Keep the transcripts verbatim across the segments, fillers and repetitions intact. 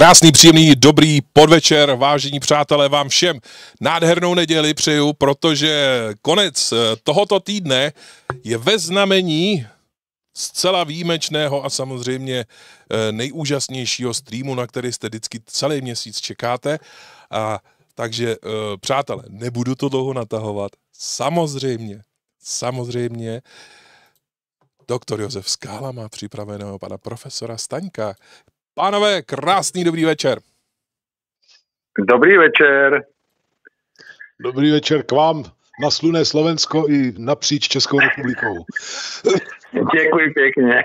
Krásný, příjemný, dobrý podvečer, vážení přátelé, vám všem. Nádhernou neděli přeju, protože konec tohoto týdne je ve znamení zcela výjimečného a samozřejmě nejúžasnějšího streamu, na který jste vždycky celý měsíc čekáte. A takže, přátelé, nebudu to dlouho natahovat. Samozřejmě, samozřejmě, doktor Josef Skála má připraveného pana profesora Staňka. Pánové, krásný dobrý večer. Dobrý večer. Dobrý večer k vám na slunné Slovensko i napříč Českou republikou. Děkuji pěkně.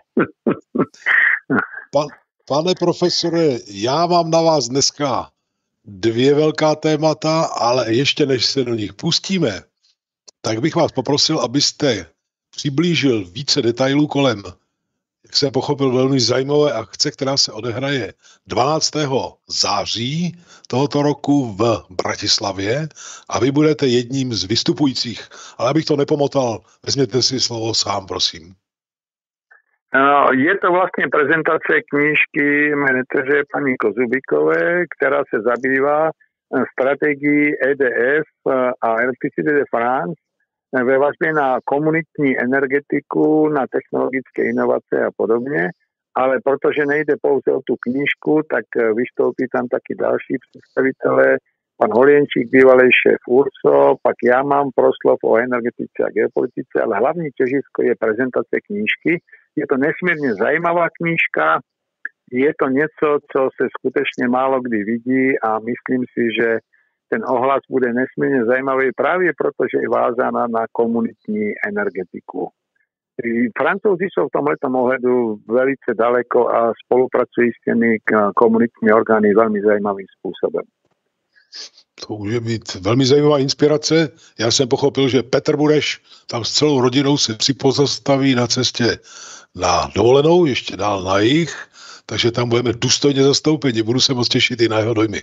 Pan, pane profesore, já mám na vás dneska dvě velká témata, ale ještě než se do nich pustíme, tak bych vás poprosil, abyste přiblížil více detailů kolem, jak jsem pochopil, velmi zajímavé akce, která se odehraje dvanáctého září tohoto roku v Bratislavě a vy budete jedním z vystupujících. Ale abych to nepomotal, vezměte si slovo sám, prosím. No, je to vlastně prezentace knížky manažeře paní Kozubikové, která se zabývá strategií E D F a Electricité de France ve vazbě na komunitní energetiku, na technologické inovace a podobně, ale protože nejde pouze o tu knížku, tak vystoupí tam taky další představitelé, pan Holienčík, bývalý šéf URSO, pak já mám proslov o energetice a geopolitice, ale hlavní těžisko je prezentace knížky. Je to nesmírně zajímavá knížka, je to něco, co se skutečně málo kdy vidí a myslím si, že ten ohlas bude nesmírně zajímavý právě proto, že je vázána na komunitní energetiku. Francouzi jsou v tomhletom ohledu velice daleko a spolupracují s těmi komunitními orgány velmi zajímavým způsobem. To může být velmi zajímavá inspirace. Já jsem pochopil, že Petr Bureš tam s celou rodinou se připozastaví na cestě na dovolenou, ještě dál na jih, takže tam budeme důstojně zastoupeni. Budu se moc těšit i na jeho dojmy.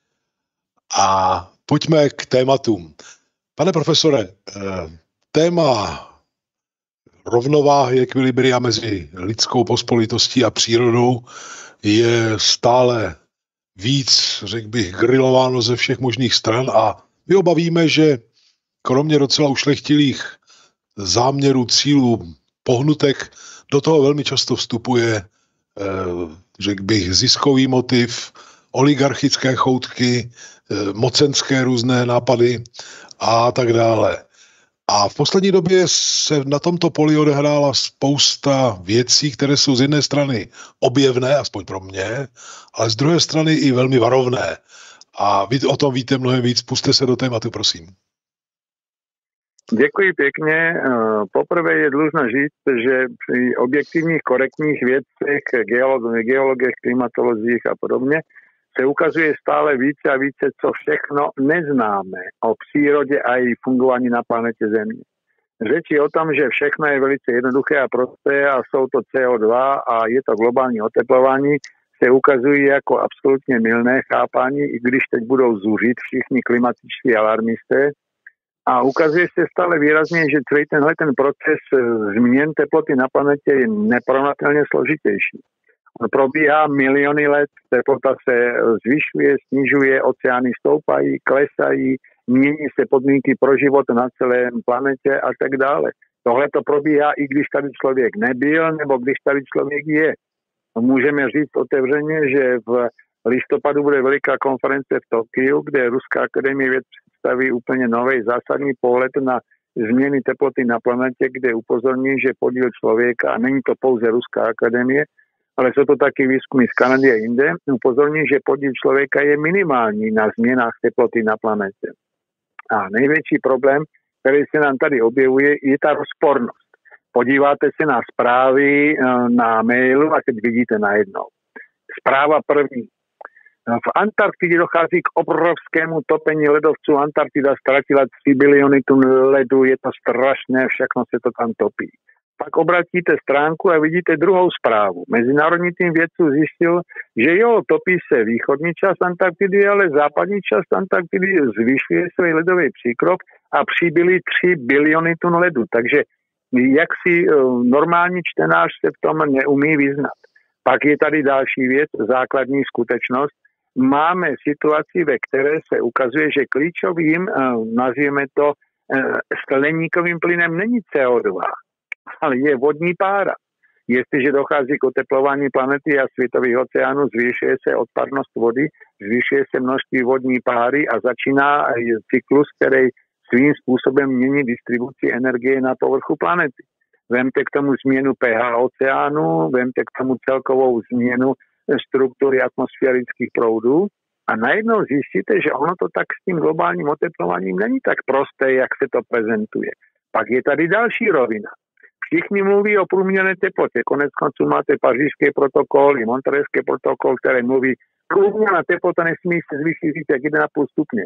A pojďme k tématům. Pane profesore, téma rovnováhy, ekvilibria mezi lidskou pospolitostí a přírodou je stále víc, řekl bych, grilováno ze všech možných stran a my obavíme, že kromě docela ušlechtilých záměrů, cílů, pohnutek, do toho velmi často vstupuje, řekl bych, ziskový motiv, oligarchické choutky, mocenské různé nápady a tak dále. A v poslední době se na tomto poli odehrála spousta věcí, které jsou z jedné strany objevné, aspoň pro mě, ale z druhé strany i velmi varovné. A vy o tom víte mnohem víc. Puste se do tématu, prosím. Děkuji pěkně. Poprvé je dlužno říct, že při objektivních, korektních věcech, geologech, klimatolozích a podobně, se ukazuje stále více a více, co všechno neznáme o přírodě a její fungování na planetě Země. Řeči o tom, že všechno je velice jednoduché a prosté a jsou to C O dva a je to globální oteplování, se ukazují jako absolutně mylné chápání, i když teď budou zuřit všichni klimatičtí alarmisté. A ukazuje se stále výrazně, že celý tenhle ten proces změn teploty na planetě je neporovnatelně složitější. Probíhá miliony let, teplota se zvyšuje, snižuje, oceány stoupají, klesají, mění se podmínky pro život na celé planetě a tak dále. Tohle to probíhá, i když tady člověk nebyl, nebo když tady člověk je. Můžeme říct otevřeně, že v listopadu bude veliká konference v Tokiu, kde Ruská akademie věd představí úplně nový zásadní pohled na změny teploty na planetě, kde upozorní, že podíl člověka, a není to pouze Ruská akademie, ale jsou to taky výzkumy z Kanady a jinde, upozorní, že podíl člověka je minimální na změnách teploty na planetě. A největší problém, který se nám tady objevuje, je ta rozpornost. Podíváte se na zprávy na mailu a teď vidíte najednou. Zpráva první. V Antarktidě dochází k obrovskému topení ledovců. Antarktida ztratila tři biliony tun ledu, je to strašné, všechno se to tam topí. Pak obratíte stránku a vidíte druhou zprávu. Mezinárodní tým vědců zjistil, že jo, topí se východní část Antarktidy, ale západní část Antarktidy zvyšuje svůj ledový příkrok a přibyly tři biliony tun ledu. Takže jak si normální čtenář se v tom neumí vyznat. Pak je tady další věc, základní skutečnost. Máme situaci, ve které se ukazuje, že klíčovým, nazvěme to, skleníkovým plynem není C O dva, ale je vodní pára. Jestliže dochází k oteplování planety a světových oceánů, zvyšuje se odpadnost vody, zvyšuje se množství vodní páry a začíná cyklus, který svým způsobem mění distribuci energie na povrchu planety. Vemte k tomu změnu pH oceánu, vemte k tomu celkovou změnu struktury atmosférických proudů a najednou zjistíte, že ono to tak s tím globálním oteplováním není tak prosté, jak se to prezentuje. Pak je tady další rovina. Všichni mluví o průměrné teplotě. Konec konců máte pařížský protokol i montrealský protokol, který mluví, průměrná teplota nesmí se zvýšit víc jak jeden a půl stupně.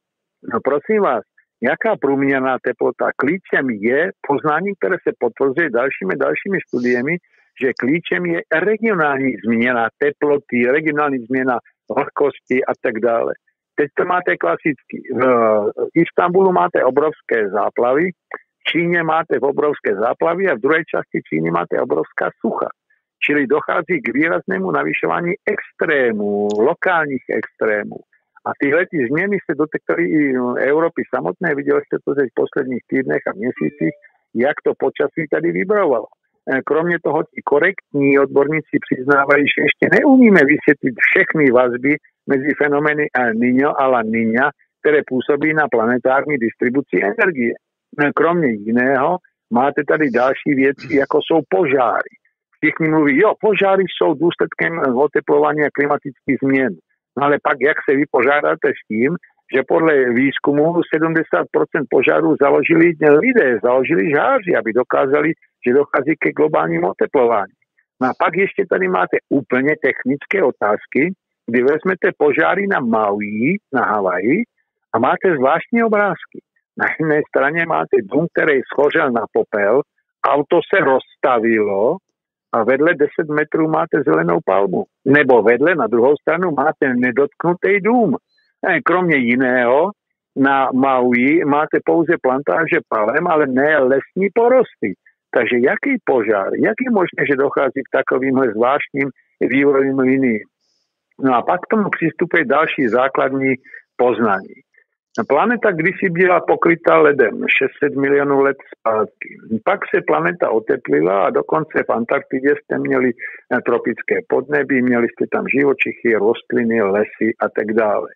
No prosím vás, jaká průměrná teplota? Klíčem je poznání, které se potvrzuje dalšími dalšími studiemi, že klíčem je regionální změna teploty, regionální změna vlhkosti a tak dále. Teď to máte klasicky. V Istanbulu máte obrovské záplavy, v Číně máte obrovské záplavy a v druhé části Číny máte obrovská sucha. Čili dochází k výraznému navyšování extrémů, lokálních extrémů. A tyhle ty změny se dotkly i Evropy samotné. Viděli jste to teď v posledních týdnech a měsících, jak to počasí tady vybrovalo. Kromě toho ti korektní odborníci přiznávají, že ještě neumíme vysvětlit všechny vazby mezi fenomény El Niño a La Niña, které působí na planetární distribuci energie. Kromě jiného máte tady další věci, jako jsou požáry. Všichni mluví, jo, požáry jsou důsledkem oteplování a klimatických změn. No ale pak jak se vypořádáte s tím, že podle výzkumu sedmdesát procent požárů založili lidé, založili žháři, aby dokázali, že dochází ke globálnímu oteplování. No a pak ještě tady máte úplně technické otázky, kdy vezmete požáry na Maui, na Havaji a máte zvláštní obrázky. Na jedné straně máte dům, který schořel na popel, auto se rozstavilo a vedle deset metrů máte zelenou palmu. Nebo vedle na druhou stranu máte nedotknutý dům. Kromě jiného na Maui máte pouze plantáže palem, ale ne lesní porosty. Takže jaký požár, jak je možné, že dochází k takovýmhle zvláštním vývojovým liniím? No a pak k tomu přistupuje další základní poznání. Planeta kdysi byla pokryta ledem šest set milionů let zpátky. Pak se planeta oteplila a dokonce v Antarktidě jste měli tropické podnebí, měli jste tam živočichy, rostliny, lesy a tak dále.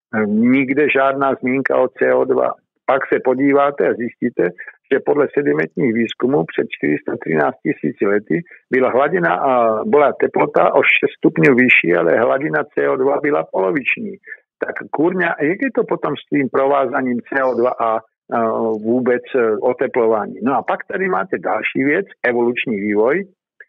Nikde žádná zmínka o C O dva. Pak se podíváte a zjistíte, že podle sedimentních výzkumů před čtyři sta třináct tisíc lety byla hladina a byla teplota o šest stupňů vyšší, ale hladina C O dva byla poloviční. Tak kurňa, jak je to potom s tím provázaním C O dva a, a vůbec oteplování? No a pak tady máte další věc, evoluční vývoj.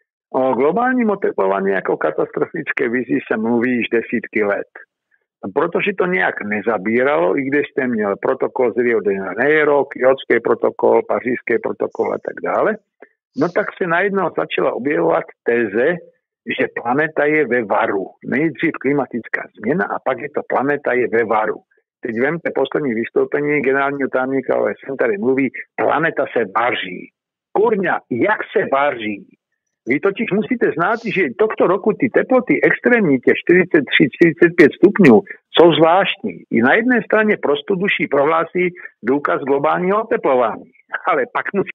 O globálním oteplování jako katastrofické vizi se mluví již desítky let. Protože to nějak nezabíralo, i když jste měl protokol z Rio de Janeiro, Kyotský protokol, Pařížský protokol a tak dále, no tak se najednou začala objevovat teze, že planeta je ve varu. Nejdřív klimatická změna a pak je to planeta je ve varu. Teď vemte poslední vystoupení generálního tajemníka O S N, tady mluví, planeta se vaří. Kurňa, jak se vaří? Vy totiž musíte znát, že tohto roku ty teploty extrémní, těch čtyřicet tři čtyřicet pět stupňů, jsou zvláštní. I na jedné straně prostoduší prohlásí důkaz globálního oteplování. Ale pak musí...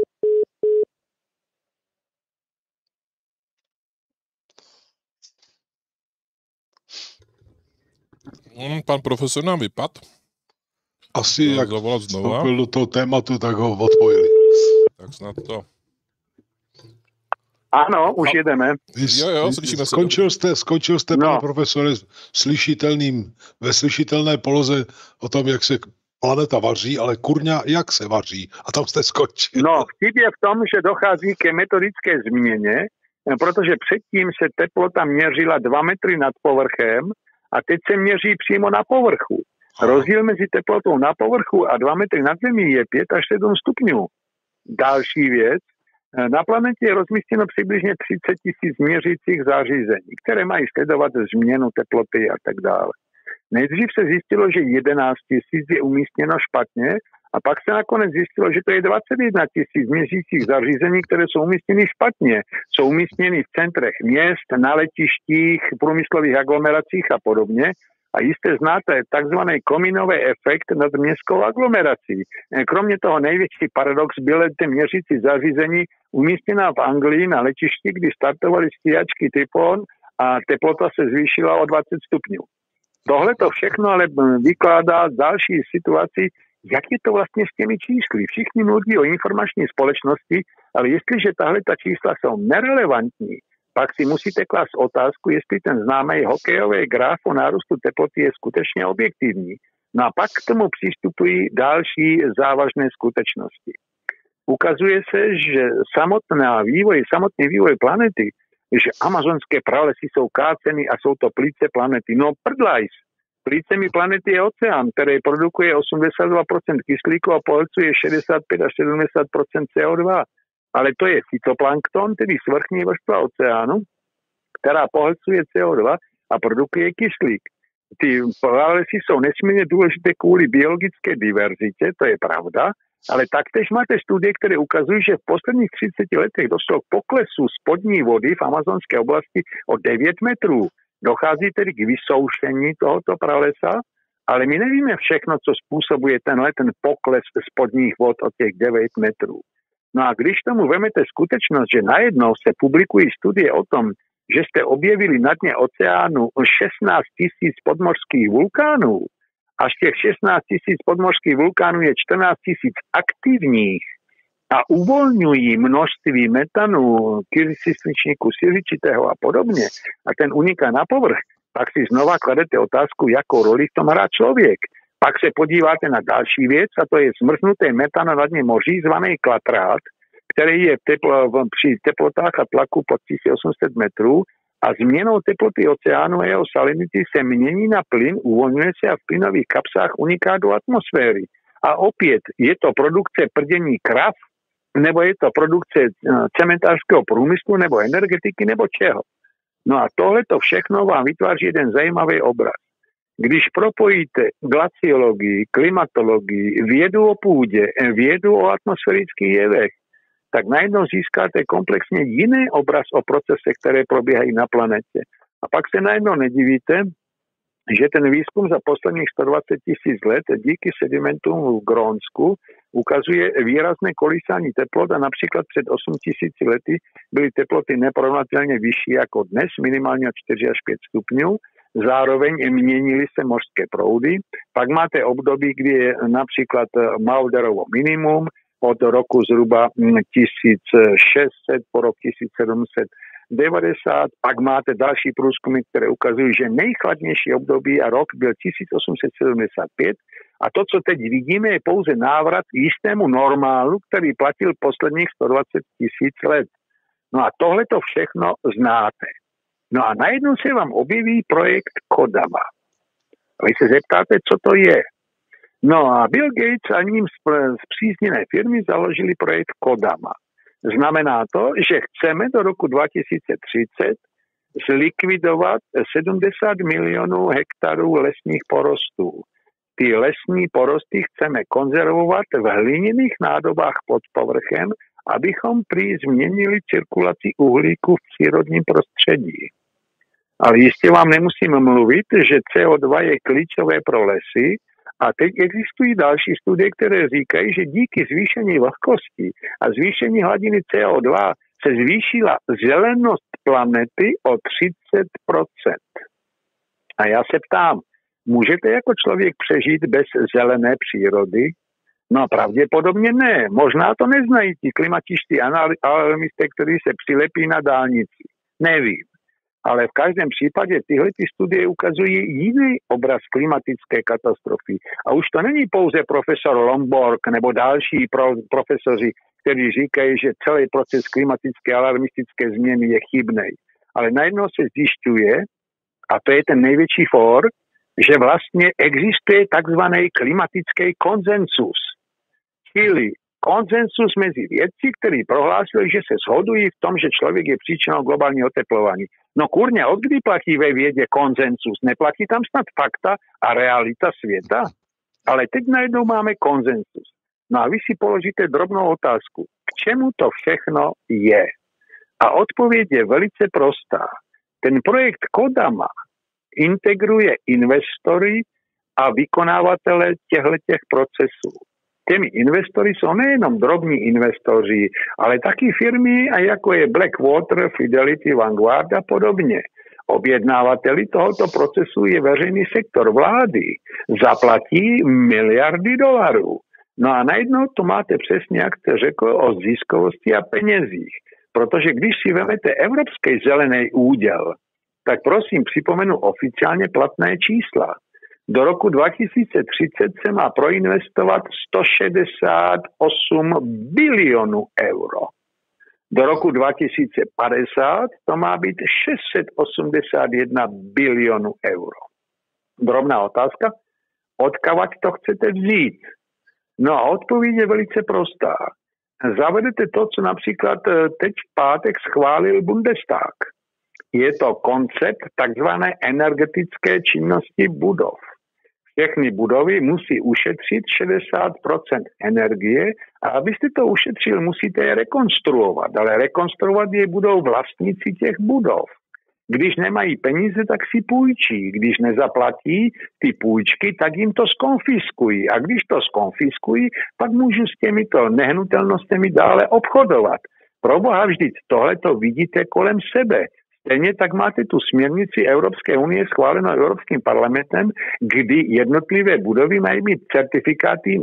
Hmm, pan profesor nám vypadl. Asi jak vstoupil do toho tématu, tak ho odpojili. Tak snad to... Ano, už jedeme. Jo, jo, slyšíme se. Skončil jste, skončil jste, no. Pane profesore, slyšitelným, ve slyšitelné poloze o tom, jak se planeta vaří, ale kurňa, jak se vaří. A tam jste skončil. No, vtip je v tom, že dochází ke metodické změně, protože předtím se teplota měřila dva metry nad povrchem a teď se měří přímo na povrchu. Rozdíl mezi teplotou na povrchu a dva metry nad zemí je pět až sedm stupňů. Další věc, na planetě je rozmístěno přibližně třicet tisíc měřících zařízení, které mají sledovat změnu teploty a tak dále. Nejdřív se zjistilo, že jedenáct tisíc je umístěno špatně A pak se nakonec zjistilo, že to je dvacet jedna tisíc měřících zařízení, které jsou umístěny špatně. Jsou umístěny v centrech měst, na letištích, průmyslových aglomeracích a podobně. A jistě znáte takzvaný kominový efekt nad městskou aglomerací. Kromě toho největší paradox byl ty měřící zařízení umístěná v Anglii na letišti, kdy startovaly stíhačky Typhoon a teplota se zvýšila o dvacet stupňů. Tohle to všechno ale vykládá další situaci, jak je to vlastně s těmi čísly. Všichni mluví o informační společnosti, ale jestliže tahle ta čísla jsou nerelevantní, pak si musíte klást otázku, jestli ten známý hokejový graf o nárůstu teploty je skutečně objektivní. No a pak k tomu přistupují další závažné skutečnosti. Ukazuje se, že samotná vývoj, samotný vývoj planety, že amazonské pralesy jsou káceny a jsou to plíce planety. No prdlajs. Plícemi planety je oceán, který produkuje osmdesát dva procent kyslíku a pohlcuje šedesát pět až sedmdesát procent C O dva. Ale to je fytoplankton, tedy svrchní vrstva oceánu, která pohlcuje C O dva a produkuje kyslík. Ty pralesy jsou nesmírně důležité kvůli biologické diverzitě, to je pravda, ale taktéž máte studie, které ukazují, že v posledních třiceti letech došlo k poklesu spodní vody v amazonské oblasti o devět metrů. Dochází tedy k vysoušení tohoto pralesa, ale my nevíme všechno, co způsobuje tenhle ten pokles spodních vod o těch devět metrů. No a když tomu vemete skutečnost, že najednou se publikují studie o tom, že jste objevili na dně oceánu šestnáct tisíc podmořských vulkánů a z těch šestnáct tisíc podmořských vulkánů je čtrnáct tisíc aktivních a uvolňují množství metanu, kysličníku siřičitého a podobně a ten uniká na povrch, pak si znova kladete otázku, jakou roli v tom hrá člověk. Pak se podíváte na další věc a to je zmrznuté metano na dně moří, zvaný klatrát, který je teplo, při teplotách a tlaku pod tisíc osm set metrů a změnou teploty oceánu a jeho salinity se mění na plyn, uvolňuje se a v plynových kapsách uniká do atmosféry. A opět je to produkce prdění krav, nebo je to produkce cementářského průmyslu, nebo energetiky, nebo čeho. No a tohle to všechno vám vytváří jeden zajímavý obraz. Když propojíte glaciologii, klimatologii, vědu o půdě, vědu o atmosférických jevech, tak najednou získáte komplexně jiný obraz o procesech, které probíhají na planetě. A pak se najednou nedivíte, že ten výzkum za posledních sto dvacet tisíc let díky sedimentům v Grónsku ukazuje výrazné kolísání teplot a například před osm tisíc lety byly teploty neporovnatelně vyšší jako dnes, minimálně o čtyři až pět stupňů. Zároveň měnily se mořské proudy. Pak máte období, kdy je například Mauderovo minimum od roku zhruba tisíc šest set po rok tisíc sedm set devadesát. Pak máte další průzkumy, které ukazují, že nejchladnější období a rok byl tisíc osm set sedmdesát pět. A to, co teď vidíme, je pouze návrat k jistému normálu, který platil posledních sto dvacet tisíc let. No a tohle to všechno znáte. No a najednou se vám objeví projekt Kodama. A vy se zeptáte, co to je. No a Bill Gates a ním spřízněné firmy založili projekt Kodama. Znamená to, že chceme do roku dva tisíce třicet zlikvidovat sedmdesát milionů hektarů lesních porostů. Ty lesní porosty chceme konzervovat v hliněných nádobách pod povrchem, abychom prý změnili cirkulaci uhlíku v přírodním prostředí. Ale jistě vám nemusím mluvit, že C O dva je klíčové pro lesy a teď existují další studie, které říkají, že díky zvýšení vlhkosti a zvýšení hladiny C O dva se zvýšila zelenost planety o třicet procent. A já se ptám, můžete jako člověk přežít bez zelené přírody? No pravděpodobně ne. Možná to neznají ti klimatičtí alarmisté, kteří se přilepí na dálnici. Nevím. Ale v každém případě tyhle ty studie ukazují jiný obraz klimatické katastrofy. A už to není pouze profesor Lomborg nebo další pro, profesoři, kteří říkají, že celý proces klimatické alarmistické změny je chybný. Ale najednou se zjišťuje, a to je ten největší for, že vlastně existuje takzvaný klimatický konsensus. Čili konsensus mezi vědci, kteří prohlásili, že se shodují v tom, že člověk je příčinou globálního oteplování. No kurňa, od kdy platí ve vědě konsensus? Neplatí tam snad fakta a realita světa? Ale teď najednou máme konsensus. No a vy si položíte drobnou otázku. K čemu to všechno je? A odpověď je velice prostá. Ten projekt Kodama integruje investory a vykonávatele těchto procesů. Těmi investory jsou nejenom drobní investoři, ale taky firmy, a jako je Blackwater, Fidelity, Vanguard a podobně. Objednávateli tohoto procesu je veřejný sektor vlády. Zaplatí miliardy dolarů. No a najednou to máte přesně, jak jste řekl, o ziskovosti a penězích. Protože když si vezmete evropský zelený úděl, tak prosím připomenu oficiálně platné čísla. Do roku dva tisíce třicet se má proinvestovat sto šedesát osm bilionů euro. Do roku dva tisíce padesát to má být šest set osmdesát jedna bilionů euro. Drobná otázka, odkud to chcete vzít? No a odpověď je velice prostá. Zavedete to, co například teď v pátek schválil Bundestag. Je to koncept takzvané energetické činnosti budov. Všechny budovy musí ušetřit šedesát procent energie a abyste to ušetřil, musíte je rekonstruovat. Ale rekonstruovat je budou vlastníci těch budov. Když nemají peníze, tak si půjčí. Když nezaplatí ty půjčky, tak jim to skonfiskují. A když to skonfiskují, pak můžu s těmito nehnutelnostmi dále obchodovat. Proboha, vždyť tohle to vidíte kolem sebe. Stejně tak máte tu směrnici Evropské unie schválenou Evropským parlamentem, kdy jednotlivé budovy mají mít certifikáty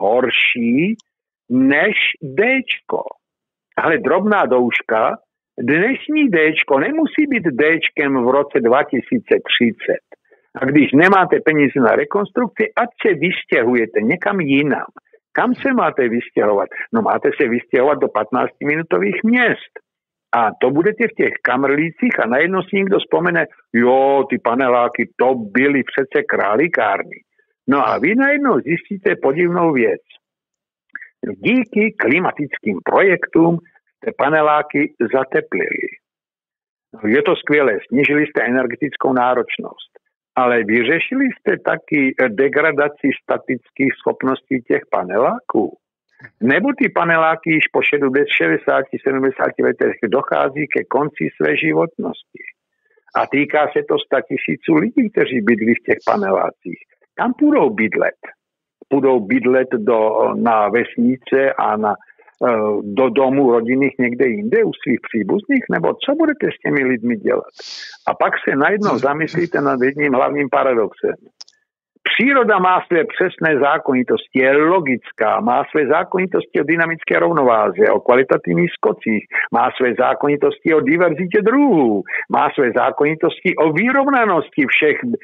nehorší než Dčko. Ale drobná douška, dnešní Dčko nemusí být Dčkem v roce dva tisíce třicet. A když nemáte peníze na rekonstrukci, ať se vystěhujete někam jinam. Kam se máte vystěhovat? No máte se vystěhovat do patnáctiminutových měst. A to budete v těch kamrlících a najednou si někdo vzpomene, jo, ty paneláky, to byly přece králikárny. No a vy najednou zjistíte podivnou věc. Díky klimatickým projektům jste paneláky zateplili. Je to skvělé, snížili jste energetickou náročnost, ale vyřešili jste taky degradaci statických schopností těch paneláků. Nebo ty paneláky již po šedesát sedmdesát letech dochází ke konci své životnosti. A týká se to sta tisíců lidí, kteří bydlí v těch panelácích. Tam půjdou bydlet. Půjdou bydlet do, na vesnice a na, do domů rodinných někde jinde u svých příbuzných, nebo co budete s těmi lidmi dělat? A pak se najednou zamyslíte nad jedním hlavním paradoxem. Příroda má své přesné zákonitosti, je logická, má své zákonitosti o dynamické rovnováze, o kvalitativních skocích, má své zákonitosti o diverzitě druhů, má své zákonitosti o vyrovnanosti všech e,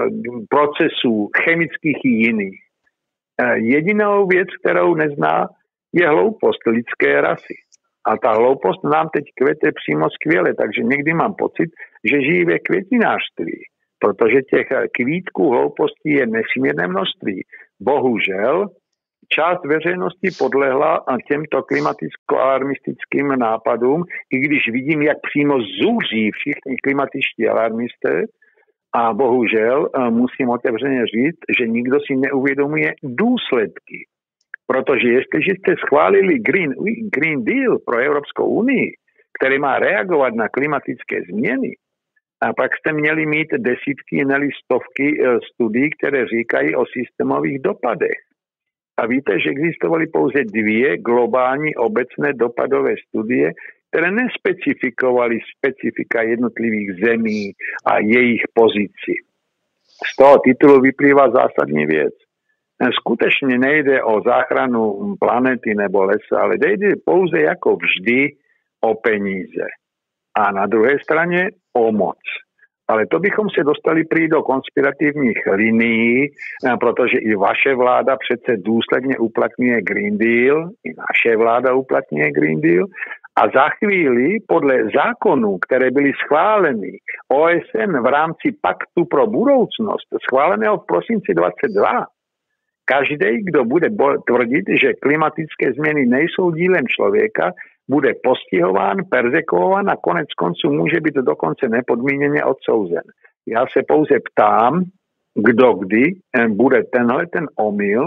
procesů chemických i jiných. E, jedinou věc, kterou nezná, je hloupost lidské rasy. A ta hloupost nám teď kvete přímo skvěle, takže někdy mám pocit, že žijí ve květinářství. Protože těch kvítků hlouposti je nesmírné množství. Bohužel část veřejnosti podlehla těmto klimaticko-alarmistickým nápadům, i když vidím, jak přímo zuří všichni klimatičtí alarmisté. A bohužel musím otevřeně říct, že nikdo si neuvědomuje důsledky. Protože jestliže jste schválili Green, Green Deal pro Evropskou unii, který má reagovat na klimatické změny, a pak jste měli mít desítky, ne stovky studií, které říkají o systémových dopadech. A víte, že existovaly pouze dvě globální obecné dopadové studie, které nespecifikovaly specifika jednotlivých zemí a jejich pozici. Z toho titulu vyplývá zásadní věc. Skutečně nejde o záchranu planety nebo lesa, ale jde pouze jako vždy o peníze. A na druhé straně o moc. Ale to bychom se dostali prý do konspirativních linií, protože i vaše vláda přece důsledně uplatňuje Green Deal, i naše vláda uplatňuje Green Deal. A za chvíli podle zákonů, které byly schváleny O S N v rámci Paktu pro budoucnost, schváleného v prosinci dvacet dva, každý, kdo bude tvrdit, že klimatické změny nejsou dílem člověka, bude postihován, perzekvován a konec konců může být dokonce nepodmíněně odsouzen. Já se pouze ptám, kdo kdy bude tenhle ten omyl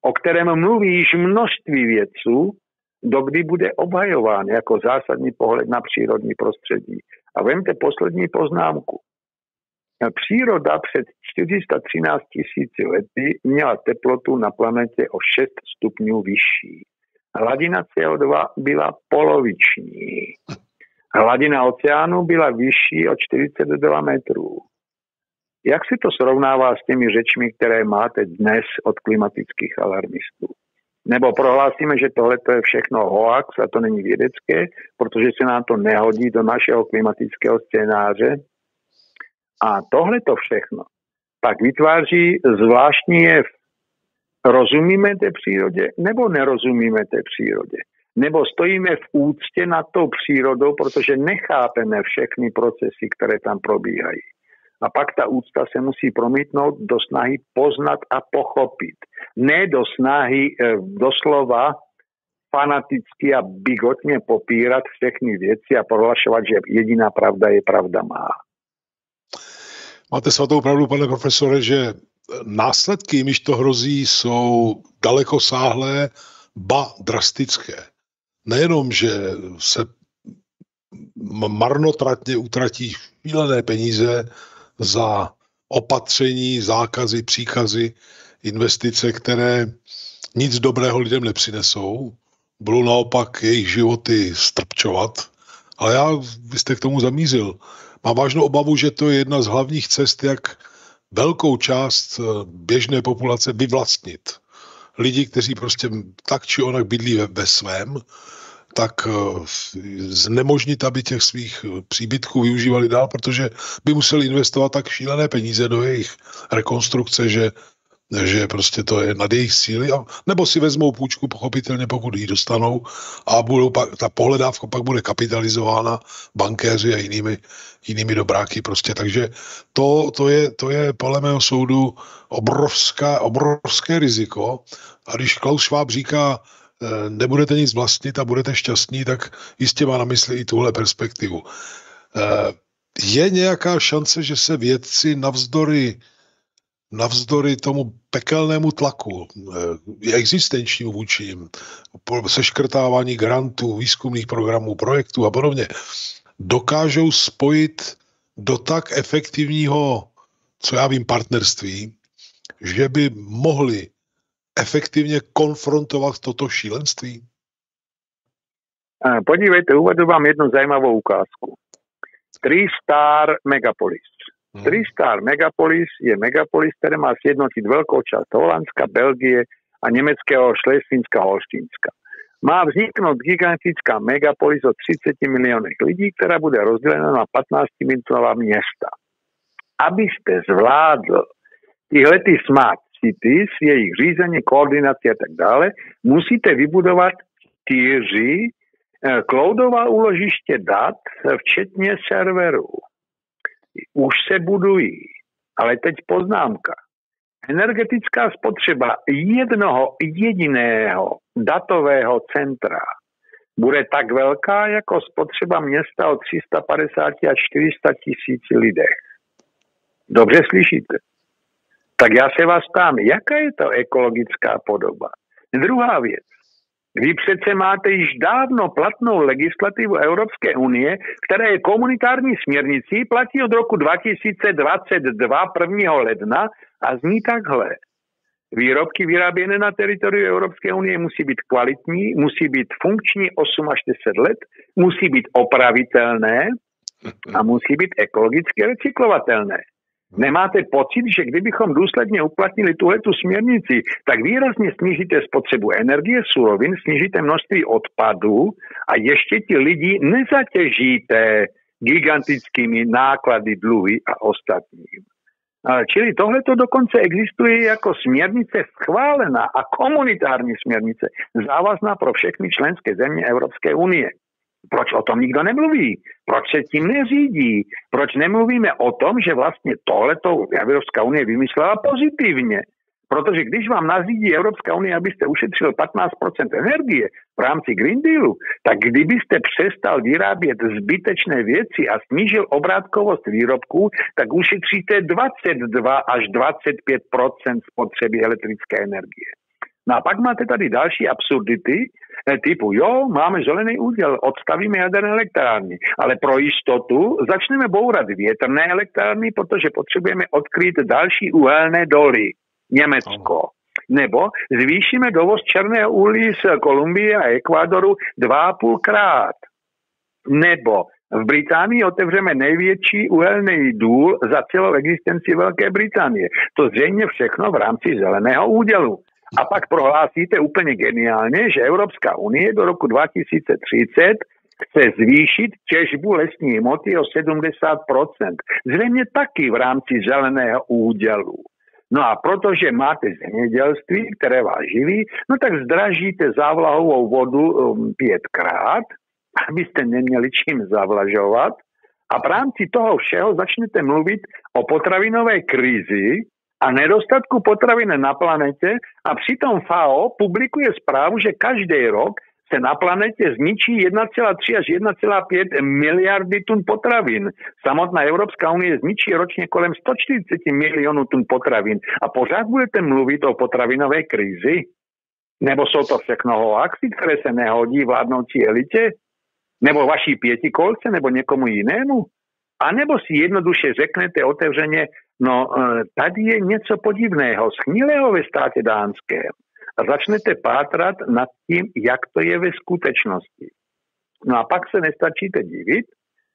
o kterém mluví již množství vědců, dokdy bude obhajován jako zásadní pohled na přírodní prostředí. A vemte poslední poznámku. Příroda před čtyři sta třináct tisíci lety měla teplotu na planetě o šest stupňů vyšší. Hladina C O dva byla poloviční. Hladina oceánu byla vyšší o čtyřicet dva metrů. Jak si to srovnává s těmi řečmi, které máte dnes od klimatických alarmistů? Nebo prohlásíme, že tohle je všechno hoax a to není vědecké, protože se nám to nehodí do našeho klimatického scénáře. A tohle to všechno pak vytváří zvláštní jev. Rozumíme té přírodě nebo nerozumíme té přírodě? Nebo stojíme v úctě nad tou přírodou, protože nechápeme všechny procesy, které tam probíhají. A pak ta úcta se musí promítnout do snahy poznat a pochopit. Ne do snahy e, doslova fanaticky a bigotně popírat všechny věci a prohlašovat, že jediná pravda je pravda má. Máte svatou pravdu, pane profesore, že následky, jimiž to hrozí, jsou dalekosáhlé, ba drastické. Nejenom, že se marnotratně utratí šílené peníze za opatření, zákazy, příkazy, investice, které nic dobrého lidem nepřinesou, budou naopak jejich životy strpčovat. Ale já, vy jste k tomu zamířil, mám vážnou obavu, že to je jedna z hlavních cest, jak velkou část běžné populace vyvlastnit. Lidi, kteří prostě tak či onak bydlí ve, ve svém, tak znemožnit, aby těch svých příbytků využívali dál, protože by museli investovat tak šílené peníze do jejich rekonstrukce, že, že prostě to je nad jejich síly. A, nebo si vezmou půjčku, pochopitelně, pokud ji dostanou, a budou pak, ta pohledávka pak bude kapitalizována bankéři a jinými, jinými dobráky. Prostě. Takže to, to, je, to je podle mého soudu obrovská, obrovské riziko. A když Klaus Schwab říká, nebudete nic vlastnit a budete šťastní, tak jistě má na mysli i tuhle perspektivu. Je nějaká šance, že se vědci navzdory, navzdory tomu pekelnému tlaku, existenčním vůči jim, seškrtávání grantů, výzkumných programů, projektů a podobně, dokážou spojit do tak efektivního, co já vím, partnerství, že by mohli efektivně konfrontovat toto šílenství? Podívejte, uvedu vám jednu zajímavou ukázku. Tri-Star Megapolis. Hmm. Tri-Star Megapolis je megapolis, který má sjednotit velkou část Holandska, Belgie a německého Šlesvínska a Holštínska. Má vzniknout gigantická megapolis o třicet milionech lidí, která bude rozdělena na patnáctimilionová města. Abyste zvládl tyhle ty smart cities, jejich řízení, koordinace a tak dále, musíte vybudovat čtyři cloudová úložiště dat, včetně serverů. Už se budují, ale teď poznámka. Energetická spotřeba jednoho jediného datového centra bude tak velká jako spotřeba města o tři sta padesát až čtyři sta tisíc lidech. Dobře slyšíte? Tak já se vás ptám, jaká je to ekologická podoba? Druhá věc. Vy přece máte již dávno platnou legislativu Evropské unie, která je komunitární směrnicí, platí od roku dva tisíce dvacet dva prvního ledna a zní takhle. Výrobky vyráběné na teritoriu Evropské unie musí být kvalitní, musí být funkční osm až deset let, musí být opravitelné a musí být ekologicky recyklovatelné. Nemáte pocit, že kdybychom důsledně uplatnili tuhletu směrnici, tak výrazně snížíte spotřebu energie, surovin, snížíte množství odpadů a ještě ti lidi nezatěžíte gigantickými náklady, dluhy a ostatním. Čili tohleto dokonce existuje jako směrnice schválená a komunitární směrnice, závazná pro všechny členské země Evropské unie. Proč o tom nikdo nemluví? Proč se tím neřídí? Proč nemluvíme o tom, že vlastně tohleto Evropská unie vymyslela pozitivně? Protože když vám nařídí Evropská unie, abyste ušetřil patnáct procent energie v rámci Green Dealu, tak kdybyste přestal vyrábět zbytečné věci a snížil obrátkovost výrobků, tak ušetříte dvacet dva až dvacet pět procent spotřeby elektrické energie. No a pak máte tady další absurdity, typu, jo, máme zelený úděl, odstavíme jaderné elektrárny, ale pro jistotu začneme bourat větrné elektrárny, protože potřebujeme odkrýt další uhelné doly. Německo. Nebo zvýšíme dovoz černého uhlí z Kolumbie a Ekvádoru dva a půl krát. Nebo v Británii otevřeme největší uhelný důl za celou existenci Velké Británie. To zřejmě všechno v rámci zeleného údělu. A pak prohlásíte úplně geniálně, že Evropská unie do roku dva tisíce třicet chce zvýšit těžbu lesní hmoty o sedmdesát procent. Zřejmě taky v rámci zeleného údělu. No a protože máte zemědělství, které vás živí, no tak zdražíte závlahovou vodu um, pětkrát, abyste neměli čím zavlažovat. A v rámci toho všeho začnete mluvit o potravinové krizi a nedostatku potravin na planetě a přitom F A O publikuje zprávu, že každý rok se na planetě zničí jedna celá tři až jedna celá pět miliardy tun potravin. Samotná Evropská unie zničí ročně kolem sto čtyřicet milionů tun potravin. A pořád budete mluvit o potravinové krizi? Nebo jsou to všechno hoaxy, které se nehodí vládnoucí elitě? Nebo vaší pětikolce, nebo někomu jinému? A nebo si jednoduše řeknete otevřeně, no tady je něco podivného, schnilého ve státě dánském. A začnete pátrat nad tím, jak to je ve skutečnosti. No a pak se nestačíte divit,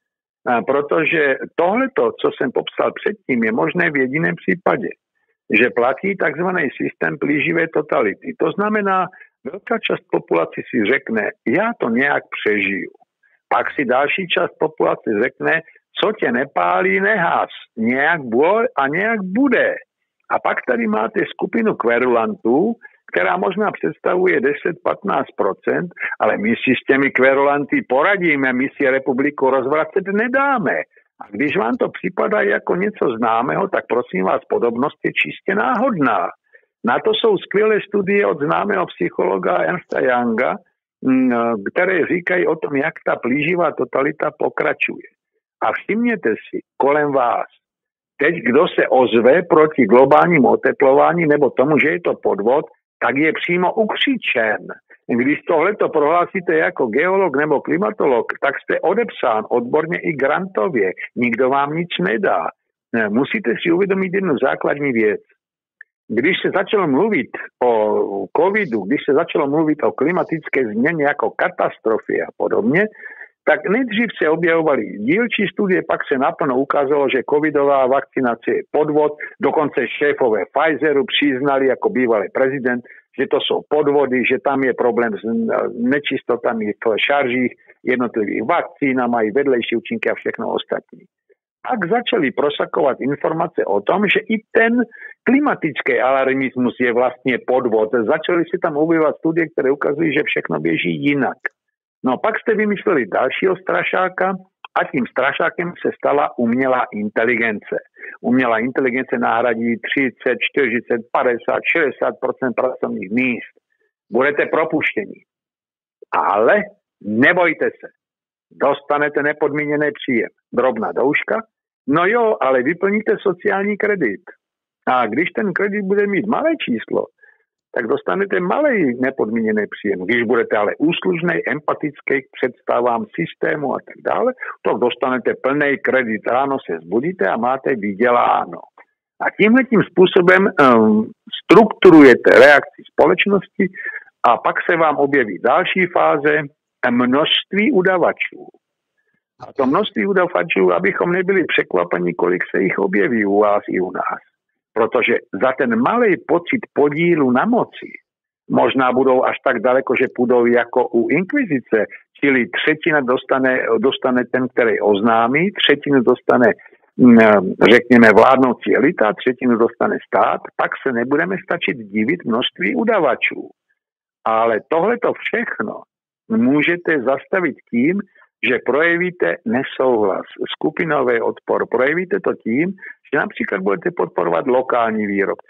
protože tohleto, co jsem popsal předtím, je možné v jediném případě, že platí takzvaný systém plíživé totality. To znamená, velká část populace si řekne, já to nějak přežiju. Pak si další část populace řekne, co tě nepálí, nehas. Nějak bylo a nějak bude. A pak tady máte skupinu kverulantů, která možná představuje deset až patnáct procent, ale my si s těmi kverulanty poradíme, my si republiku rozvracet nedáme. A když vám to připadá jako něco známého, tak prosím vás, podobnost je čistě náhodná. Na to jsou skvělé studie od známého psychologa Ernsta Younga, které říkají o tom, jak ta plíživá totalita pokračuje. A všimněte si, kolem vás, teď kdo se ozve proti globálnímu oteplování nebo tomu, že je to podvod, tak je přímo ukřičen. Když tohleto prohlásíte jako geolog nebo klimatolog, tak jste odepsán odborně i grantově. Nikdo vám nic nedá. Musíte si uvědomit jednu základní věc. Když se začalo mluvit o covidu, když se začalo mluvit o klimatické změně jako katastrofě a podobně, tak nejdřív se objevovaly dílčí studie, pak se naplno ukázalo, že covidová vakcinace je podvod, dokonce šéfové Pfizeru přiznali jako bývalý prezident, že to jsou podvody, že tam je problém s nečistotami v šaržích jednotlivých vakcín a mají vedlejší účinky a všechno ostatní. Pak začali prosakovat informace o tom, že i ten klimatický alarmismus je vlastně podvod. Začaly se tam objevovat studie, které ukazují, že všechno běží jinak. No pak jste vymysleli dalšího strašáka a tím strašákem se stala umělá inteligence. Umělá inteligence nahradí třicet, čtyřicet, padesát, šedesát procent pracovních míst. Budete propuštěni. Ale nebojte se. Dostanete nepodmíněný příjem. Drobná douška. No jo, ale vyplníte sociální kredit. A když ten kredit bude mít malé číslo, tak dostanete malý nepodmíněný příjem. Když budete ale úslužný, empatický k představám systému a tak dále, tak dostanete plný kredit. Ráno se zbudíte a máte vyděláno. A tímhletím způsobem um, strukturujete reakci společnosti a pak se vám objeví další fáze množství udavačů. A to množství udavačů, abychom nebyli překvapeni, kolik se jich objeví u vás i u nás. Protože za ten malý pocit podílu na moci možná budou až tak daleko, že půjdou jako u inkvizice, čili třetina dostane, dostane ten, který oznámí, třetinu dostane, řekněme, vládnoucí elita, třetinu dostane stát, pak se nebudeme stačit divit množství udavačů. Ale tohleto všechno můžete zastavit tím, že projevíte nesouhlas, skupinový odpor. Projevíte to tím, že například budete podporovat lokální výrobce.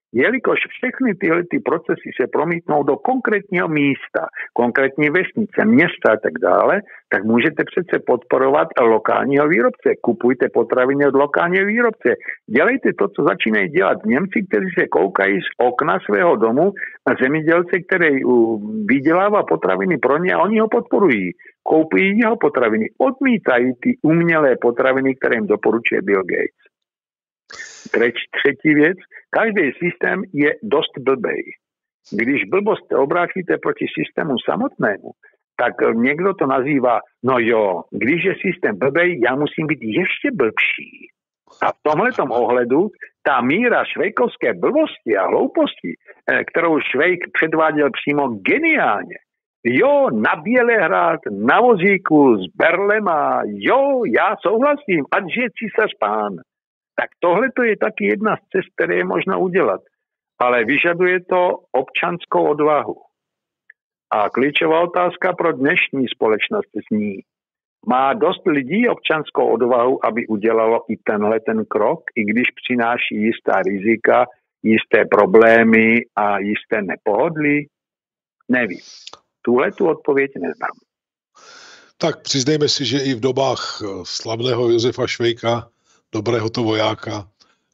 Jelikož všechny tyhle ty procesy se promítnou do konkrétního místa, konkrétní vesnice, města a tak dále, tak můžete přece podporovat lokálního výrobce. Kupujte potraviny od lokálního výrobce. Dělejte to, co začínají dělat Němci, kteří se koukají z okna svého domu na zemědělce, který vydělává potraviny pro ně a oni ho podporují. Koupují jeho potraviny. Odmítají ty umělé potraviny, které jim doporučuje Bill Gates. Treč, třetí věc, každý systém je dost blbej. Když blbost obrátíte proti systému samotnému, tak někdo to nazývá, no jo, když je systém blbej, já musím být ještě blbší. A v tomhletom ohledu ta míra švejkovské blbosti a hlouposti, kterou Švejk předváděl přímo geniálně, jo, na Bělehrad, na vozíku, s berlema, jo, já souhlasím, ať je císař pán. Tak tohle to je taky jedna z cest, které je možno udělat. Ale vyžaduje to občanskou odvahu. A klíčová otázka pro dnešní společnost zní, má dost lidí občanskou odvahu, aby udělalo i tenhle ten krok, i když přináší jistá rizika, jisté problémy a jisté nepohodlí? Nevím. Tuhle tu odpověď neznám. Tak přiznejme si, že i v dobách slavného Josefa Švejka, dobrého to vojáka,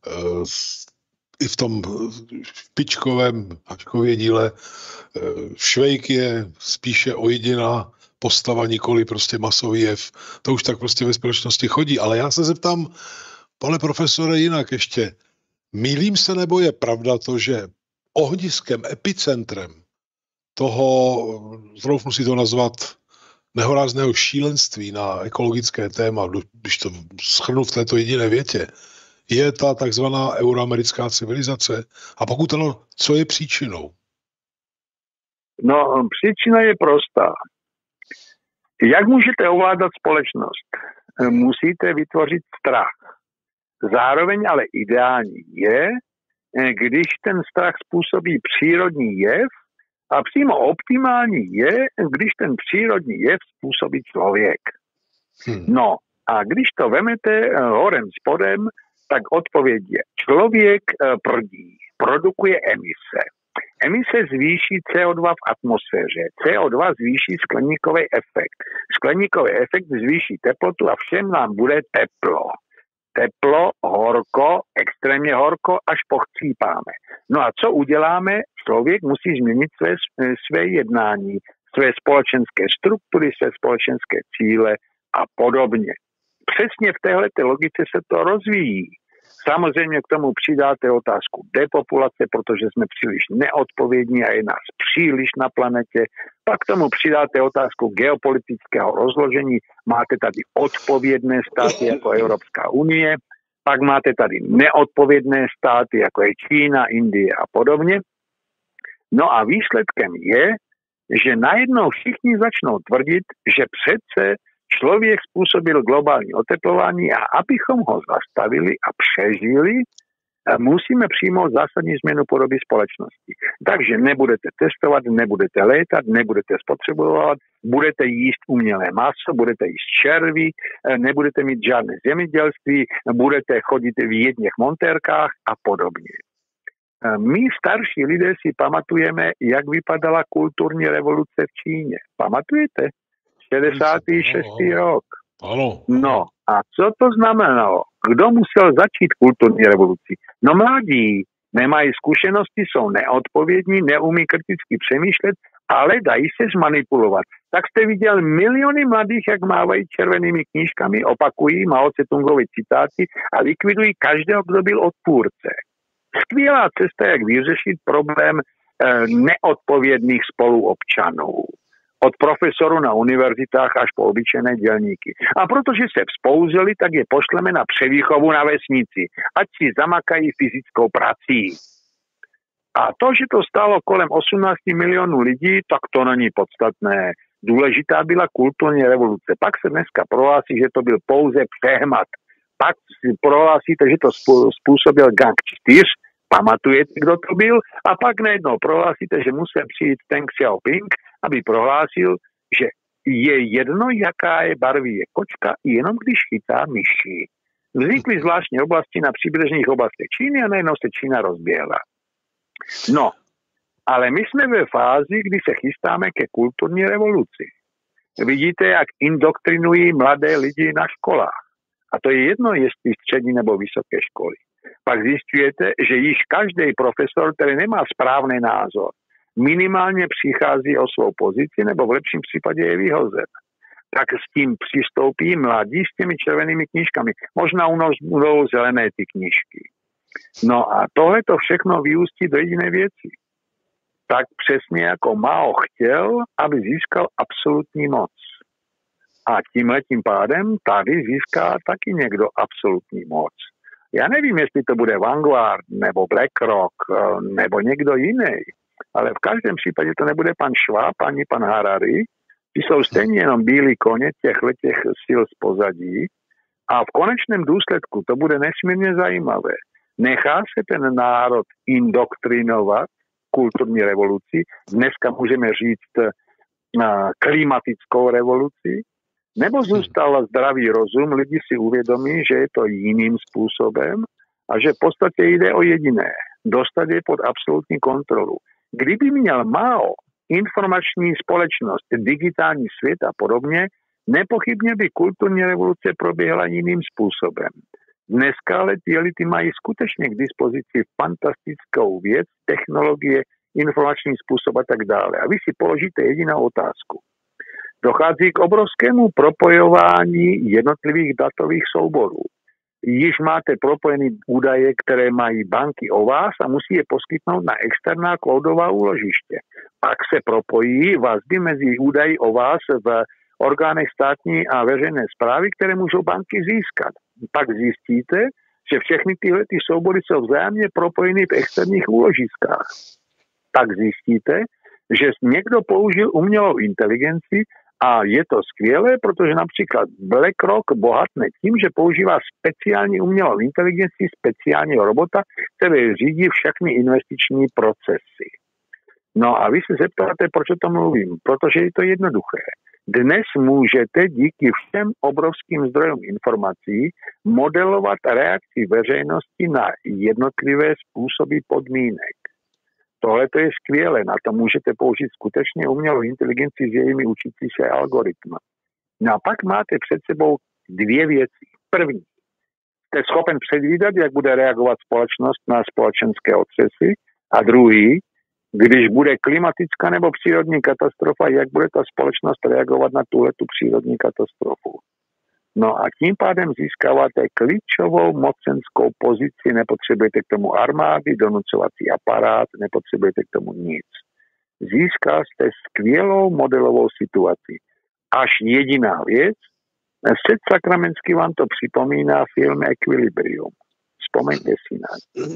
i v tom špičkovém Haškově díle Švejk je spíše ojediná postava, nikoli prostě masový jev. To už tak prostě ve společnosti chodí. Ale já se zeptám, pane profesore, jinak ještě. Mýlím se, nebo je pravda to, že ohniskem, epicentrem toho, zrovna si to nazvat, nehorázného šílenství na ekologické téma, když to shrnu v této jediné větě, je ta takzvaná euroamerická civilizace. A pokud ano, co je příčinou? No, příčina je prostá. Jak můžete ovládat společnost? Musíte vytvořit strach. Zároveň ale ideální je, když ten strach způsobí přírodní jev, a přímo optimální je, když ten přírodní jev způsobí člověk. Hmm. No a když to vemete horem spodem, tak odpověď je, člověk prdí, produkuje emise. Emise zvýší C O dva v atmosféře. C O dva zvýší skleníkový efekt. Skleníkový efekt zvýší teplotu a všem nám bude teplo. Teplo, horko, extrémně horko, až pochcípáme. No a co uděláme? Člověk musí změnit své, své jednání, své společenské struktury, své společenské cíle a podobně. Přesně v téhleté logice se to rozvíjí. Samozřejmě k tomu přidáte otázku depopulace, protože jsme příliš neodpovědní a je nás příliš na planetě. Pak k tomu přidáte otázku geopolitického rozložení. Máte tady odpovědné státy jako Evropská unie, pak máte tady neodpovědné státy jako je Čína, Indie a podobně. No a výsledkem je, že najednou všichni začnou tvrdit, že přece člověk způsobil globální oteplování a abychom ho zastavili a přežili, musíme přijmout zásadní změnu podoby společnosti. Takže nebudete testovat, nebudete létat, nebudete spotřebovat, budete jíst umělé maso, budete jíst červy, nebudete mít žádné zemědělství, budete chodit v jedněch montérkách a podobně. My starší lidé si pamatujeme, jak vypadala kulturní revoluce v Číně. Pamatujete? šedesátý šestý rok. Ano. No a co to znamenalo? Kdo musel začít kulturní revoluci? No mladí, nemají zkušenosti, jsou neodpovědní, neumí kriticky přemýšlet, ale dají se zmanipulovat. Tak jste viděl miliony mladých, jak mávají červenými knížkami, opakují Mao Tse-tungovy citáty a likvidují každého, kdo byl odpůrce. Skvělá cesta, jak vyřešit problém eh, neodpovědných spoluobčanů. Od profesorů na univerzitách až po obyčejné dělníky. A protože se vzpouzili, tak je pošleme na převýchovu na vesnici, ať si zamakají fyzickou prací. A to, že to stálo kolem osmnáct milionů lidí, tak to není podstatné. Důležitá byla kulturní revoluce. Pak se dneska prohlásí, že to byl pouze přehmat. Pak si prohlásíte, že to způsobil gang čtyř, pamatujete, kdo to byl, a pak najednou prohlásíte, že musí přijít Deng Xiaoping, aby prohlásil, že je jedno, jaká je barvy je kočka, jenom když chytá myši. Vznikly zvláštní oblasti na příbřežních oblastech Číny a najednou se Čína rozběhla. No, ale my jsme ve fázi, kdy se chystáme ke kulturní revoluci. Vidíte, jak indoktrinují mladé lidi na školách. A to je jedno, jestli střední nebo vysoké školy. Pak zjišťujete, že již každý profesor, který nemá správný názor, minimálně přichází o svou pozici nebo v lepším případě je vyhozen. Tak s tím přistoupí mladí s těmi červenými knížkami. Možná u nás budou zelené ty knížky. No a tohle to všechno vyústí do jediné věci. Tak přesně jako Mao chtěl, aby získal absolutní moc. A tímhletím pádem tady získá taky někdo absolutní moc. Já nevím, jestli to bude Vanguard, nebo BlackRock, nebo někdo jiný, ale v každém případě to nebude pan Schwab, ani pan Harari. Ty jsou stejně jenom bílí koně těchto těch sil z pozadí a v konečném důsledku to bude nesmírně zajímavé. Nechá se ten národ indoktrinovat kulturní revoluci, dneska můžeme říct klimatickou revoluci, nebo zůstal zdravý rozum, lidi si uvědomí, že je to jiným způsobem a že v podstatě jde o jediné, dostat je pod absolutní kontrolu. Kdyby měl Mao informační společnost, digitální svět a podobně, nepochybně by kulturní revoluce proběhla jiným způsobem. Dneska ale ty elity mají skutečně k dispozici fantastickou věc, technologie, informační způsob a tak dále. A vy si položíte jedinou otázku. Dochází k obrovskému propojování jednotlivých datových souborů. Již máte propojené údaje, které mají banky o vás a musí je poskytnout na externá cloudová úložiště. Pak se propojí vazby mezi údaji o vás v orgánech státní a veřejné správy, které můžou banky získat. Pak zjistíte, že všechny tyhle ty soubory jsou vzájemně propojeny v externích úložiskách. Pak zjistíte, že někdo použil umělou inteligenci a je to skvělé, protože například BlackRock bohatne tím, že používá speciální umělou inteligenci, speciálního robota, který řídí všechny investiční procesy. No a vy se zeptáte, proč o tom mluvím? Protože je to jednoduché. Dnes můžete díky všem obrovským zdrojům informací modelovat reakci veřejnosti na jednotlivé způsoby podmínek. Tohle to je skvělé, na to můžete použít skutečně umělou inteligenci s jejími učící se algoritmy. No a pak máte před sebou dvě věci. První, jste schopen předvídat, jak bude reagovat společnost na společenské otřesy, a druhý, když bude klimatická nebo přírodní katastrofa, jak bude ta společnost reagovat na tuhletu přírodní katastrofu. No a tím pádem získáváte klíčovou mocenskou pozici, nepotřebujete k tomu armády, donucovací aparát, nepotřebujete k tomu nic. Získal jste skvělou modelovou situaci. Až jediná věc, před sakramensky vám to připomíná film Equilibrium. Vzpomeňte si na to.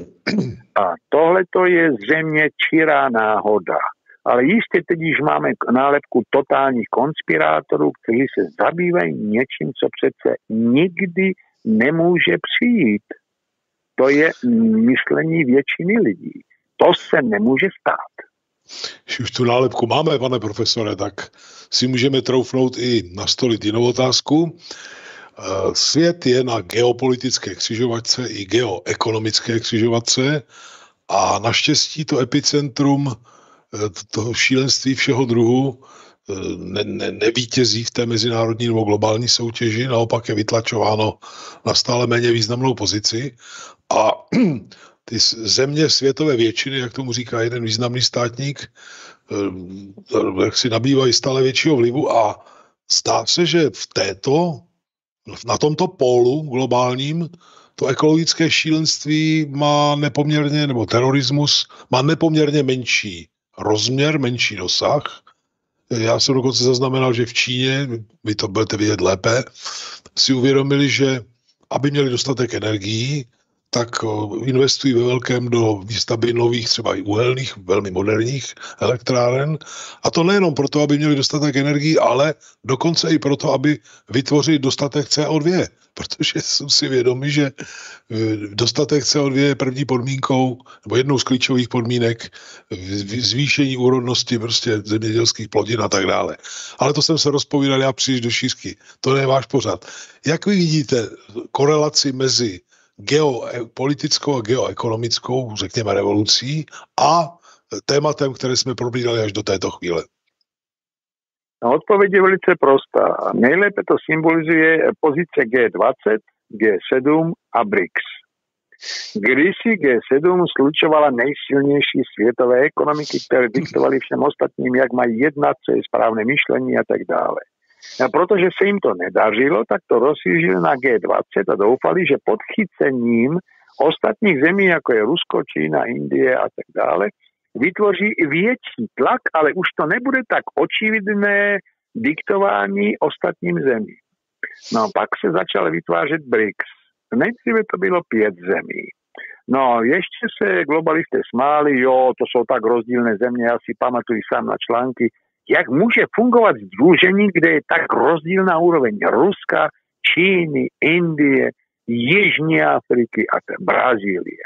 A tohle to je zřejmě čirá náhoda. Ale jistě teď již máme nálepku totálních konspirátorů, kteří se zabývají něčím, co přece nikdy nemůže přijít. To je myšlení většiny lidí. To se nemůže stát. Když už tu nálepku máme, pane profesore, tak si můžeme troufnout i nastolit jinou otázku. Svět je na geopolitické křižovatce i geoekonomické křižovatce a naštěstí to epicentrum toho šílenství všeho druhu ne, ne, nevítězí v té mezinárodní nebo globální soutěži, naopak je vytlačováno na stále méně významnou pozici a ty země světové většiny, jak tomu říká jeden významný státník, jak si nabývají stále většího vlivu a zdá se, že v této, na tomto pólu globálním to ekologické šílenství má nepoměrně, nebo terorismus má nepoměrně menší rozměr, menší dosah. Já jsem dokonce zaznamenal, že v Číně, vy to budete vidět lépe, si uvědomili, že aby měli dostatek energií, tak investují ve velkém do výstavby nových, třeba i uhelných, velmi moderních elektráren. A to nejenom proto, aby měli dostatek energií, ale dokonce i proto, aby vytvořili dostatek C O dva. Protože jsem si vědomý, že dostatek C O dva je první podmínkou, nebo jednou z klíčových podmínek zvýšení úrodnosti prostě zemědělských plodin a tak dále. Ale to jsem se rozpovídal já příliš do šířky. To je váš pořad. Jak vy vidíte korelaci mezi geopolitickou a geoekonomickou, řekněme, revolucí a tématem, které jsme probírali až do této chvíle? No, odpověď je velice prostá. Nejlépe to symbolizuje pozice G dvacet, G sedm a BRICS. Kdysi G sedm slučovala nejsilnější světové ekonomiky, které diktovaly všem ostatním, jak mají jednat, co je správné myšlení a tak dále. A protože se jim to nedařilo, tak to rozšířili na G dvacet a doufali, že podchycením ostatních zemí, jako je Rusko, Čína, Indie a tak dále, vytvoří větší tlak, ale už to nebude tak očividné diktování ostatním zemím. No pak se začaly vytvářet BRICS. Nejdříve to bylo pět zemí. No ještě se globalisté smáli, jo, to jsou tak rozdílné země, já si pamatuju sám na články, jak může fungovat sdružení, kde je tak rozdílná úroveň Ruska, Číny, Indie, Jižní Afriky a Brazílie.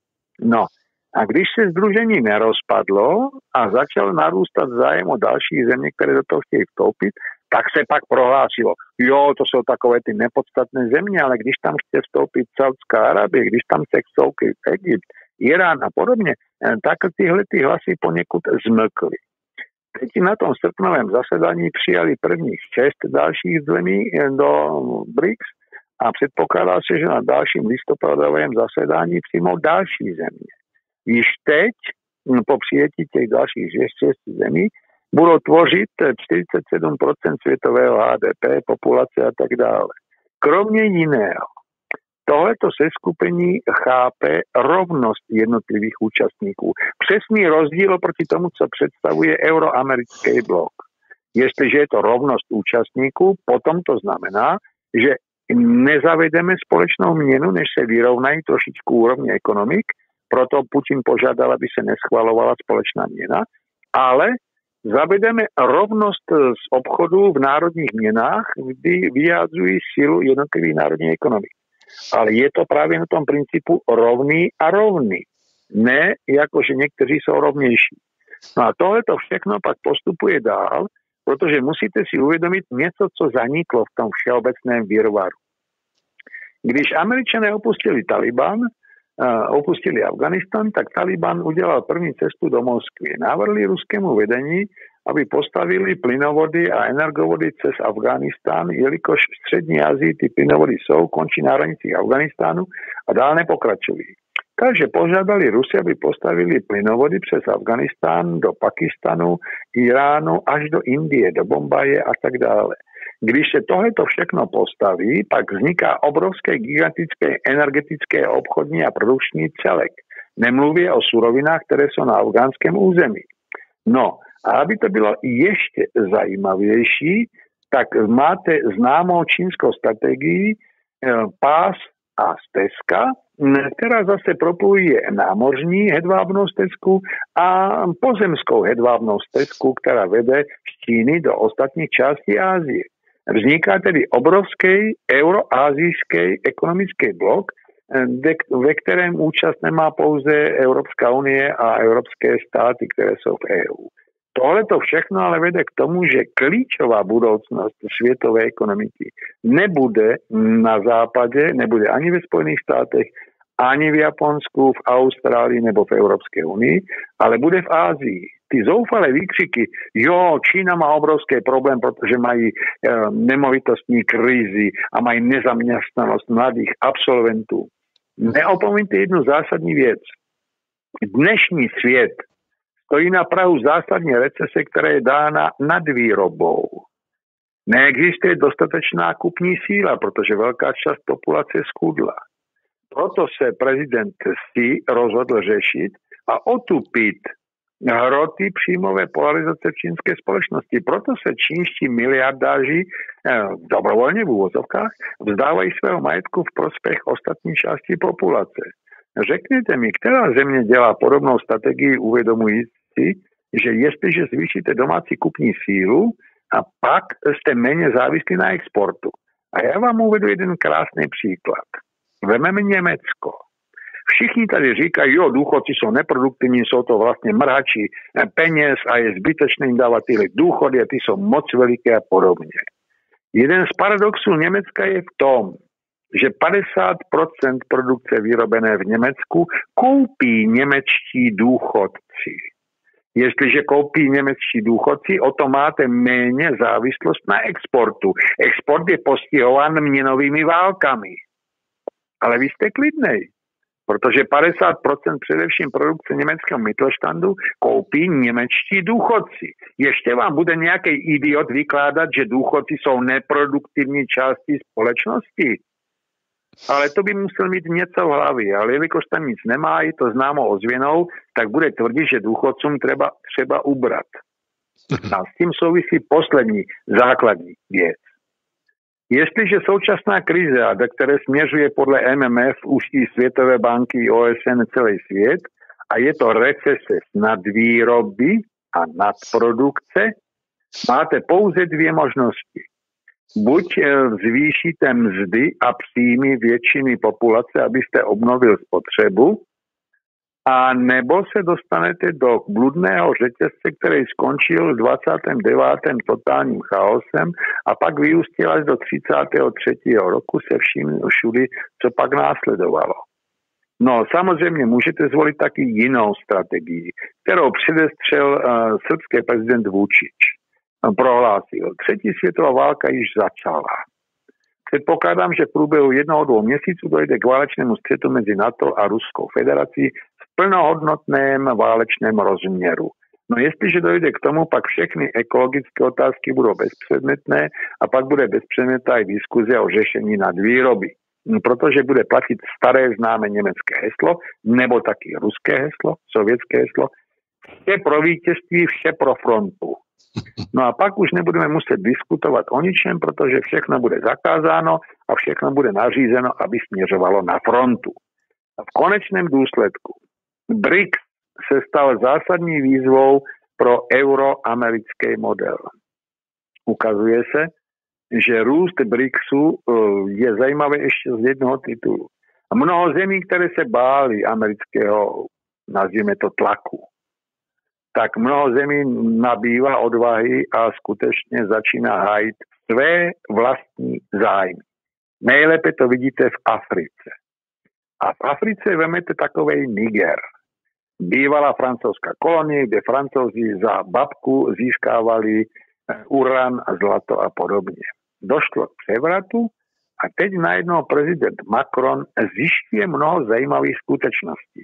No a když se sdružení nerozpadlo a začal narůstat zájem o další země, které do toho chtějí vstoupit, tak se pak prohlásilo, jo, to jsou takové ty nepodstatné země, ale když tam chce vstoupit Saudská Arabie, když tam chce vstoupit Egypt, Irán a podobně, tak tyhle ty hlasy poněkud zmlkly. Teď na tom srpnovém zasedání přijali prvních šest dalších zemí do BRICS a předpokládá se, že na dalším listopadovém zasedání přijmou další země. Již teď, po přijetí těch dalších šest zemí, budou tvořit čtyřicet sedm procent světového H D P, populace a tak dále. Kromě jiného, tohleto seskupení chápe rovnost jednotlivých účastníků. Přesný rozdíl oproti tomu, co představuje euroamerický blok. Jestliže je to rovnost účastníků, potom to znamená, že nezavedeme společnou měnu, než se vyrovnají trošičku úrovně ekonomik, proto Putin požádal, aby se neschvalovala společná měna, ale zavedeme rovnost z obchodu v národních měnách, kdy vyjádřují sílu jednotlivých národních ekonomik. Ale je to právě na tom principu rovný a rovný. Ne, jakože někteří jsou rovnější. No a tohle to všechno pak postupuje dál, protože musíte si uvědomit něco, co zaniklo v tom všeobecném virvaru. Když Američané opustili Taliban, uh, opustili Afganistan, tak Taliban udělal první cestu do Moskvy. Navrhli ruskému vedení, aby postavili plynovody a energovody přes Afghánistán, jelikož v střední Asii ty plynovody jsou, končí na hranicích Afghánistánu a dál nepokračují. Takže požádali Rusy, aby postavili plynovody přes Afghánistán do Pakistanu, Iránu až do Indie, do Bombaje a tak dále. Když se tohleto všechno postaví, pak vzniká obrovské gigantické energetické, obchodní a produkční celek. Nemluvě o surovinách, které jsou na afgánském území. No, a aby to bylo ještě zajímavější, tak máte známou čínskou strategii pás a stezka, která zase propojuje námořní hedvábnou stezku a pozemskou hedvábnou stezku, která vede z Číny do ostatních částí Asie. Vzniká tedy obrovský euroazijský ekonomický blok, ve kterém účast nemá pouze Evropská unie a evropské státy, které jsou v E U. Tohle to všechno ale vede k tomu, že klíčová budoucnost světové ekonomiky nebude na západě, nebude ani ve Spojených státech, ani v Japonsku, v Austrálii nebo v Evropské unii, ale bude v Asii. Ty zoufalé výkřiky, jo, Čína má obrovský problém, protože mají e, nemovitostní krizi a mají nezaměstnanost mladých absolventů. Neopomeňte jednu zásadní věc. Dnešní svět stojí na prahu zásadní recese, která je dána nadvýrobou. Neexistuje dostatečná kupní síla, protože velká část populace schudla. Proto se prezident Xi rozhodl řešit a otupit hroty příjmové polarizace v čínské společnosti. Proto se čínští miliardáři eh, dobrovolně v úvozovkách vzdávají svého majetku v prospěch ostatní části populace. Řekněte mi, která země dělá podobnou strategii uvědomující si, že jestliže zvýšíte domácí kupní sílu a pak jste méně závislí na exportu. A já vám uvedu jeden krásný příklad. Vememe Německo. Všichni tady říkají, jo, důchodci jsou neproduktivní, jsou to vlastně mrhači peněz a je zbytečné jim dávat tyhle důchody a ty jsou moc veliké a podobně. Jeden z paradoxů Německa je v tom, že padesát procent produkce vyrobené v Německu koupí němečtí důchodci. Jestliže koupí němečtí důchodci, o to máte méně závislost na exportu. Export je postihován měnovými válkami. Ale vy jste klidnej, protože padesát procent především produkce německého Mittelstandu koupí němečtí důchodci. Ještě vám bude nějaký idiot vykládat, že důchodci jsou neproduktivní části společnosti. Ale to by musel mít něco v hlavě. Ale jelikož tam nic nemá, je to známo ozvěnou, tak bude tvrdit, že důchodcům třeba, třeba ubrat. A s tím souvisí poslední základní věc. Jestliže současná krize, do které směřuje podle M M F už i Světové banky, O S N, celý svět, a je to recese z nadvýroby a nadprodukce, máte pouze dvě možnosti. Buď zvýšíte mzdy a příjmy většiny populace, abyste obnovil spotřebu, a nebo se dostanete do bludného řetězce, který skončil v dvacátém devátém totálním chaosem a pak vyústil až do třicátého třetího roku se vším všudy, co pak následovalo. No samozřejmě můžete zvolit taky jinou strategii, kterou předestřel uh, srbský prezident Vučić. Prohlásil, třetí světová válka již začala. Předpokládám, že v průběhu jednoho dvou měsíců dojde k válečnému střetu mezi NATO a Ruskou federací v plnohodnotném válečném rozměru. No jestliže dojde k tomu, pak všechny ekologické otázky budou bezpředmětné a pak bude bezpředmětná i diskuze o řešení nadvýroby. Protože bude platit staré známé německé heslo, nebo taky ruské heslo, sovětské heslo, vše pro vítězství, vše pro frontu. No a pak už nebudeme muset diskutovat o ničem, protože všechno bude zakázáno a všechno bude nařízeno, aby směřovalo na frontu. A v konečném důsledku B R I C S se stal zásadní výzvou pro euroamerický model. Ukazuje se, že růst B R I C S je zajímavý ještě z jednoho titulu. A mnoho zemí, které se bály amerického, nazvěme to, tlaku, tak mnoho zemí nabývá odvahy a skutečně začíná hájit své vlastní zájmy. Nejlépe to vidíte v Africe. A v Africe vemete takovej Niger. Bývalá francouzská kolonie, kde Francouzi za babku získávali uran a zlato a podobně. Došlo k převratu a teď najednou prezident Macron zjišťuje mnoho zajímavých skutečností.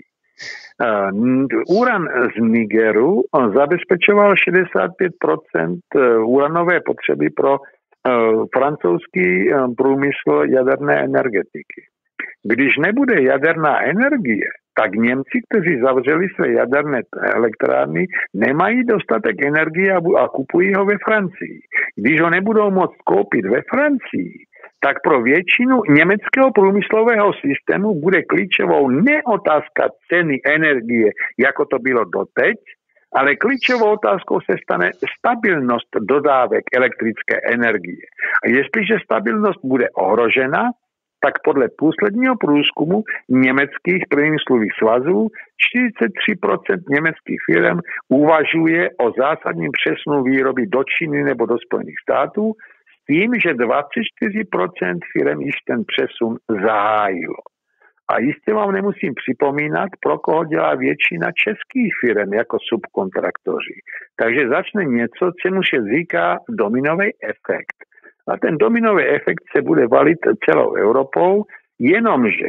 Uh, uran z Nigeru zabezpečoval šedesát pět procent uranové potřeby pro uh, francouzský uh, průmysl jaderné energetiky. Když nebude jaderná energie, tak Němci, kteří zavřeli své jaderné elektrárny, nemají dostatek energie a, a kupují ho ve Francii. Když ho nebudou moct koupit ve Francii, tak pro většinu německého průmyslového systému bude klíčovou ne otázka ceny energie, jako to bylo doteď, ale klíčovou otázkou se stane stabilnost dodávek elektrické energie. A jestliže stabilnost bude ohrožena, tak podle posledního průzkumu německých průmyslových svazů čtyřicet tři procent německých firm uvažuje o zásadním přesunu výroby do Číny nebo do Spojených států, s tím, že dvacet čtyři procent firm již ten přesun zahájilo. A jistě vám nemusím připomínat, pro koho dělá většina českých firm jako subkontraktoři. Takže začne něco, čemu se říká dominový efekt. A ten dominový efekt se bude valit celou Evropou, jenomže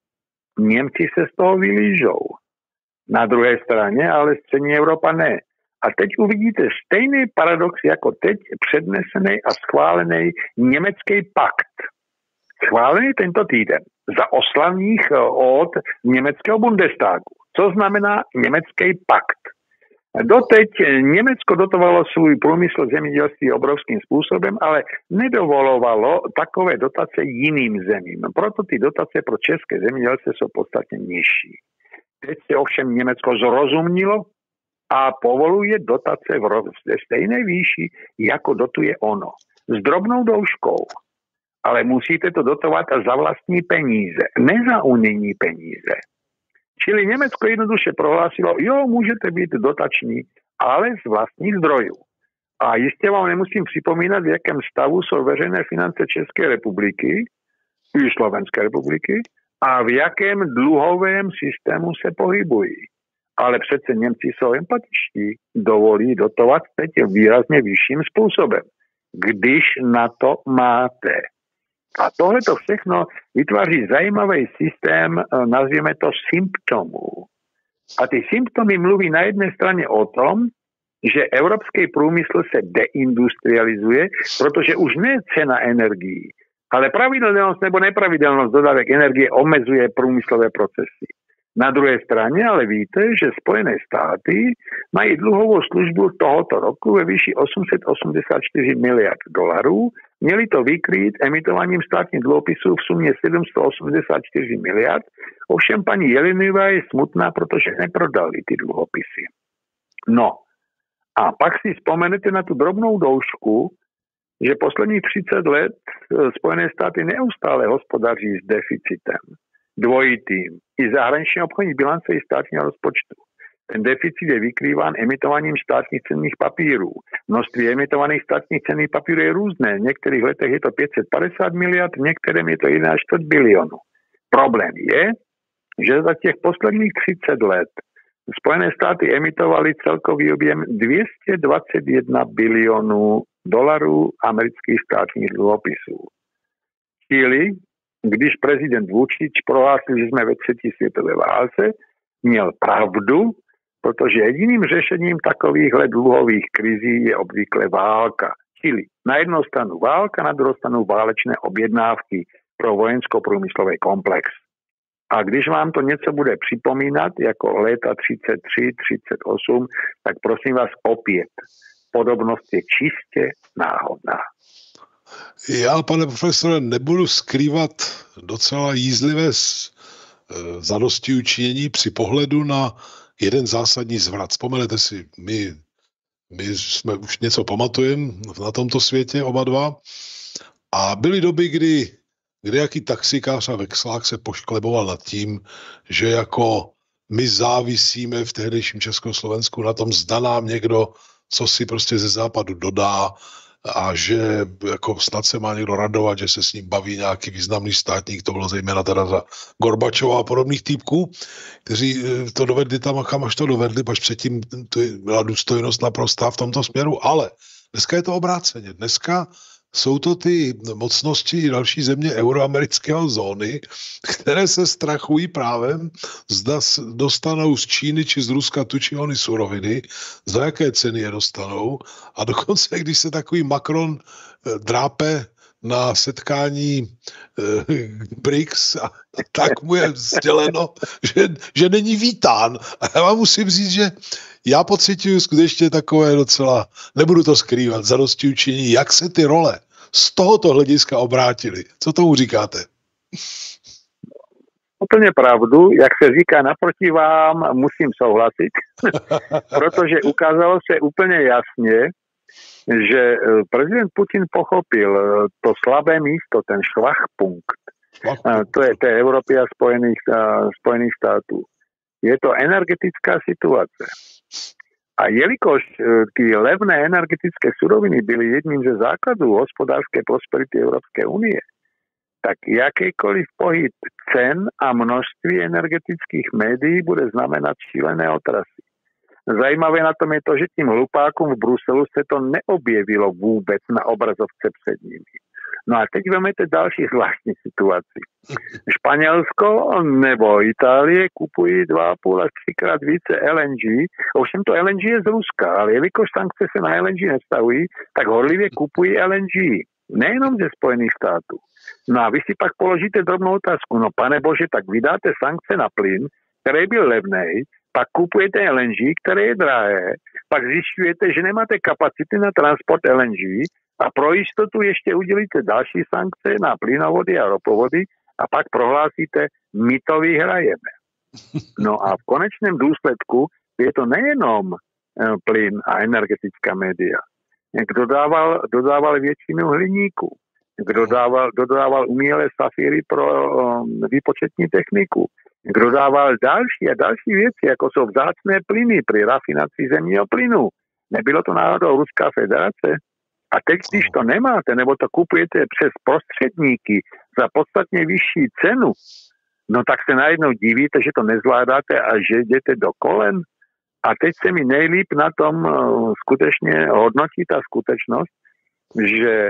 Němci se z toho vylížou. Na druhé straně, ale střední Evropa ne. A teď uvidíte stejný paradox jako teď přednesený a schválený německý pakt. Schválený tento týden za oslavních od německého Bundestagu. Co znamená německý pakt? Doteď Německo dotovalo svůj průmysl zemědělství obrovským způsobem, ale nedovolovalo takové dotace jiným zemím. Proto ty dotace pro české zemědělce jsou podstatně nižší. Teď se ovšem Německo zrozumnilo a povoluje dotace v stejné výši, jako dotuje ono. S drobnou douškou. Ale musíte to dotovat za vlastní peníze, ne za unijní peníze. Čili Německo jednoduše prohlásilo, jo, můžete být dotační, ale z vlastních zdrojů. A jistě vám nemusím připomínat, v jakém stavu jsou veřejné finance České republiky, i Slovenské republiky a v jakém dluhovém systému se pohybují. Ale přece Němci jsou empatičtí, dovolí dotovat teď výrazně vyšším způsobem, když na to máte. A tohle to všechno vytváří zajímavý systém, nazvěme to symptomů. A ty symptomy mluví na jedné straně o tom, že evropský průmysl se deindustrializuje, protože už ne cena energií, ale pravidelnost nebo nepravidelnost dodávek energie omezuje průmyslové procesy. Na druhé straně ale víte, že Spojené státy mají dluhovou službu tohoto roku ve výši osm set osmdesát čtyři miliard dolarů. Měli to vykrýt emitovaním státních dluhopisů v sumě sedm set osmdesát čtyři miliard. Ovšem paní Jelenová je smutná, protože neprodali ty dluhopisy. No a pak si vzpomenete na tu drobnou doušku, že posledních třicet let Spojené státy neustále hospodaří s deficitem. Dvojitým. I zahraniční obchodní bilance i státního rozpočtu. Ten deficit je vykrýván emitovaním státních cenných papírů. Množství emitovaných státních cenných papírů je různé. V některých letech je to pět set padesát miliard, v některém je to jedna celá čtyři bilionu. Problém je, že za těch posledních třicet let Spojené státy emitovaly celkový objem dvě stě dvacet jedna bilionů dolarů amerických státních dluhopisů. Čili když prezident Vučić prohlásil, že jsme ve třetí světové válce, měl pravdu, protože jediným řešením takovýchhle dluhových krizí je obvykle válka. Čili na jednu stranu válka, na druhou stranu válečné objednávky pro vojensko-průmyslový komplex. A když vám to něco bude připomínat, jako léta třicet tři třicet osm, tak prosím vás opět, podobnost je čistě náhodná. Já, pane profesore, nebudu skrývat docela jízlivé zadostiučinění při pohledu na jeden zásadní zvrat. Vzpomenete si, my, my jsme už něco pamatujeme na tomto světě oba dva a byly doby, kdy, kdy jaký taxikář a vexlák se poškleboval nad tím, že jako my závisíme v tehdejším Československu na tom, zda nám někdo, co si prostě ze západu dodá, a že jako snad se má někdo radovat, že se s ním baví nějaký významný státník, to bylo zejména teda za Gorbačova a podobných týpků, kteří to dovedli tam a kam až to dovedli, až předtím to byla důstojnost naprostá v tomto směru, ale dneska je to obráceně. Dneska jsou to ty mocnosti i další země euroamerického zóny, které se strachují právem, zda dostanou z Číny či z Ruska tu či ony suroviny, za jaké ceny je dostanou. A dokonce, když se takový Macron drápe na setkání eh, B R I C S, a tak mu je sděleno, že, že není vítán. A já vám musím říct, že já pocituju skutečně takové docela, nebudu to skrývat, zadostiučinění, jak se ty role z tohoto hlediska obrátily. Co tomu říkáte? Úplně pravdu, jak se říká, naproti vám musím souhlasit, protože ukázalo se úplně jasně, že prezident Putin pochopil to slabé místo, ten švachpunkt, to je té Evropy a Spojených, Spojených států. Je to energetická situace. A jelikož ty levné energetické suroviny byly jedním ze základů hospodářské prosperity Evropské unie, tak jakýkoliv pohyb cen a množství energetických médií bude znamenat šílené otrasy. Zajímavé na tom je to, že tím hlupákům v Bruselu se to neobjevilo vůbec na obrazovce před nimi. No a teď vemete další zvláštní situaci. Španělsko nebo Itálie kupují dva a půl až třikrát více L N G. Ovšem to L N G je z Ruska, ale jelikož sankce se na L N G nevztahují, tak horlivě kupují L N G. Nejenom ze Spojených států. No a vy si pak položíte drobnou otázku. No pane bože, tak vydáte sankce na plyn, který byl levnej, pak kupujete L N G, které je drahé, pak zjišťujete, že nemáte kapacity na transport L N G a pro jistotu ještě udělíte další sankce na plynovody a ropovody a pak prohlásíte, my to vyhrajeme. No a v konečném důsledku je to nejenom plyn a energetická média. Kdo dodával, dodával většinu hliníku, kdo dodával, dodával umělé safíry pro um, výpočetní techniku, kdo dodával další a další věci, jako jsou vzácné plyny při rafinaci zemního plynu. Nebylo to náhodou Ruská federace? A teď, když to nemáte, nebo to kupujete přes prostředníky za podstatně vyšší cenu, no tak se najednou divíte, že to nezvládáte a že jdete do kolen. A teď se mi nejlíp na tom uh, skutečně hodnotí ta skutečnost, že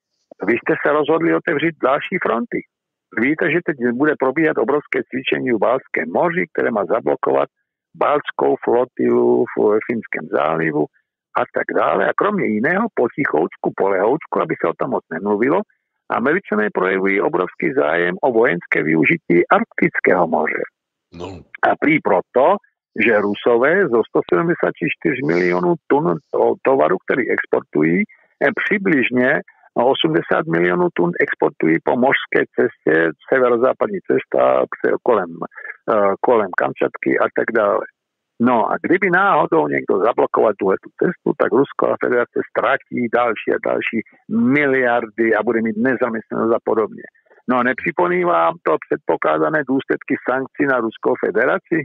vy jste se rozhodli otevřít další fronty. Víte, že teď bude probíhat obrovské cvičení v Baltském moři, které má zablokovat baltskou flotilu v Finském zálivu a tak dále. A kromě jiného potichoučku, polehoučku, aby se o tom moc nemluvilo, Američané projevují obrovský zájem o vojenské využití Arktického moře. No. A prý proto, že Rusové zo sto sedmdesát čtyři milionů tun tovaru, který exportují, přibližně osmdesát milionů tun exportují po mořské cestě, severozápadní cesta kolem, kolem Kamčatky a tak dále. No a kdyby náhodou někdo zablokoval tu cestu, tak Ruská federace ztratí další a další miliardy a bude mít nezaměstnanost a podobně. No a nepřipomínám to předpokládané důsledky sankcí na Ruskou federaci?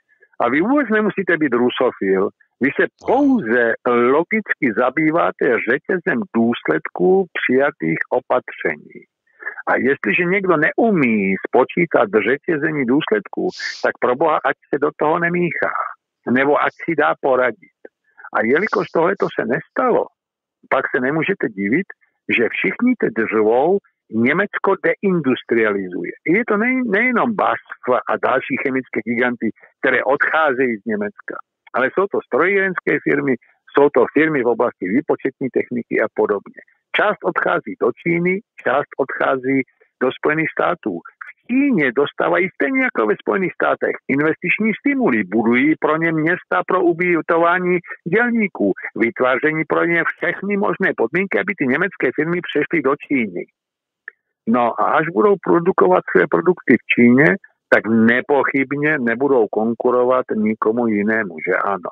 A vy vůbec nemusíte být rusofil, vy se pouze logicky zabýváte řetězem důsledků přijatých opatření. A jestliže někdo neumí spočítat řetězení důsledků, tak proboha, ať se do toho nemíchá, nebo ať si dá poradit. A jelikož tohleto se nestalo, pak se nemůžete divit, že všichni teď řvou, Německo deindustrializuje. Je to nej, nejenom B A S F a další chemické giganty, které odcházejí z Německa, ale jsou to strojírenské firmy, jsou to firmy v oblasti výpočetní techniky a podobně. Část odchází do Číny, část odchází do Spojených států. V Číně dostávají stejně jako ve Spojených státech investiční stimuly, budují pro ně města pro ubytování dělníků, vytváření pro ně všechny možné podmínky, aby ty německé firmy přešly do Číny. No a až budou produkovat své produkty v Číně, tak nepochybně nebudou konkurovat nikomu jinému, že ano.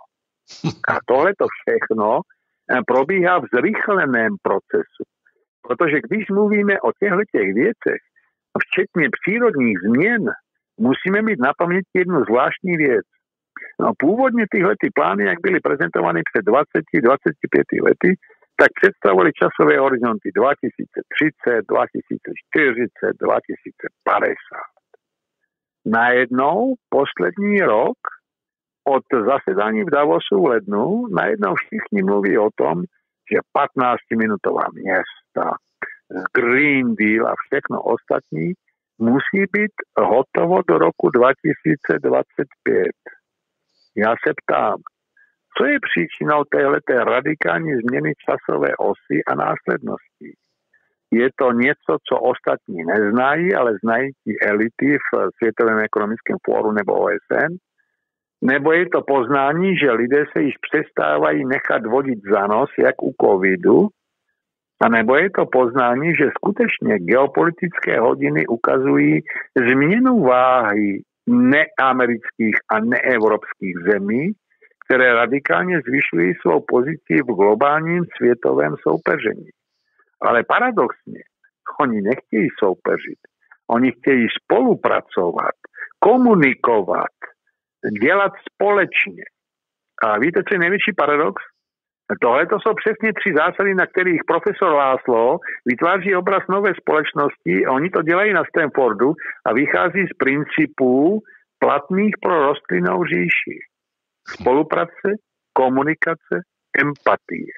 A tohle to všechno probíhá v zrychleném procesu. Protože když mluvíme o těchto těch věcech, včetně přírodních změn, musíme mít na paměti jednu zvláštní věc. No, původně tyhle ty plány, jak byly prezentovány před dvaceti až dvaceti pěti lety, tak představovaly časové horizonty dva tisíce třicet, dva tisíce čtyřicet, dva tisíce padesát. Najednou poslední rok od zasedání v Davosu v lednu, najednou všichni mluví o tom, že patnáctiminutová města, Green Deal a všechno ostatní musí být hotovo do roku dva tisíce dvacet pět. Já se ptám, co je příčinou téhleté radikální změny časové osy a následností? Je to něco, co ostatní neznají, ale znají ti elity v Světovém ekonomickém fóru nebo O S N? Nebo je to poznání, že lidé se již přestávají nechat vodit za nos, jak u covidu? A nebo je to poznání, že skutečně geopolitické hodiny ukazují změnu váhy neamerických a neevropských zemí, které radikálně zvyšují svou pozici v globálním světovém soupeření. Ale paradoxně, oni nechtějí soupeřit. Oni chtějí spolupracovat, komunikovat, dělat společně. A víte, co je největší paradox? Tohle to jsou přesně tři zásady, na kterých profesor László vytváří obraz nové společnosti. Oni to dělají na Stanfordu a vychází z principů platných pro rostlinnou říši. Spolupráce, komunikace, empatie.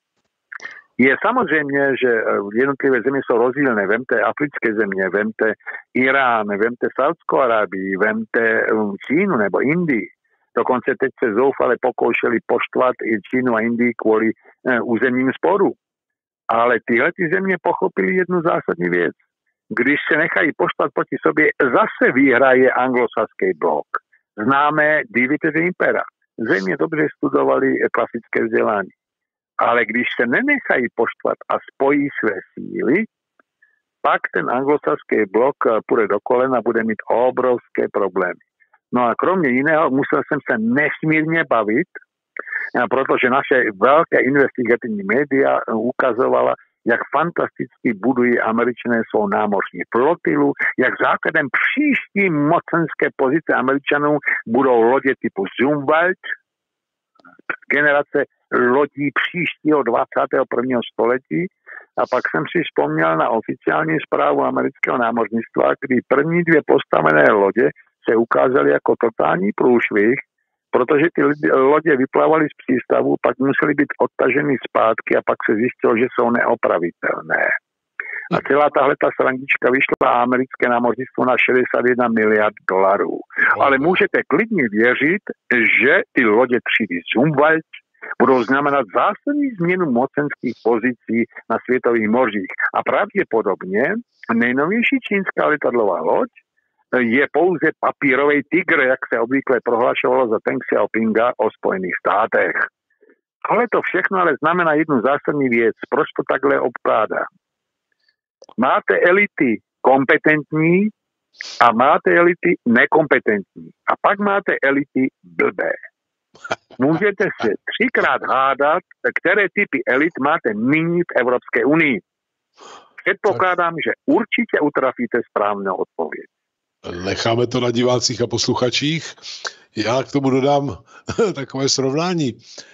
Je samozřejmě, že jednotlivé země jsou rozdílné. Vemte africké země, vemte Irán, vemte Saudskou Arábii, vemte Čínu nebo Indii. Dokonce teď se zoufale pokoušeli poštvat i Čínu a Indii kvůli územním sporu. Ale tyhle ty země pochopili jednu zásadní věc. Když se nechají poštvat proti sobě, zase vyhraje anglosaský blok. Známe Dividend Impera. Země dobře studovali klasické vzdělání. Ale když se nenechají poštvat a spojí své síly, pak ten anglosaský blok půjde do kolena a bude mít obrovské problémy. No a kromě jiného musel jsem se nesmírně bavit, protože naše velké investigativní média ukazovala, jak fantasticky budují Američané svou námořní flotilu, jak základem příští mocenské pozice Američanů budou lodě typu Zumwalt, generace lodí příštího dvacátého prvního století. A pak jsem si vzpomněl na oficiální zprávu amerického námořnictva, kdy první dvě postavené lodě se ukázaly jako totální průšvih, protože ty lodě vyplávaly z přístavu, pak musely být odtaženy zpátky a pak se zjistilo, že jsou neopravitelné. A celá tahle ta srandička vyšla americké námořnictvo na šedesát jedna miliard dolarů. Ale můžete klidně věřit, že ty lodě třídy Zumwalt budou znamenat zásadní změnu mocenských pozicí na světových mořích. A pravděpodobně nejnovější čínská letadlová loď je pouze papírový tygr, jak se obvykle prohlašovalo za Deng Xiaopinga o Spojených státech. Ale to všechno ale znamená jednu zásadní věc. Proč to takhle obkládá? Máte elity kompetentní a máte elity nekompetentní. A pak máte elity blbé. Můžete se třikrát hádat, které typy elit máte nyní v Evropské unii. Předpokládám, že určitě utrafíte správnou odpověď. Necháme to na divácích a posluchačích. Já k tomu dodám takové srovnání.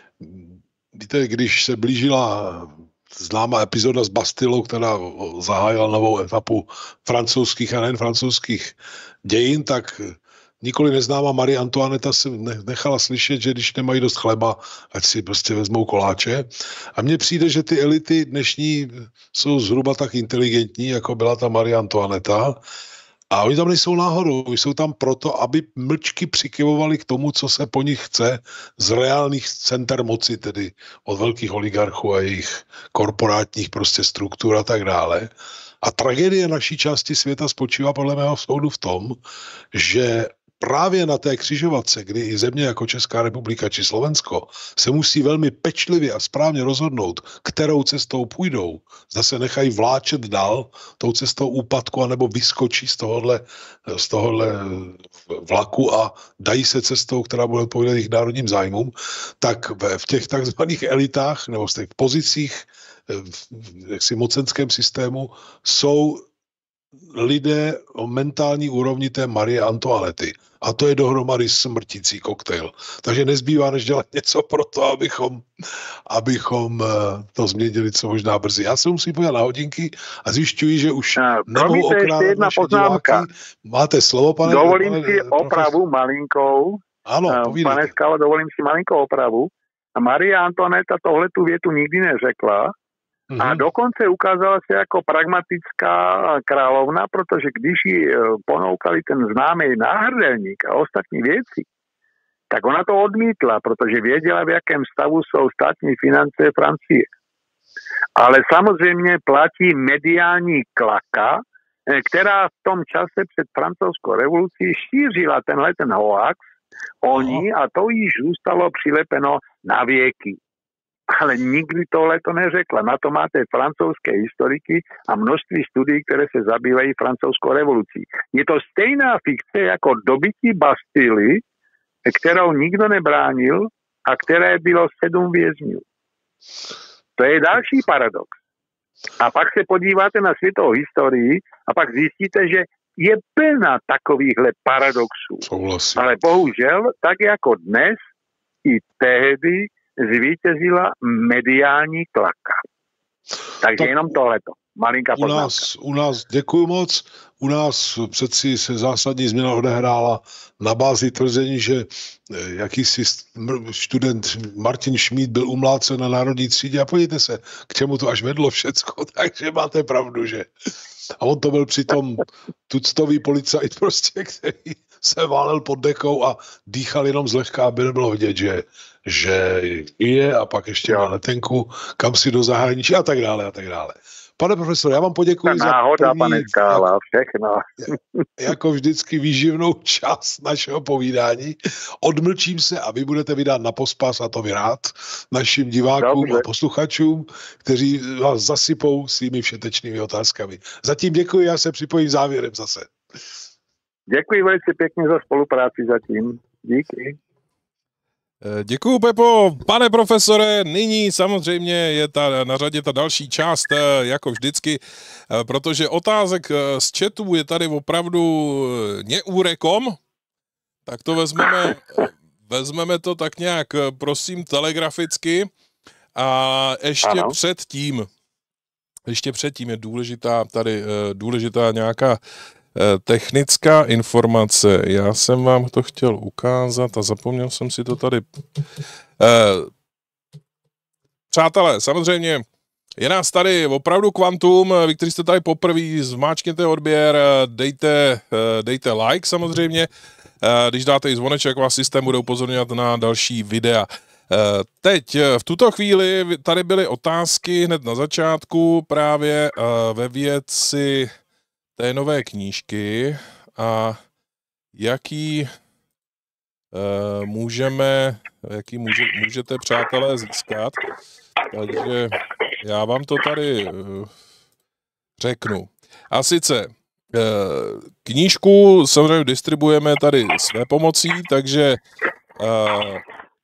Víte, když se blížila známá epizoda s Bastilou, která zahájila novou etapu francouzských a nejen francouzských dějin, tak nikoli neznámá Marie Antoineta se nechala slyšet, že když nemají dost chleba, ať si prostě vezmou koláče. A mně přijde, že ty elity dnešní jsou zhruba tak inteligentní, jako byla ta Marie Antoineta. A oni tam nejsou náhodou, jsou tam proto, aby mlčky přikyvovali k tomu, co se po nich chce z reálných center moci, tedy od velkých oligarchů a jejich korporátních prostě struktur a tak dále. A tragédie naší části světa spočívá podle mého soudu v tom, že právě na té křižovatce, kdy i země jako Česká republika či Slovensko se musí velmi pečlivě a správně rozhodnout, kterou cestou půjdou, zda se nechají vláčet dál tou cestou úpadku, anebo vyskočí z tohohle, z tohohle vlaku a dají se cestou, která bude odpovídat jejich národním zájmům, tak v těch takzvaných elitách nebo v těch pozicích v jaksi mocenském systému jsou lidé o mentální úrovni té Marie Antoinety. A to je dohromady smrtící koktejl. Takže nezbývá, než dělat něco pro to, abychom, abychom to změnili co možná brzy. Já se musím podívat na hodinky a zjišťuji, že už nemohu okrádat naše diváky. Máte slovo, pane Dovolím pane, si opravu malinkou. Ano, povídejte. Pane Skalo, dovolím si malinkou opravu. A Marie Antoineta tohle tu větu nikdy neřekla. A dokonce ukázala se jako pragmatická královna, protože když ji ponoukali ten známý náhrdelník a ostatní věci, tak ona to odmítla, protože věděla, v jakém stavu jsou státní finance Francie. Ale samozřejmě platí mediální klaka, která v tom čase před francouzskou revolucí šířila tenhle ten hoax o ní a to již zůstalo přilepeno na věky. Ale nikdy tohle to neřekla. Na to máte francouzské historiky a množství studií, které se zabývají francouzskou revolucí. Je to stejná fikce jako dobytí Bastily, kterou nikdo nebránil a které bylo sedm vězňů. To je další paradox. A pak se podíváte na světovou historii a pak zjistíte, že je plná takovýchhle paradoxů. Souhlasím. Ale bohužel, tak jako dnes, i tehdy zvítězila mediální tlaka. Takže tak jenom tohleto. Malinká u nás, u nás, děkuju moc, u nás přeci se zásadní změna odehrála na bázi tvrzení, že jakýsi student Martin Šmíd byl umlácen na národní třídě a podívejte se, k čemu to až vedlo všecko, takže máte pravdu, že a on to byl přitom tuctový policajt prostě, který se válel pod dekou a dýchal jenom zlehka, aby nebylo vidět, že, že je a pak ještě má letenku, kam si do zahraničí a tak dále a tak dále. Pane profesor, já vám poděkuji za náhoda, první, pane Skála, všechno. Jako vždycky výživnou část našeho povídání. Odmlčím se a vy budete vydat na pospas a to vy rád našim divákům Dobře. a posluchačům, kteří vás zasypou svými všetečnými otázkami. Zatím děkuji, já se připojím závěrem zase. Děkuji velice pěkně za spolupráci zatím. Díky. Děkuju, Pepo. Pane profesore, nyní samozřejmě je ta, na řadě ta další část, jako vždycky, protože otázek z chatu je tady opravdu neúrekom, tak to vezmeme vezmeme to tak nějak, prosím, telegraficky a ještě ano. předtím, ještě předtím je důležitá tady, důležitá nějaká technická informace. Já jsem vám to chtěl ukázat a zapomněl jsem si to tady. Přátelé, samozřejmě je nás tady opravdu kvantum, vy, kteří jste tady poprvé, zmáčkněte odběr, dejte, dejte like samozřejmě, když dáte i zvoneček, vás systém bude upozorňovat na další videa. Teď, v tuto chvíli, tady byly otázky hned na začátku právě ve věci té nové knížky a jaký můžeme, jaký může, můžete, přátelé, získat. Takže já vám to tady uh, řeknu. A sice uh, knížku samozřejmě distribuujeme tady své pomocí, takže uh,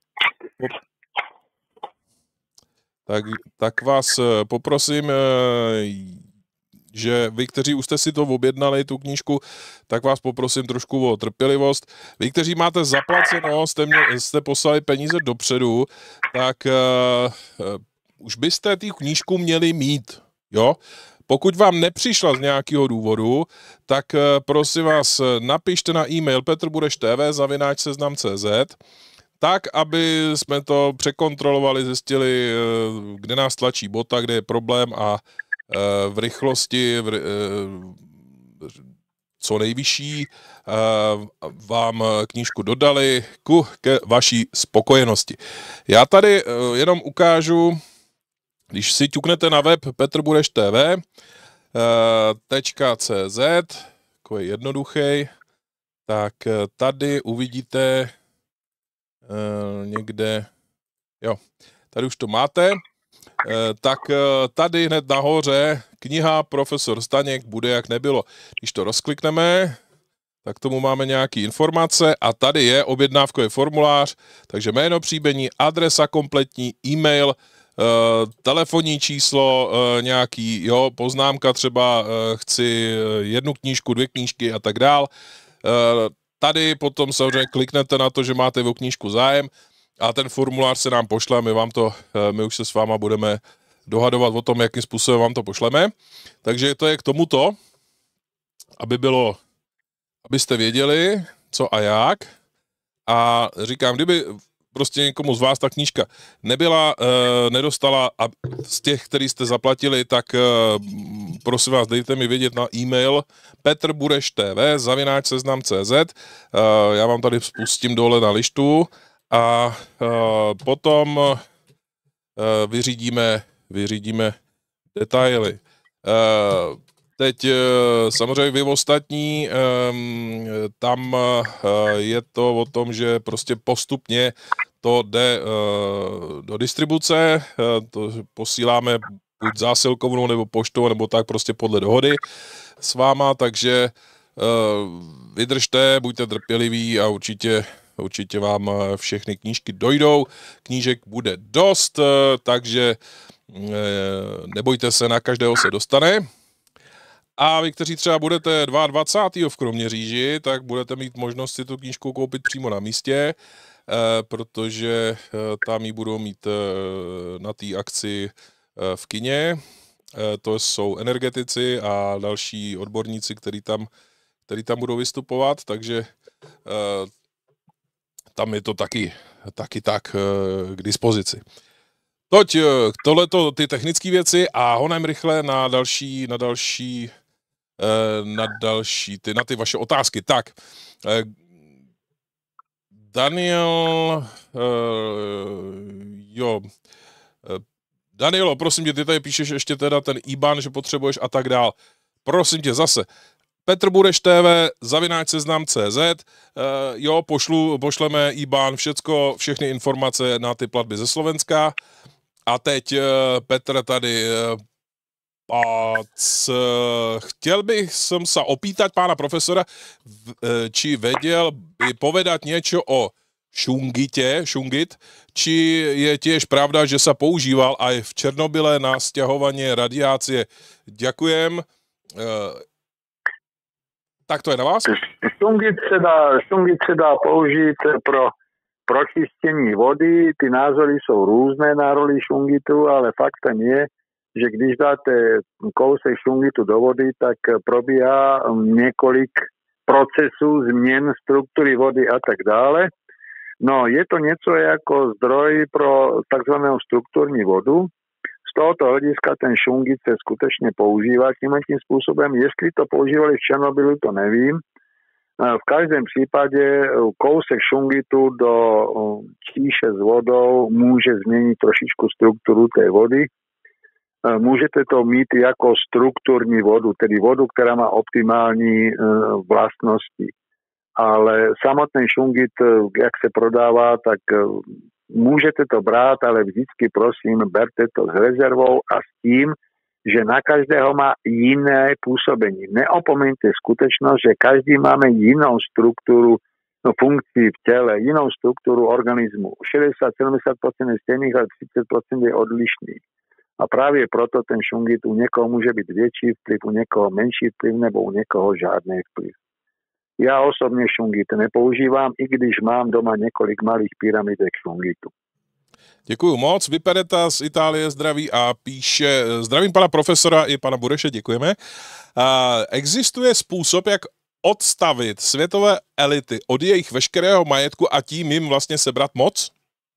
tak, tak vás uh, poprosím, uh, že vy, kteří už jste si to objednali, tu knížku, tak vás poprosím trošku o trpělivost. Vy, kteří máte zaplaceno, jste, mě, jste poslali peníze dopředu, tak uh, uh, už byste ty knížku měli mít, jo? Pokud vám nepřišla z nějakého důvodu, tak prosím vás, napište na e-mail petrbudeštv zavináč seznam tečka cé zet, tak, aby jsme to překontrolovali, zjistili, kde nás tlačí bota, kde je problém a v rychlosti, v, co nejvyšší, vám knížku dodali ku ke vaší spokojenosti. Já tady jenom ukážu, když si ťuknete na web petrbudeštv tečka cé zet, takový jednoduchý, tak tady uvidíte někde, jo, tady už to máte, tak tady hned nahoře kniha Profesor Staněk bude jak nebylo. Když to rozklikneme, tak tomu máme nějaké informace a tady je objednávkový formulář, takže jméno, příjmení, adresa kompletní, e-mail, Uh, telefonní číslo, uh, nějaký, jo, poznámka třeba, uh, chci jednu knížku, dvě knížky a tak dál. Uh, tady potom samozřejmě kliknete na to, že máte o knížku zájem a ten formulář se nám pošle, my vám to, uh, my už se s váma budeme dohadovat o tom, jakým způsobem vám to pošleme. Takže to je k tomuto, aby bylo, abyste věděli, co a jak. A říkám, kdyby prostě někomu z vás ta knížka nebyla, e, nedostala a z těch, který jste zaplatili, tak e, prosím vás, dejte mi vědět na e-mail petrbudeštv zavináč seznam tečka cé zet. E, já vám tady spustím dole na lištu a e, potom e, vyřídíme, vyřídíme detaily. E, Teď samozřejmě vy ostatní, tam je to o tom, že prostě postupně to jde do distribuce, to posíláme buď zásilkovnou nebo poštou, nebo tak prostě podle dohody s váma, takže vydržte, buďte trpěliví a určitě, určitě vám všechny knížky dojdou. Knížek bude dost, takže nebojte se, na každého se dostane. A vy, kteří třeba budete dvacátého druhého v Kroměříži, tak budete mít možnost si tu knížku koupit přímo na místě, protože tam ji budou mít na té akci v kině. To jsou energetici a další odborníci, kteří tam, který tam budou vystupovat, takže tam je to taky, taky tak k dispozici. Toť tohleto ty technické věci a honem rychle na další, na další na další, ty, na ty vaše otázky. Tak, Daniel, jo, Danielo, prosím tě, ty tady píšeš ještě teda ten í ban, že potřebuješ a tak dál. Prosím tě, zase, petrbudeštv zavináč seznam tečka cé zet, jo, pošlu, pošleme í ban, všecko, všechny informace na ty platby ze Slovenska. A teď Petr tady a c, chtěl bych som sa opýtať pána profesora, či vedel by povedať niečo o šungite, šungit, či je tiež pravda, že sa používal aj v Černobyle na stiahovanie radiácie. Ďakujem. Tak to je na vás? Šungit se dá, šungit se dá použít pro pro čistení vody. Ty názory jsou různé na roli šungitu, ale faktem je, že když dáte kousek šungitu do vody, tak probíhá několik procesů změn struktury vody a tak dále. No, je to něco jako zdroj pro takzvanou strukturní vodu. Z tohoto hlediska ten šungit se skutečně používá tímhle tím způsobem. Jestli to používali v Černobylu, to nevím. V každém případě kousek šungitu do číše s vodou může změnit trošičku strukturu té vody. Můžete to mít jako strukturní vodu, tedy vodu, která má optimální vlastnosti. Ale samotný šungit, jak se prodává, tak můžete to brát, ale vždycky prosím, berte to s rezervou a s tím, že na každého má jiné působení. Neopomeňte skutečnost, že každý máme jinou strukturu no, funkcí v těle, jinou strukturu organismu. šedesát až sedmdesát procent je stejných, ale třicet procent je odlišných. A právě proto ten šungit u někoho může být větší vplyv, u někoho menší vplyv nebo u někoho žádný vplyv. Já osobně šungit nepoužívám, i když mám doma několik malých pyramidek šungitu. Děkuju moc. Vypereta z Itálie zdraví a píše, zdravím pana profesora i pana Bureše, děkujeme. Existuje způsob, jak odstavit světové elity od jejich veškerého majetku a tím jim vlastně sebrat moc?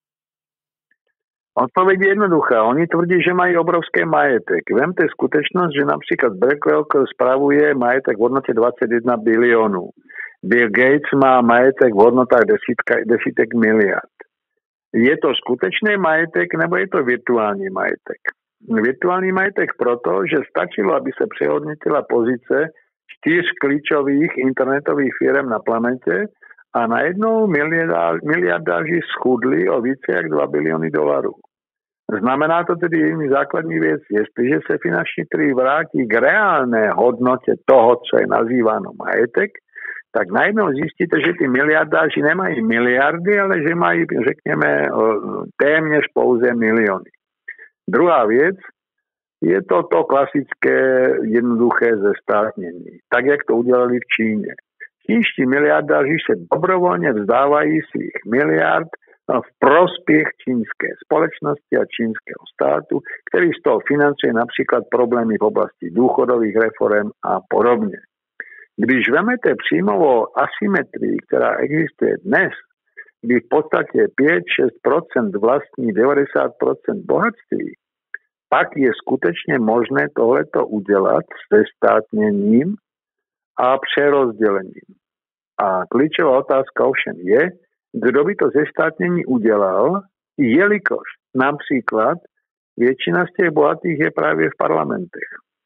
Odpověď je jednoduchá. Oni tvrdí, že mají obrovský majetek. Vemte skutečnost, že například BlackRock spravuje majetek v hodnotě dvacet jedna bilionů. Bill Gates má majetek v hodnotách desítka, desítek miliard. Je to skutečný majetek nebo je to virtuální majetek? Virtuální majetek proto, že stačilo, aby se přehodnotila pozice čtyř klíčových internetových firm na planetě a najednou miliardáři schudli o více jak dva biliony dolarů. Znamená to tedy jediný základní věc, jestliže se finanční trhy vrátí k reálné hodnotě toho, co je nazýváno majetek, tak najednou zjistíte, že ty miliardáři nemají miliardy, ale že mají, řekněme, téměř pouze miliony. Druhá věc, je to to klasické jednoduché zestátnění, tak jak to udělali v Číně. Čínští miliardáři se dobrovolně vzdávají svých miliard v prospěch čínské společnosti a čínského státu, který z toho financuje například problémy v oblasti důchodových reform a podobně. Když vemete příjmovou asymetrii, která existuje dnes, kdy v podstatě pět až šest procent vlastní devadesát procent bohatství, pak je skutečně možné tohleto udělat se státněním a přerozdělením. A klíčová otázka ovšem je, kdo by to zestátnění udělal, jelikož například většina z těch bohatých je právě v parlamentech.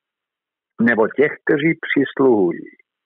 Nebo těch, kteří přisluhují.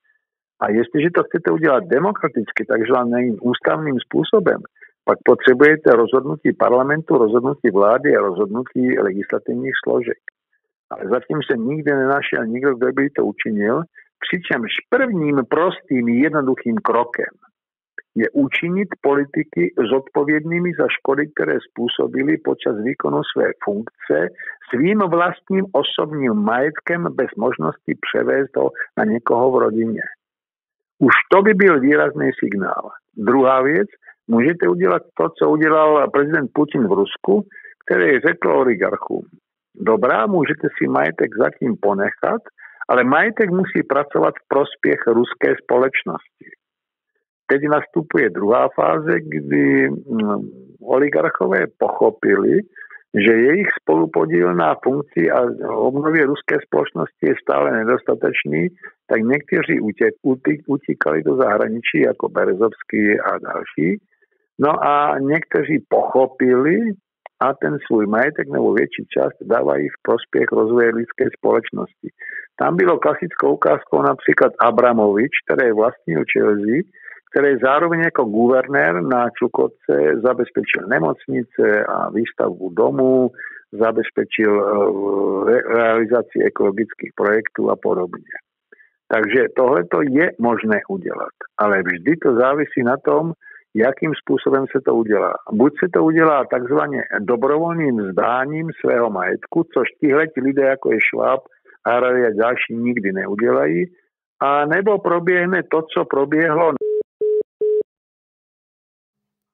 A jestliže to chcete udělat demokraticky, takzvaným ústavním způsobem, pak potřebujete rozhodnutí parlamentu, rozhodnutí vlády a rozhodnutí legislativních složek. Ale zatím se nikdy nenašel nikdo, kdo by to učinil, přičemž prvním prostým jednoduchým krokem je učinit politiky zodpovědnými za škody, které způsobili počas výkonu své funkce svým vlastním osobním majetkem bez možnosti převést ho na někoho v rodině. Už to by byl výrazný signál. Druhá věc, můžete udělat to, co udělal prezident Putin v Rusku, který řekl oligarchům. Dobrá, můžete si majetek zatím ponechat, ale majetek musí pracovat v prospěch ruské společnosti. Teď nastupuje druhá fáze, kdy oligarchové pochopili, že jejich spolupodíl na funkci a obnově ruské společnosti je stále nedostatečný, tak někteří utíkali do zahraničí, jako Berezovský a další. No a někteří pochopili a ten svůj majetek nebo větší část dávají v prospěch rozvoje lidské společnosti. Tam bylo klasickou ukázkou například Abramovič, který vlastnil Chelsea, který zároveň jako guvernér na Čukotce zabezpečil nemocnice a výstavbu domů, zabezpečil re- realizaci ekologických projektů a podobně. Takže tohleto je možné udělat, ale vždy to závisí na tom, jakým způsobem se to udělá. Buď se to udělá takzvaně dobrovolným vzdáním svého majetku, což tihleti lidé, jako je Schwab, Harari a další, nikdy neudělají, a nebo proběhne to, co proběhlo.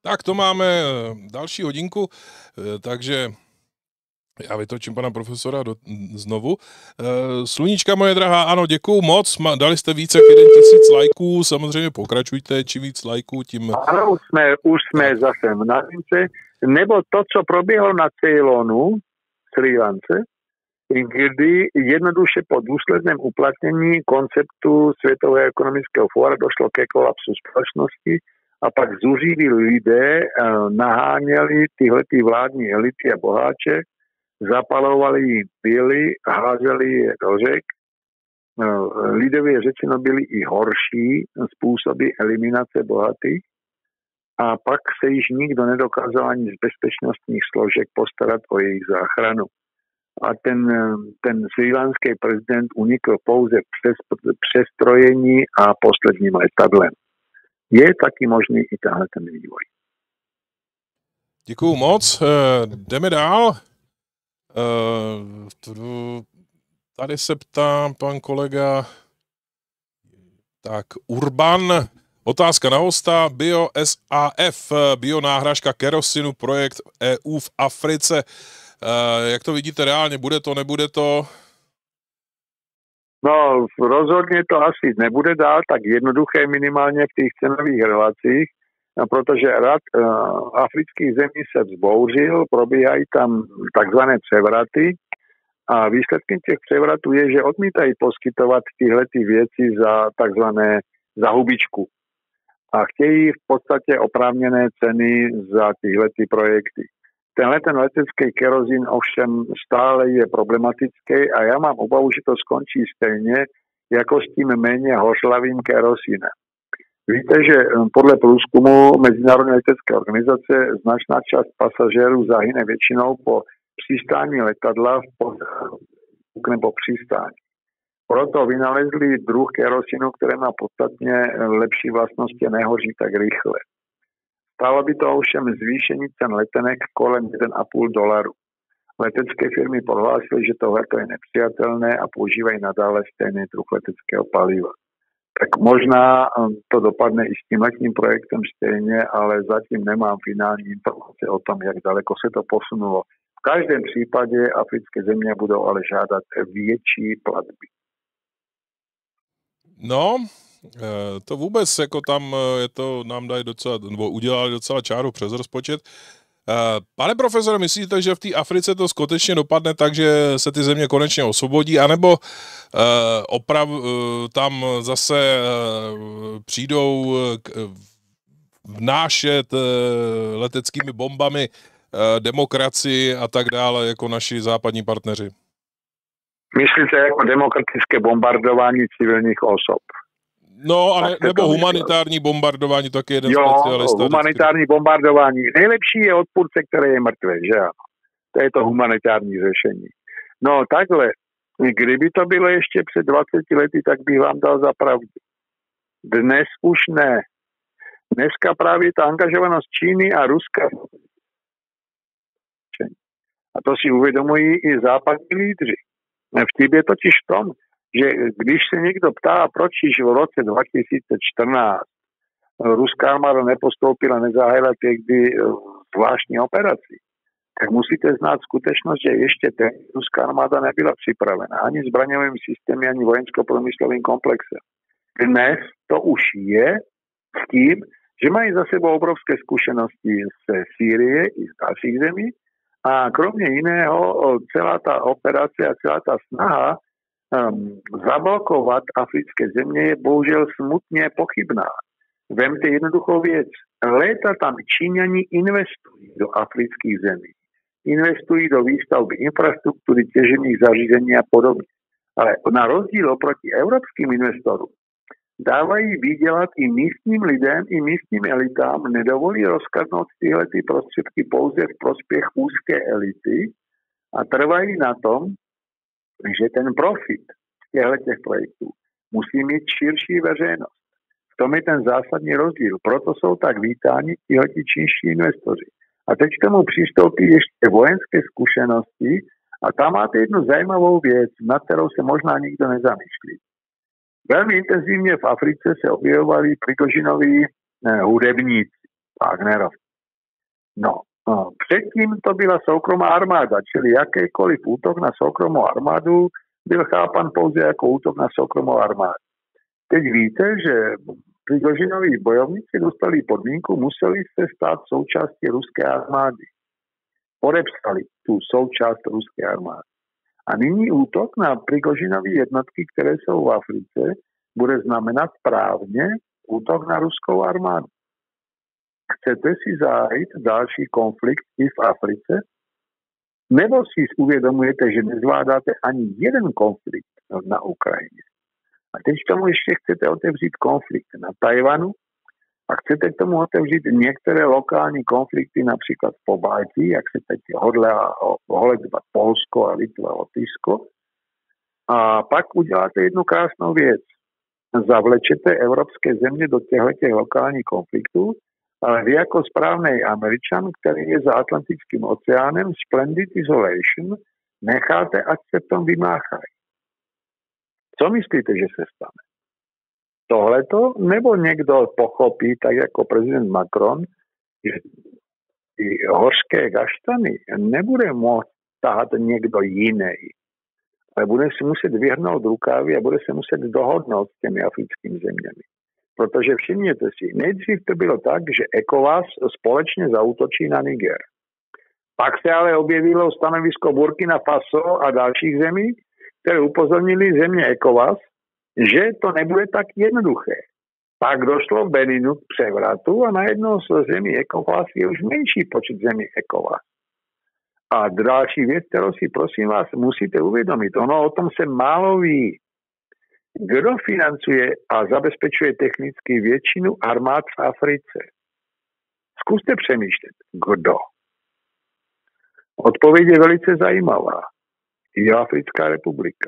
Tak to máme další hodinku, takže já vytočím pana profesora do, znovu. Sluníčka moje drahá, ano, děkuju moc, dali jste více jak jeden tisíc lajků, samozřejmě pokračujte, čím víc lajků, tím... Ano, už jsme, už jsme zase v navince, nebo to, co proběhlo na Ceylonu, Srí Lance, kdy jednoduše po důsledném uplatnění konceptu Světového ekonomického fóra došlo ke kolapsu společnosti a pak zuřiví lidé naháněli tyhlety vládní elity a boháče, zapalovali jim pily, házeli je do řek. Lidově řečeno byly i horší způsoby eliminace bohatých a pak se již nikdo nedokázal ani z bezpečnostních složek postarat o jejich záchranu. A ten, ten srílanský prezident unikl pouze přes přestrojení a posledním letadlem. Je taky možný i tahle ten vývoj. Děkuju moc. Jdeme dál. Tady se ptá pan kolega tak Urban. Otázka na hosta. Bio S A F, bionáhražka kerosinu, projekt E U v Africe. Jak to vidíte reálně? Bude to, nebude to? No, rozhodně to asi nebude dál tak jednoduché minimálně v těch cenových relacích, protože rad uh, afrických zemí se vzbouřil, probíhají tam takzvané převraty a výsledkem těch převratů je, že odmítají poskytovat tyhle ty věci za takzvané za hubičku. A chtějí v podstatě oprávněné ceny za tyhle ty projekty. Tenhle ten letecký kerozín ovšem stále je problematický a já mám obavu, že to skončí stejně jako s tím méně hořlavým kerosínem. Víte, že podle průzkumu Mezinárodní letecké organizace značná část pasažérů zahyne většinou po přistání letadla v podcharu nebo přistání. Proto vynalezli druh kerosinu, které má podstatně lepší vlastnosti a nehoří tak rychle. Stálo by to ovšem zvýšení cen letenek kolem jeden a půl dolaru. Letecké firmy prohlásily, že tohle je nepřijatelné a používají nadále stejný druh leteckého paliva. Tak možná to dopadne i s tím letním projektem stejně, ale zatím nemám finální informace o tom, jak daleko se to posunulo. V každém případě africké země budou ale žádat větší platby. No, to vůbec, jako tam je to, nám dají docela, nebo udělali docela čáru přes rozpočet. Pane profesore, myslíte, že v té Africe to skutečně dopadne tak, že se ty země konečně osvobodí, anebo uh, oprav, uh, tam zase uh, přijdou k, vnášet uh, leteckými bombami uh, demokracii a tak dále, jako naši západní partneři? Myslíte jako demokratické bombardování civilních osob? No, a ne, nebo humanitární bombardování, taky jeden jo, specialista. humanitární vždycky. bombardování. Nejlepší je odpůrce, který je mrtvý, že ano. To je to humanitární řešení. No takhle, kdyby to bylo ještě před dvaceti lety, tak bych vám dal za pravdu. Dnes už ne. Dneska právě ta angažovanost Číny a Ruska. A to si uvědomují i západní lídři. Vtip je totiž v tom, že když se někdo ptá, proč již v roce dva tisíce čtrnáct ruská armáda nepostoupila, nezahájila tehdy zvláštní operaci, tak musíte znát skutečnost, že ještě ten ruská armáda nebyla připravena ani zbraňovým systémy, ani vojensko-průmyslovým komplexem. Dnes to už je s tím, že mají za sebou obrovské zkušenosti ze Sýrie i z dalších zemí a kromě jiného celá ta operace a celá ta snaha Um, zablokovat africké země je bohužel smutně pochybná. Vemte jednoduchou věc. Léta tam Číňani investují do afrických zemí. Investují do výstavby infrastruktury, těžebních zařízení a podobně. Ale na rozdíl oproti evropským investorům dávají vydělat i místním lidem, i místním elitám, nedovolí rozkradnout tyhle ty prostředky pouze v prospěch úzké elity a trvají na tom, že ten profit těch projektů musí mít širší veřejnost. V tom je ten zásadní rozdíl. Proto jsou tak vítáni tihleti čínští investoři. A teď k tomu přistoupí ještě vojenské zkušenosti a tam máte jednu zajímavou věc, na kterou se možná nikdo nezamýšlí. Velmi intenzivně v Africe se objevovali Prigožinoví eh, hudebníci, Wagnerovci. No, no, předtím to byla soukromá armáda, čili jakýkoliv útok na soukromou armádu byl chápan pouze jako útok na soukromou armádu. Teď víte, že Prigožinoví bojovníci dostali podmínku, museli se stát součástí ruské armády. Podepsali tu součást ruské armády. A nyní útok na Prigožinové jednotky, které jsou v Africe, bude znamenat právně útok na ruskou armádu. Chcete si zajít další konflikt i v Africe? Nebo si uvědomujete, že nezvládáte ani jeden konflikt na Ukrajině? A teď k tomu ještě chcete otevřít konflikt na Tajvanu a chcete k tomu otevřít některé lokální konflikty, například v Pobaltí, jak se teď hodlá ohledovat Polsko a Litva a Lotyšsko. A pak uděláte jednu krásnou věc. Zavlečete evropské země do těchto lokálních konfliktů, ale vy jako správný Američan, který je za Atlantickým oceánem, splendid isolation, necháte, ať se v tom vymáchají. Co myslíte, že se stane? Tohleto? Nebo někdo pochopí, tak jako prezident Macron, že ty hořké gaštany nebude moct tahat někdo jiný, ale bude si muset vyhrnout rukávy a bude se muset dohodnout s těmi africkými zeměmi. Protože všimněte si, nejdřív to bylo tak, že ECOWAS společně zaútočí na Niger. Pak se ale objevilo stanovisko Burkina Faso a dalších zemí, které upozornili země ECOWAS, že to nebude tak jednoduché. Pak došlo v Beninu k převratu a najednou z zemí ECOWAS je už menší počet zemí ECOWAS. A další věc, kterou si prosím vás musíte uvědomit, ono o tom se málo ví. Kdo financuje a zabezpečuje technicky většinu armád v Africe? Zkuste přemýšlet. Kdo? Odpověď je velice zajímavá. Jihoafrická republika.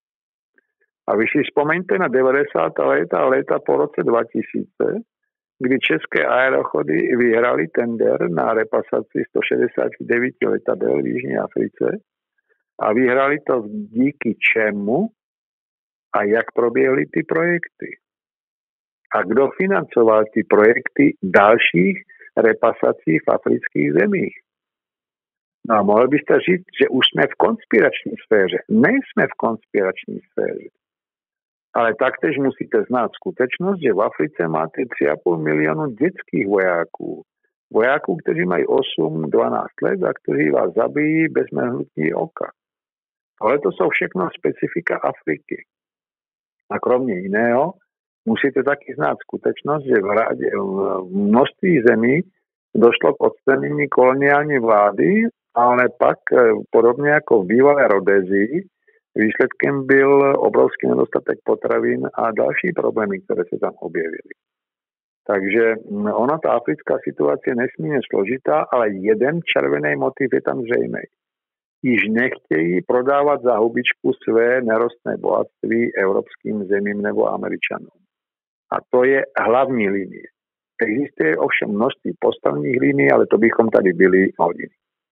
A vy si vzpomeňte na devadesátá léta a léta po roce dva tisíce, kdy české aerochody vyhrali tender na repasaci sto šedesát devět letadel v Jižní Africe a vyhrali to díky čemu a jak proběhly ty projekty. A kdo financoval ty projekty dalších repasací v afrických zemích? No a mohl byste říct, že už jsme v konspirační sféře. Nejsme v konspirační sféře. Ale taktéž musíte znát skutečnost, že v Africe máte tři a půl milionu dětských vojáků. Vojáků, kteří mají osm dvanáct let a kteří vás zabijí bez mrhnutí oka. Ale to jsou všechno specifika Afriky. A kromě jiného musíte taky znát skutečnost, že v, rádě, v množství zemí došlo k odstranění koloniální vlády, ale pak podobně jako v bývalé Rodezii výsledkem byl obrovský nedostatek potravin a další problémy, které se tam objevily. Takže ona, ta africká situace je nesmírně složitá, ale jeden červený motiv je tam zřejmý. Již nechtějí prodávat za hubičku své nerostné bohatství evropským zemím nebo Američanům. A to je hlavní linie. Existuje ovšem množství postavních linií, ale to bychom tady byli hodiny.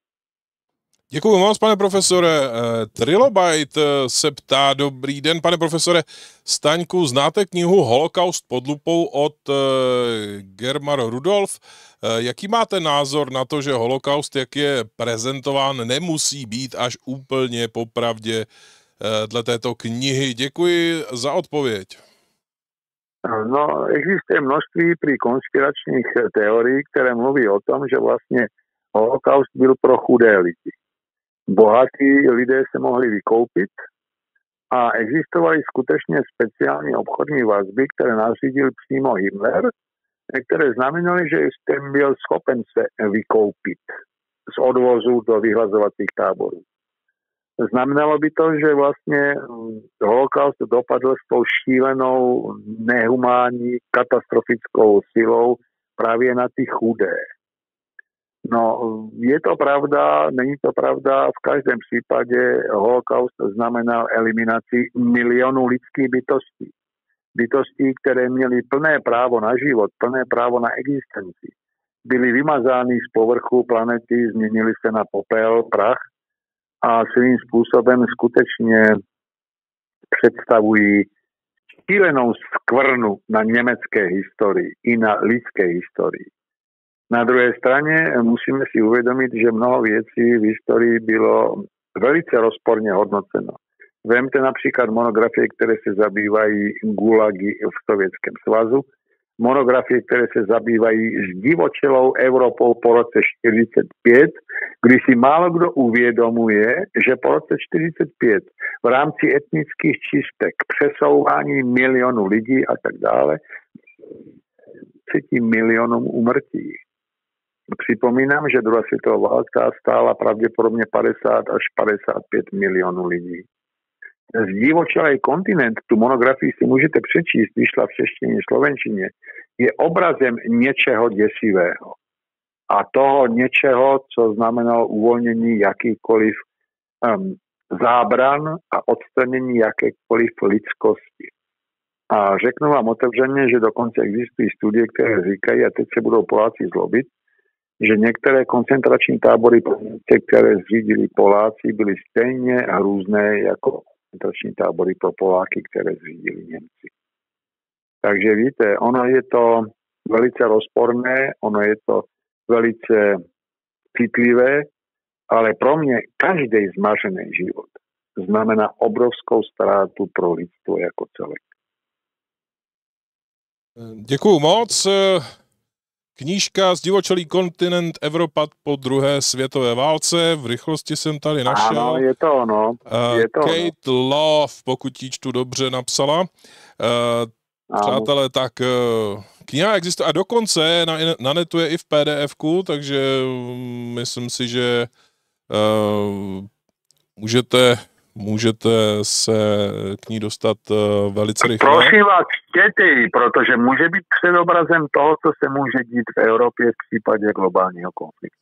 Děkuji moc, pane profesore. Trilobite se ptá, dobrý den, pane profesore Staňku, znáte knihu Holokaust pod lupou od Germar Rudolf? Jaký máte názor na to, že holokaust, jak je prezentován, nemusí být až úplně popravdě dle této knihy? Děkuji za odpověď. No, existuje množství pri konspiračních teorií, které mluví o tom, že vlastně holokaust byl pro chudé lidi. Bohatí lidé se mohli vykoupit a existovaly skutečně speciální obchodní vazby, které nařídil přímo Hitler, které znamenaly, že jste byl schopen se vykoupit z odvozu do vyhlazovacích táborů. Znamenalo by to, že vlastně holokaust dopadl s tou šílenou, nehumánní, katastrofickou silou právě na ty chudé. No, je to pravda, není to pravda, v každém případě holokaust znamenal eliminaci milionů lidských bytostí. Bytostí, které měly plné právo na život, plné právo na existenci. Byly vymazány z povrchu planety, změnily se na popel, prach a svým způsobem skutečně představují šílenou skvrnu na německé historii i na lidské historii. Na druhé straně musíme si uvědomit, že mnoho věcí v historii bylo velice rozporně hodnoceno. Vemte například monografie, které se zabývají gulagy v Sovětském svazu, monografie, které se zabývají zdivočelou Evropou po roce čtyřicet pět, kdy si málo kdo uvědomuje, že po roce čtyřicet pět v rámci etnických čistek, přesouvání milionů lidí a tak dále, třetí milionům úmrtí. Připomínám, že druhá světová válka stála pravděpodobně padesát až padesát pět milionů lidí. Zdivočelý kontinent, tu monografii si můžete přečíst, vyšla v češtině, slovenčině, je obrazem něčeho děsivého. A toho něčeho, co znamenalo uvolnění jakýkoliv um, zábran a odstranění jakékoliv lidskosti. A řeknu vám otevřeně, že dokonce existují studie, které říkají, a teď se budou Poláci zlobit, že některé koncentrační tábory, které zřídili Poláci, byly stejně hrůzné jako koncentrační tábory pro Poláky, které zřídili Němci. Takže víte, ono je to velice rozporné, ono je to velice citlivé, ale pro mě každý zmařený život znamená obrovskou ztrátu pro lidstvo jako celek. Děkuju moc. Knížka Zdivočelý kontinent Evropa po druhé světové válce. V rychlosti jsem tady našel. Ano, je to ono. Je to Kate ono. Love, pokud ji čtu dobře, napsala. Uh, přátelé, tak uh, kniha existuje a dokonce na, na netu je i v P D F ku, takže um, myslím si, že uh, můžete, můžete se k ní dostat uh, velice rychle. Prosím vás, čtěte ji, protože může být předobrazem toho, co se může dít v Evropě v případě globálního konfliktu.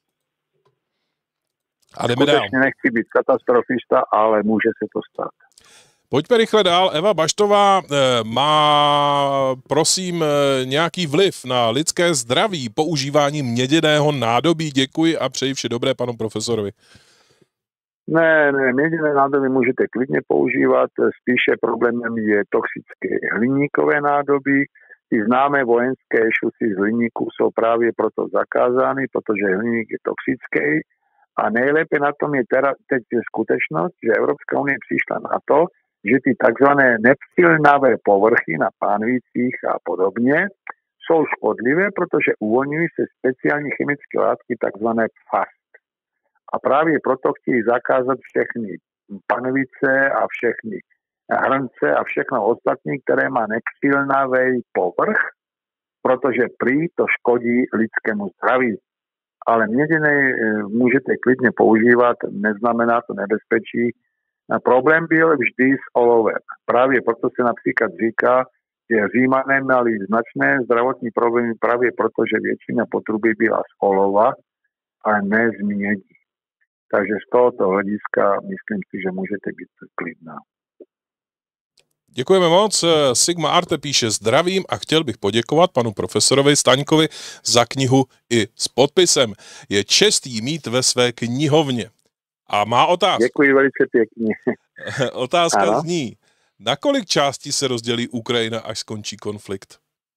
A jdeme dál. Skutečně nechci být katastrofista, ale může se to stát. Pojďme rychle dál. Eva Baštová má, prosím, nějaký vliv na lidské zdraví používání měděného nádobí. Děkuji a přeji vše dobré panu profesorovi. Ne, ne, měděné nádobí můžete klidně používat, spíše problémem je toxické hliníkové nádobí. Ty známé vojenské šusy z hliníku jsou právě proto zakázány, protože hliník je toxický. A nejlépe na tom je teda, teď je skutečnost, že Evropská unie přišla na to, že ty takzvané nepsilnavé povrchy na pánvicích a podobně jsou škodlivé, protože uvolňují se speciální chemické látky takzvané P F A S. A právě proto chtějí zakázat všechny panvice a všechny hrnce a všechno ostatní, které má nepsilnavý povrch, protože prý to škodí lidskému zdraví. Ale měděné můžete klidně používat, neznamená to nebezpečí. Problém byl vždy s olovem. Právě proto se například říká, že Římané měli značné zdravotní problémy právě proto, že většina potrubí byla z olova a ne z mědi. Takže z tohoto hlediska myslím si, že můžete být klidná. Děkujeme moc. Sigma Arte píše zdravím a chtěl bych poděkovat panu profesorovi Staňkovi za knihu i s podpisem. Je čestý mít ve své knihovně. A má otázku. Děkuji velice pěkně. Otázka ano? zní, na kolik částí se rozdělí Ukrajina, až skončí konflikt?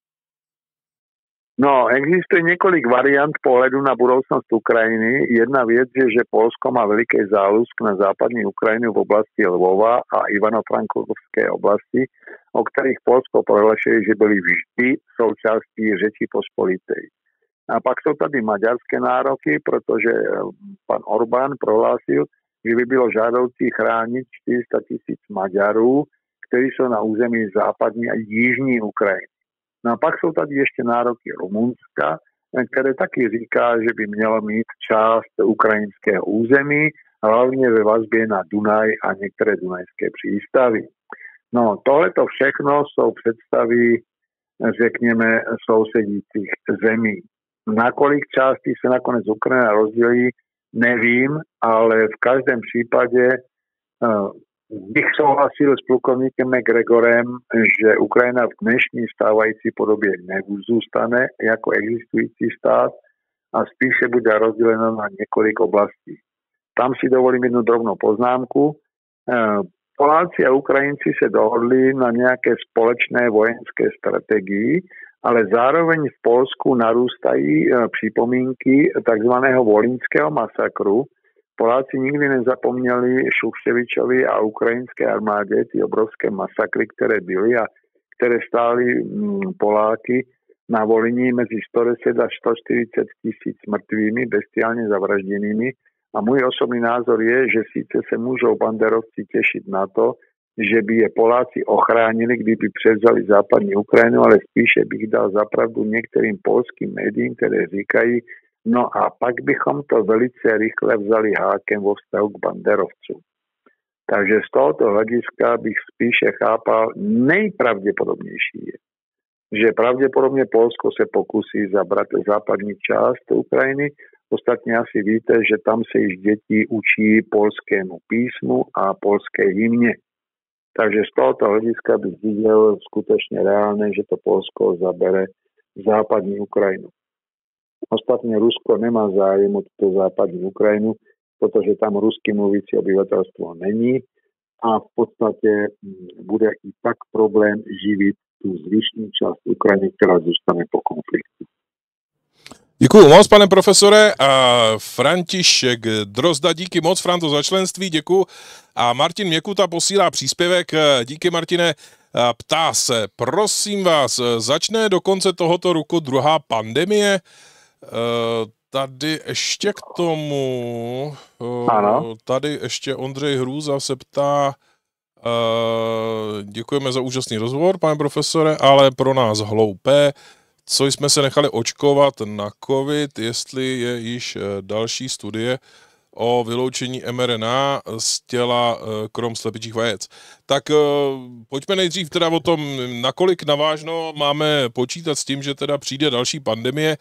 No, existuje několik variant pohledu na budoucnost Ukrajiny. Jedna věc je, že Polsko má veliký zálusk na západní Ukrajinu v oblasti Lvova a Ivano-Frankovské oblasti, o kterých Polsko prohlašuje, že byly vždy součástí Řeči pospolitej. A pak jsou tady maďarské nároky, protože pan Orbán prohlásil, že by bylo žádoucí chránit čtyři sta tisíc Maďarů, kteří jsou na území západní a jižní Ukrajiny. No a pak jsou tady ještě nároky Rumunska, které taky říká, že by mělo mít část ukrajinského území, hlavně ve vazbě na Dunaj a některé dunajské přístavy. No, tohleto všechno jsou představy, řekněme, sousedících zemí. Na kolik částí se nakonec Ukrajina rozdělí, nevím, ale v každém případě uh, bych souhlasil s plukovníkem McGregorem, že Ukrajina v dnešní stávající podobě nezůstane jako existující stát a spíše bude rozdělena na několik oblastí. Tam si dovolím jednu drobnou poznámku. Poláci a Ukrajinci se dohodli na nějaké společné vojenské strategii ale zároveň v Polsku narůstají připomínky takzvaného volyňského masakru. Poláci nikdy nezapomněli Šuščevičovi a ukrajinské armádě ty obrovské masakry, které byly a které stály Poláky na Volyni mezi sto deset až sto čtyřicet tisíc mrtvými, bestiálně zavražděnými. A můj osobný názor je, že sice se můžou banderovci těšit na to, že by je Poláci ochránili, kdyby převzali západní Ukrajinu, ale spíše bych dal zapravdu některým polským médiím, které říkají, no a pak bychom to velice rychle vzali hákem vo vztahu k banderovcům. Takže z tohoto hlediska bych spíše chápal, nejpravděpodobnější je, že pravděpodobně Polsko se pokusí zabrat západní část Ukrajiny. Ostatně asi víte, že tam se již děti učí polskému písmu a polské hymně. Takže z tohoto hlediska bych viděl skutečně reálné, že to Polsko zabere západní Ukrajinu. Ostatně Rusko nemá zájem o tuto západní Ukrajinu, protože tam rusky mluvící obyvatelstvo není a v podstatě bude i tak problém živit tu zvyšní část Ukrajiny, která zůstane po konfliktu. Děkuji moc, pane profesore. A František Drozda, díky moc, Franto, za členství, děkuji. A Martin Měkuta posílá příspěvek. Díky, Martine. Ptá se, prosím vás, začne do konce tohoto roku druhá pandemie? Tady ještě k tomu, ano. Tady ještě Ondřej Hrůza se ptá, děkujeme za úžasný rozhovor, pane profesore, ale pro nás hloupé, co jsme se nechali očkovat na covid, jestli je již další studie o vyloučení em er en á z těla krom slepičích vajec. Tak pojďme nejdřív teda o tom, nakolik navážno máme počítat s tím, že teda přijde další pandemie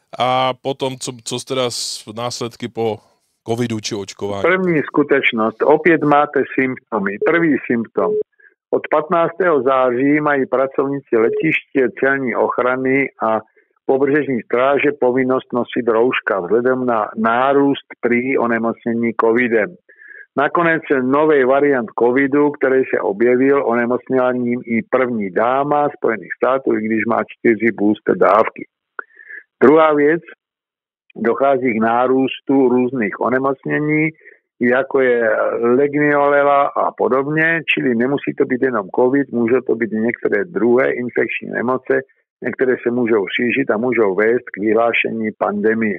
a potom, co, co teda následky po covidu či očkování. První skutečnost, opět máte symptomy. První symptom. Od patnáctého září mají pracovníci letiště, celní ochrany a pobřežní stráže povinnost nosit rouška vzhledem na nárůst prý onemocnění covidem. Nakonec nový variant covidu, který se objevil, onemocnila ním i první dáma Spojených států, i když má čtyři booster dávky. Druhá věc, dochází k nárůstu různých onemocnění, jako je legionella a podobně, čili nemusí to být jenom covid, může to být některé druhé infekční nemoce, některé se můžou šířit a můžou vést k vyhlášení pandemie.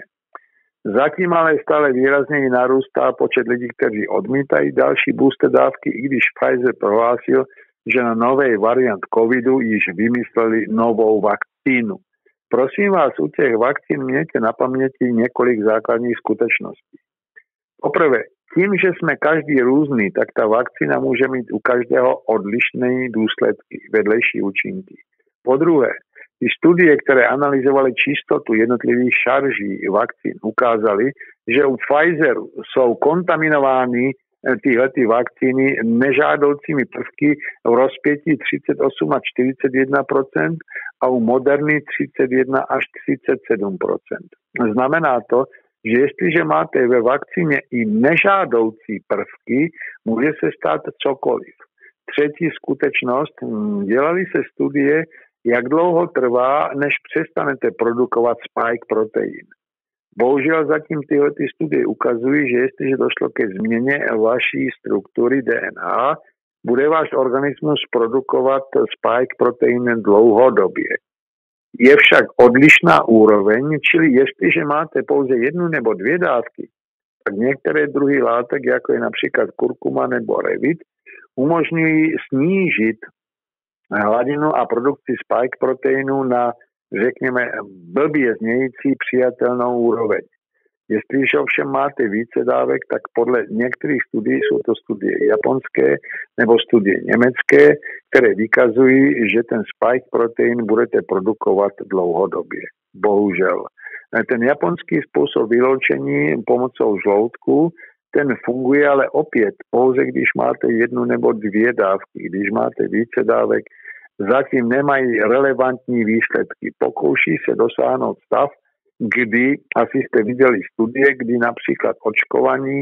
Zatím ale stále výrazněji narůstá počet lidí, kteří odmítají další booster dávky, i když Pfizer prohlásil, že na nový variant covidu již vymysleli novou vakcínu. Prosím vás, u těch vakcín mějte na paměti několik základních skutečností. Poprvé, tím, že jsme každý různý, tak ta vakcína může mít u každého odlišné důsledky, vedlejší účinky. Po druhé, ty studie, které analyzovaly čistotu jednotlivých šarží vakcín, ukázaly, že u Pfizeru jsou kontaminovány tyhle ty vakcíny nežádoucími prvky v rozpětí třicet osm až čtyřicet jedna procent a u Moderny třicet jedna až třicet sedm procent. Znamená to, že jestliže máte ve vakcíně i nežádoucí prvky, může se stát cokoliv. Třetí skutečnost, dělali se studie, jak dlouho trvá, než přestanete produkovat spike protein. Bohužel zatím tyhle ty studie ukazují, že jestliže došlo ke změně vaší struktury D N A, bude váš organismus produkovat spike protein dlouhodobě. Je však odlišná úroveň, čili jestliže máte pouze jednu nebo dvě dávky, tak některé druhy látek, jako je například kurkuma nebo revit, umožňují snížit hladinu a produkci spike proteinu na, řekněme, blbě znějící přijatelnou úroveň. Jestliže ovšem máte více dávek, tak podle některých studií, jsou to studie japonské nebo studie německé, které vykazují, že ten spike protein budete produkovat dlouhodobě. Bohužel. Ten japonský způsob vyloučení pomocou žloutku, ten funguje ale opět pouze, když máte jednu nebo dvě dávky. Když máte více dávek, zatím nemají relevantní výsledky. Pokouší se dosáhnout stav, kdy, asi jste viděli studie, kdy například očkovaní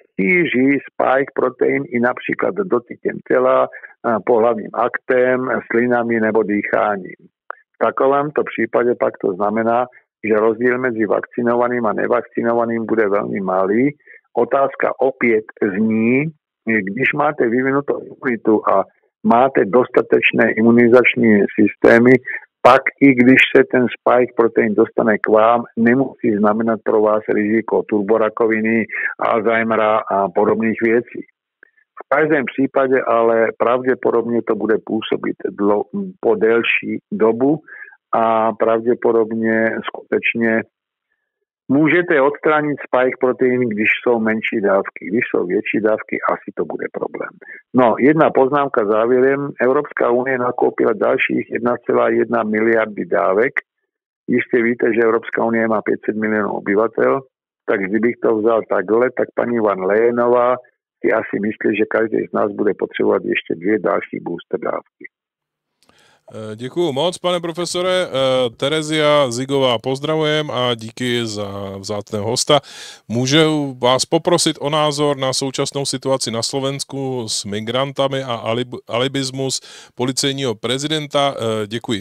šíří spike protein i například dotykem těla, pohlavním aktem, slinami nebo dýcháním. V takovémto případě pak to znamená, že rozdíl mezi vakcinovaným a nevakcinovaným bude velmi malý. Otázka opět zní, když máte vyvinutou imunitu a máte dostatečné imunizační systémy, pak i když se ten spike protein dostane k vám, nemusí znamenat pro vás riziko turborakoviny, Alzheimera a podobných věcí. V každém případě ale pravděpodobně to bude působit dlo, po delší dobu a pravděpodobně skutečně můžete odstranit spike protein, když jsou menší dávky. Když jsou větší dávky, asi to bude problém. No, jedna poznámka závěrem. Evropská unie nakoupila dalších jedna celá jedna miliardy dávek. Jistě víte, že Evropská unie má pět set milionů obyvatel, tak kdybych to vzal takhle, tak paní Van Leyenová si asi myslí, že každý z nás bude potřebovat ještě dvě další booster dávky. Děkuju moc, pane profesore. Terezia Zigová pozdravujem a díky za vzácného hosta. Můžu vás poprosit o názor na současnou situaci na Slovensku s migrantami a alib- alibismus policejního prezidenta? Děkuji.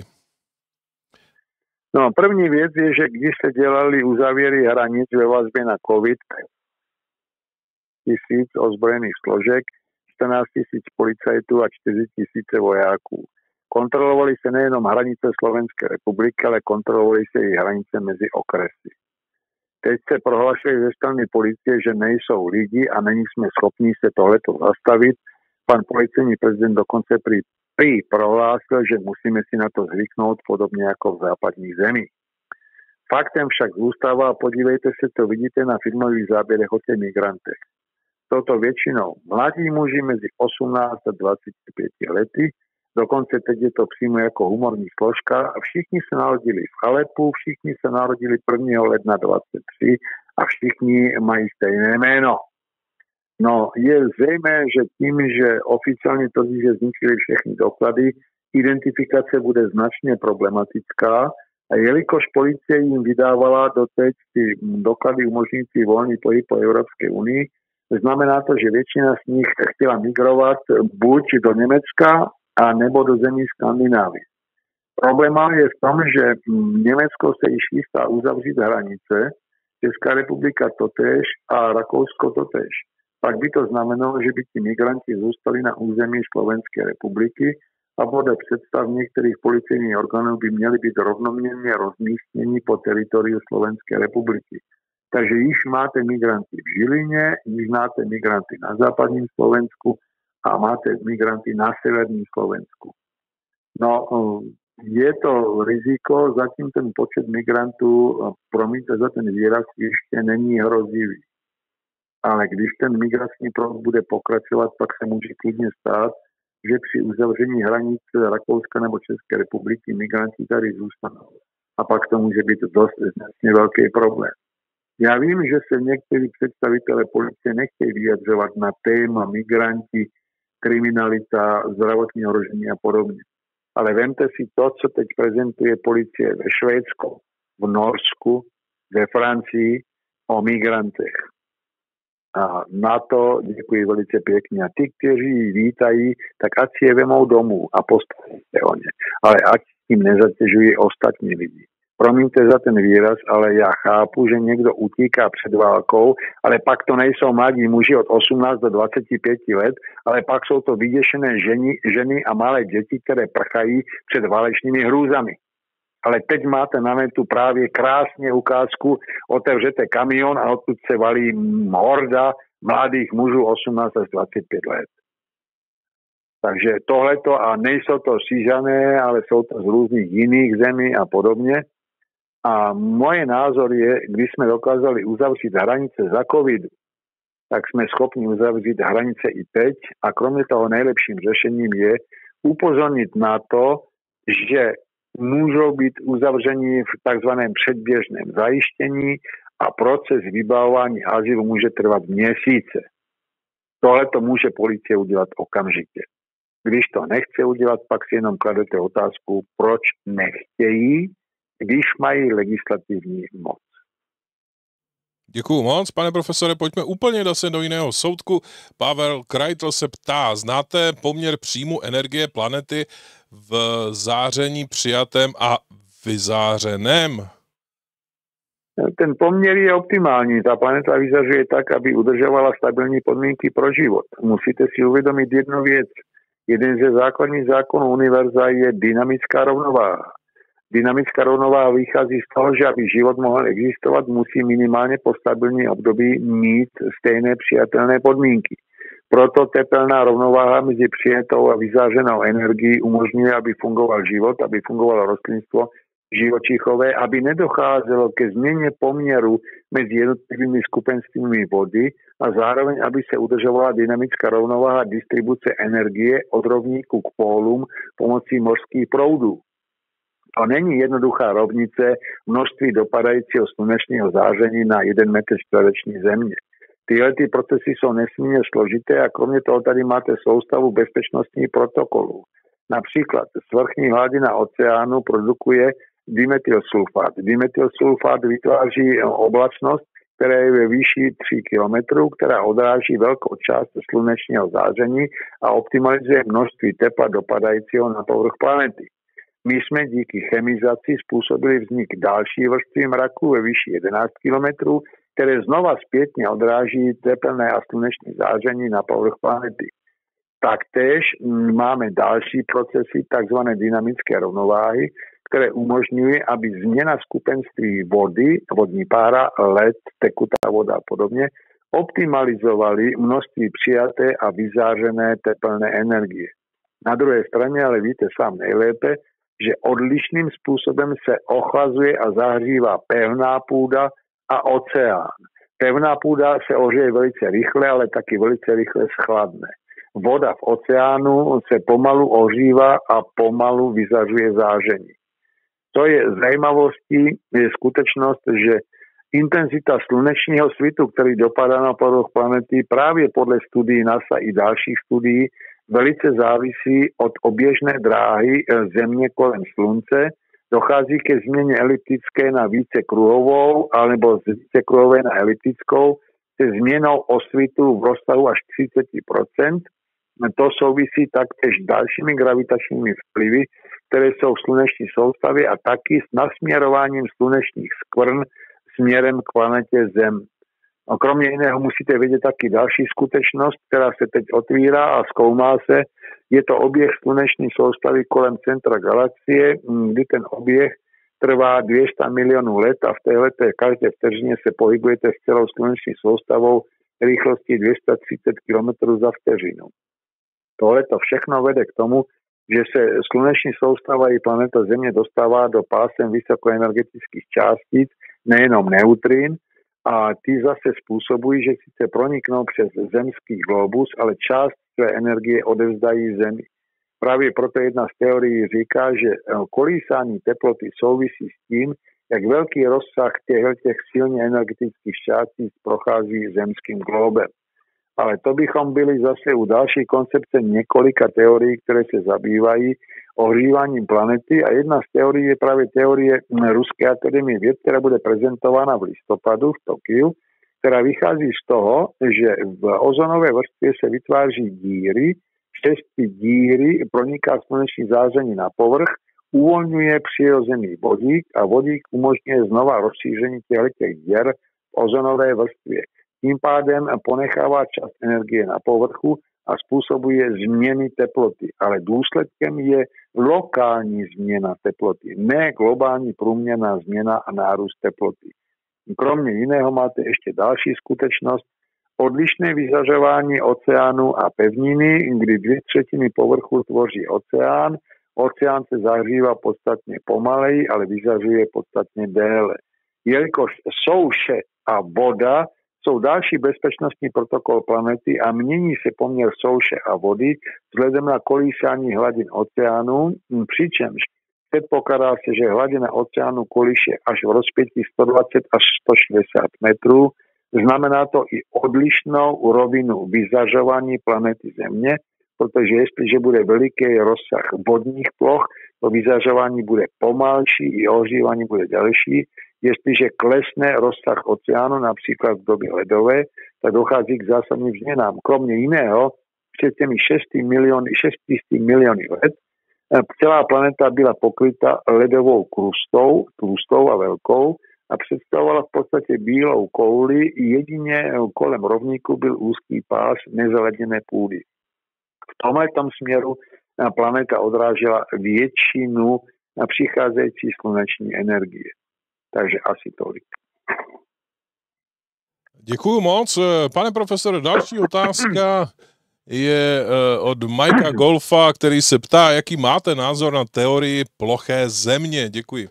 No, první věc je, že když se dělali uzavěry hranic ve vazbě na COVID, tisíc ozbrojených složek, čtrnáct tisíc policajtů a čtyři tisíce vojáků. Kontrolovali se nejenom hranice Slovenské republiky, ale kontrolovali se i hranice mezi okresy. Teď se prohlašuje ze strany policie, že nejsou lidi a není jsme schopni se tohleto zastavit. Pan policejní prezident dokonce pri, pri prohlásil, že musíme si na to zvyknout podobně jako v západních zemích. Faktem však zůstává, podívejte se, to vidíte na filmových záběrech o těch migrantech. Jsou to většinou mladí muži mezi osmnáct a dvacet pět lety, dokonce teď je to přímo jako humorní složka a všichni se narodili v Alepu, všichni se narodili prvního ledna dvacet tři a všichni mají stejné jméno. No, je zřejmé, že tím, že oficiálně tvrdí, že zničili všechny doklady, identifikace bude značně problematická a jelikož policie jim vydávala doteď ty doklady umožňující volný pohyb po Evropské unii, znamená to, že většina z nich chtěla migrovat buď do Německa, a nebo do zemí Skandinávie. Problém je v tom, že Německo se již chystá uzavřít hranice, Česká republika totéž a Rakousko totéž. Pak by to znamenalo, že by ti migranti zůstali na území Slovenské republiky a podle představ některých policejních orgánů by měli být rovnoměrně rozmístěni po teritoriu Slovenské republiky. Takže již máte migranty v Žilině, již máte migranty na západním Slovensku, a máte migranty na severním Slovensku. No, je to riziko, zatím ten počet migrantů, promiňte za ten výraz, ještě není hrozivý. Ale když ten migrační proud bude pokračovat, pak se může klidně stát, že při uzavření hranic Rakouska nebo České republiky migranti tady zůstanou. A pak to může být dost značně velký problém. Já vím, že se někteří představitelé policie nechtějí vyjadřovat na téma migranti, kriminalita, zdravotní ohrožení a podobně. Ale vemte si to, co teď prezentuje policie ve Švédsku, v Norsku, ve Francii o migrantech. A na to děkuji velice pěkně. A ty, kteří ji vítají, tak ať si je vemou domů a postaví se o ně. Ale ať tím nezatěžují ostatní lidi. Promiňte za ten výraz, ale já chápu, že někdo utíká před válkou, ale pak to nejsou mladí muži od osmnácti do dvaceti pěti let, ale pak jsou to vyděšené ženy, ženy a malé děti, které prchají před válečnými hrůzami. Ale teď máte na netu právě krásně ukázku, otevřete kamion a odtud se valí horda mladých mužů osmnáct až dvacet pět let. Takže tohleto, a nejsou to Sížané, ale jsou to z různých jiných zemí a podobně. A moje názor je, když jsme dokázali uzavřít hranice za covidu, tak jsme schopni uzavřít hranice i teď. A kromě toho nejlepším řešením je upozornit na to, že můžou být uzavření v takzvaném předběžném zajištění a proces vybavování azylu může trvat měsíce. Tohle to může policie udělat okamžitě. Když to nechce udělat, pak si jenom kladete otázku, proč nechtějí, když mají legislativní moc. Děkuju moc, pane profesore, pojďme úplně zase do jiného soudku. Pavel Krajtl se ptá, znáte poměr příjmu energie planety v záření přijatém a vyzářeném? Ten poměr je optimální. Ta planeta vyzařuje tak, aby udržovala stabilní podmínky pro život. Musíte si uvědomit jednu věc. Jeden ze základních zákonů univerza je dynamická rovnováha. Dynamická rovnováha vychází z toho, že aby život mohl existovat, musí minimálně po stabilní období mít stejné přijatelné podmínky. Proto tepelná rovnováha mezi přijatou a vyzářenou energií umožňuje, aby fungoval život, aby fungovalo rostlinstvo živočichové, aby nedocházelo ke změně poměru mezi jednotlivými skupenstvími vody a zároveň, aby se udržovala dynamická rovnováha distribuce energie od rovníku k pólům pomocí mořských proudů. To není jednoduchá rovnice množství dopadajícího slunečního záření na jeden metr čtvereční země. Tyhle ty procesy jsou nesmírně složité a kromě toho tady máte soustavu bezpečnostních protokolů. Například svrchní hladina oceánu produkuje dimetylsulfát. Dimetylsulfát vytváří oblačnost, která je ve výši tři kilometry, která odráží velkou část slunečního záření a optimalizuje množství tepla dopadajícího na povrch planety. My jsme díky chemizaci způsobili vznik další vrstvy mraku ve výši jedenáct kilometrů, které znova zpětně odráží tepelné a sluneční záření na povrch planety. Taktéž máme další procesy, takzvané dynamické rovnováhy, které umožňují, aby změna skupenství vody, vodní pára, led, tekutá voda a podobně, optimalizovaly množství přijaté a vyzářené tepelné energie. Na druhé straně ale víte sám nejlépe, že odlišným způsobem se ochlazuje a zahřívá pevná půda a oceán. Pevná půda se ohřeje velice rychle, ale taky velice rychle schladne. Voda v oceánu se pomalu ohřívá a pomalu vyzařuje záření. To je zajímavostí, je skutečnost, že intenzita slunečního svitu, který dopadá na povrch planety, právě podle studií NASA i dalších studií, velice závisí od oběžné dráhy Země kolem Slunce. Dochází ke změně eliptické na více kruhovou, alebo z více kruhové na eliptickou, se změnou osvitu v rozsahu až třicet procent. To souvisí taktéž s dalšími gravitačními vplyvy, které jsou v sluneční soustavě a taky s nasměrováním slunečních skvrn směrem k planetě Zem. A kromě jiného musíte vědět taky další skutečnost, která se teď otvírá a zkoumá se. Je to oběh sluneční soustavy kolem centra galaxie, kdy ten oběh trvá dvě stě milionů let a v téhleté každé vteřině se pohybujete s celou sluneční soustavou rychlostí dvě stě třicet kilometrů za vteřinu. Tohle to všechno vede k tomu, že se sluneční soustava i planeta Země dostává do pásem vysokoenergetických částic, nejenom neutrín, a ty zase způsobují, že sice proniknou přes zemský globus, ale část své energie odevzdají Zemi. Právě proto jedna z teorií říká, že kolísání teploty souvisí s tím, jak velký rozsah těch silně energetických částic prochází zemským globem. Ale to bychom byli zase u další koncepce několika teorií, které se zabývají ohříváním planety a jedna z teorií je právě teorie Ruské akademie věd, která bude prezentována v listopadu v Tokiu, která vychází z toho, že v ozonové vrstvě se vytváří díry, šesti díry proniká sluneční záření na povrch, uvolňuje přirozený vodík a vodík umožňuje znova rozšíření těchto děr v ozonové vrstvě. Tím pádem ponechává část energie na povrchu a způsobuje změny teploty. Ale důsledkem je lokální změna teploty, ne globální průměrná změna a nárůst teploty. Kromě jiného máte ještě další skutečnost, odlišné vyzařování oceánu a pevniny, kdy dvě třetiny povrchu tvoří oceán. Oceán se zahřívá podstatně pomaleji, ale vyzařuje podstatně déle. Jelikož souše a voda jsou další bezpečnostní protokol planety a mění se poměr souše a vody vzhledem na kolísání hladin oceánu, přičemž předpokládá se, že hladina oceánu kolíše až v rozpětí sto dvacet až sto šedesát metrů. Znamená to i odlišnou rovinu vyzařování planety Země, protože jestliže bude veliký rozsah vodních ploch, to vyzařování bude pomalší i ohřívání bude delší. Jestliže klesne rozsah oceánu, například v době ledové, tak dochází k zásadním změnám. Kromě jiného, před těmi šesti miliony, šesti sty miliony let celá planeta byla pokryta ledovou krustou, tlustou a velkou, a představovala v podstatě bílou kouli, jedině kolem rovníku byl úzký pás nezaleděné půdy. V tomhle tom směru planeta odrážela většinu přicházející sluneční energie. Takže asi tolik. Děkuju moc. Pane profesore, další otázka je od Majka Golfa, který se ptá, jaký máte názor na teorii ploché země. Děkuji.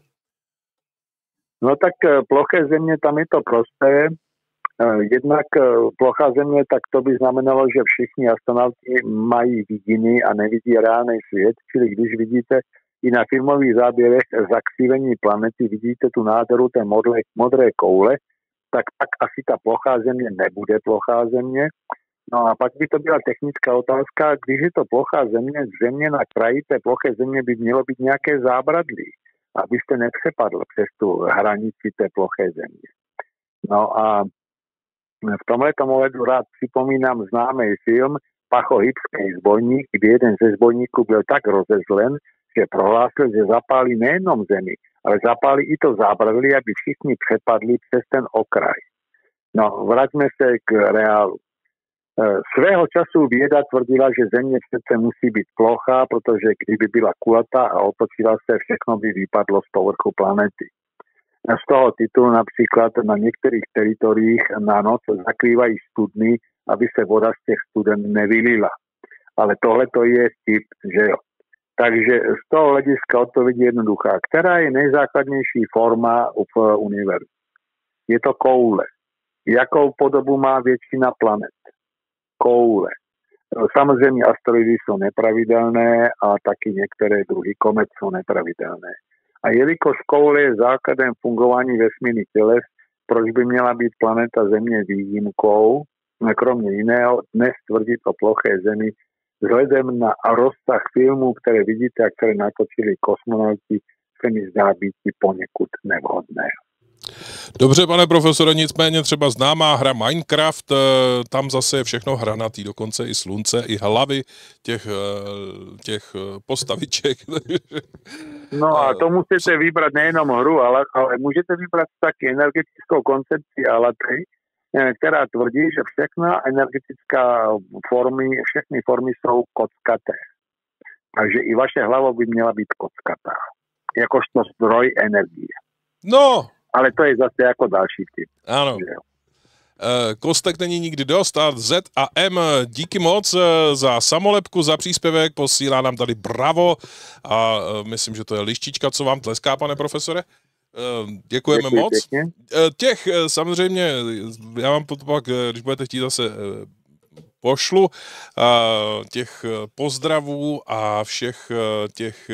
No tak ploché země, tam je to prosté. Jednak plochá země, tak to by znamenalo, že všichni astronauti mají vidiny a nevidí reálný svět, čili když vidíte i na filmových záběrech zakřivení planety, vidíte tu nádheru té modré, modré koule, tak pak asi ta plochá země nebude plochá země. No a pak by to byla technická otázka, když je to plochá země, země na kraji té ploché země by mělo být nějaké zábradlí, abyste nepřepadl přes tu hranici té ploché země. No a v tomhletom ohledu rád připomínám známý film Pachojipský zbojník, kdy jeden ze zbojníků byl tak rozezlen, že prohlásil, že zapálí nejenom zemi, ale zapálí i to zábradlí, aby všichni přepadli přes ten okraj. No, vraťme se k reálu. Svého času věda tvrdila, že země přece musí být plochá, protože kdyby byla kulatá a otočila se, všechno by vypadlo z povrchu planety. Z toho titulu například na některých teritoriích na noc zakrývají studny, aby se voda z těch studen nevylila. Ale tohle to je vtip, že jo. Takže z toho hlediska odpověď je jednoduchá. Která je nejzákladnější forma v univerzu? Je to koule. Jakou podobu má většina planet? Koule. Samozřejmě asteroidy jsou nepravidelné a taky některé druhy komet jsou nepravidelné. A jelikož koule je základem fungování vesmírných těles, proč by měla být planeta Země výjimkou, kromě jiného dnes tvrdit o ploché Zemi, vzhledem na rozsah filmů, které vidíte a které natočili kosmonauti, se mi zdá být poněkud nevhodné. Dobře, pane profesore, nicméně třeba známá hra Minecraft, tam zase je všechno hranatý, dokonce i slunce, i hlavy těch, těch postaviček. No a to musíte vybrat nejenom hru, ale, ale můžete vybrat taky energetickou koncepci Alatry, která tvrdí, že všechna energetická formy, všechny formy jsou kockaté. Takže i vaše hlava by měla být kockatá, jakožto zdroj energie. No! Ale to je zase jako další typ. Ano. Kostek není nikdy dost a Z a M, díky moc za samolepku, za příspěvek, posílá nám tady bravo a myslím, že to je Lištička, co vám tleská, pane profesore. Děkujeme Děkuji moc. Pěkně. Těch samozřejmě, já vám potom pak, když budete chtít zase pošlu, těch pozdravů a všech těch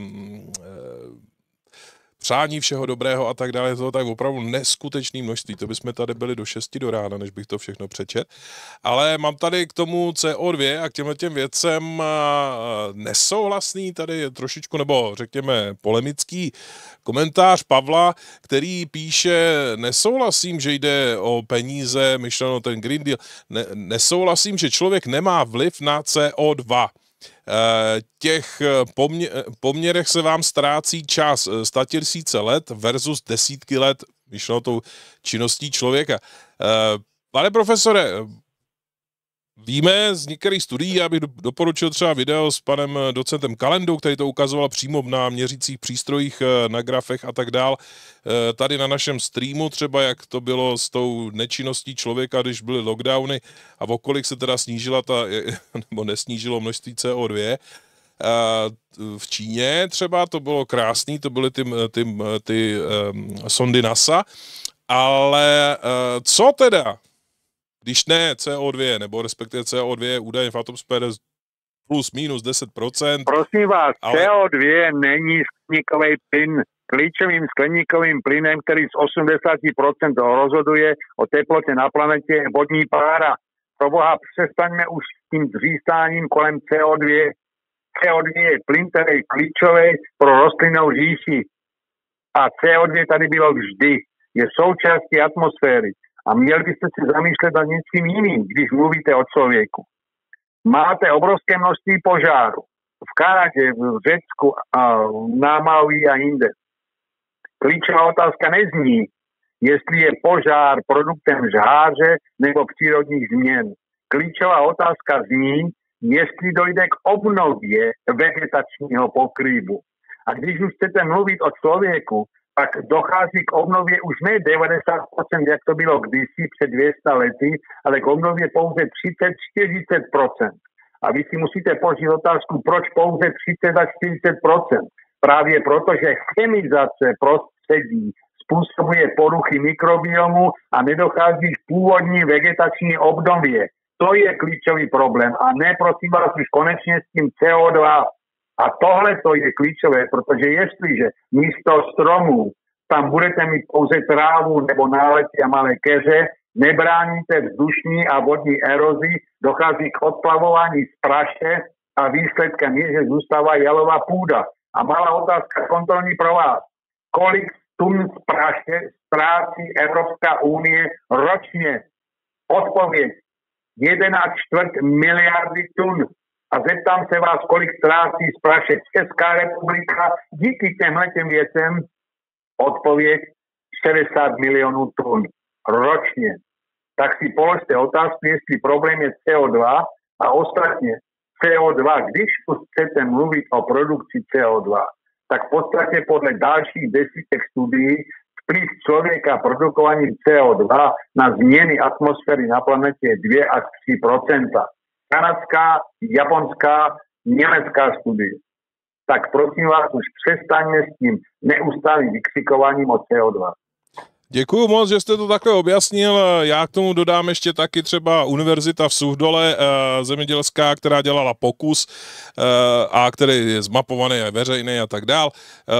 přání všeho dobrého a tak dále, je to tak opravdu neskutečné množství. To bychom tady byli do šesti do rána, než bych to všechno přečet. Ale mám tady k tomu C O dva a k těmhle těm věcem nesouhlasný tady trošičku, nebo řekněme polemický komentář Pavla, který píše, nesouhlasím, že jde o peníze, myšleno ten Green Deal, ne, nesouhlasím, že člověk nemá vliv na C O dva. Těch pomě- poměrech se vám ztrácí čas statisíce let versus desítky let, myšleno tou činností člověka. Pane profesore, víme z některých studií, já bych doporučil třeba video s panem docentem Kalendou, který to ukazoval přímo na měřících přístrojích, na grafech a tak dál. Tady na našem streamu třeba, jak to bylo s tou nečinností člověka, když byly lockdowny a o kolik se teda snížila ta, nebo nesnížilo množství C O dva. V Číně třeba to bylo krásný, to byly ty, ty, ty um, sondy NASA, ale uh, co teda? Když ne C O dva, nebo respektive C O dva je údajně v atmosféře plus minus deset procent. Prosím vás, ale... C O dva není skleníkový plyn. Klíčovým skleníkovým plynem, který z osmdesát procent rozhoduje o teplotě na planetě, je vodní pára. Pro boha, přestaňme už s tím dřístáním kolem C O dva. C O dva je plyn, který je klíčový pro rostlinnou říši. A C O dva tady bylo vždy. Je součástí atmosféry. A měli byste si zamýšlet nad něčím jiným, když mluvíte o člověku. Máte obrovské množství požáru. v Kanade, v Řecku, na Maui a jinde. Klíčová otázka nezní, jestli je požár produktem žháře nebo přírodních změn. Klíčová otázka zní, jestli dojde k obnově vegetačního pokrývu. A když už chcete mluvit o člověku, pak dochází k obnově už ne devadesát procent, jak to bylo kdysi před dvě stě lety, ale k obnově pouze třicet až čtyřicet procent. A vy si musíte položit otázku, proč pouze třicet až čtyřicet procent. Právě proto, že chemizace prostředí způsobuje poruchy mikrobiomu a nedochází k původní vegetační obnově. To je klíčový problém. A ne, prosím vás, už konečně s tím C O dva. A tohle to je klíčové, protože jestliže místo stromů tam budete mít pouze trávu nebo nálety a malé keře, nebráníte vzdušní a vodní erozi, dochází k odplavování z praše a výsledkem je, že zůstává jalová půda. A malá otázka kontrolní pro vás. Kolik tun z praše ztrácí Evropská unie ročně? Odpověď. jeden a čtvrt miliardy tun. A zeptám se vás, kolik ztrácí z praše Česká republika díky těmhle těm věcem. Odpověď šedesát milionů tun ročně. Tak si položte otázku, jestli problém je C O dva a ostatně C O dva, když chcete mluvit o produkci C O dva, tak v podstatě podle dalších desítek studií vplyv člověka produkovaním C O dva na změny atmosféry na planetě je dva až tři procenta. Kanadská, japonská, německá studie. Tak prosím vás, už přestaňme s tím neustálým vykřikováním o C O dva. Děkuju moc, že jste to takhle objasnil. Já k tomu dodám ještě taky třeba univerzita v Suchdole, eh, zemědělská, která dělala pokus eh, a který je zmapovaný a veřejný a tak dál. Eh,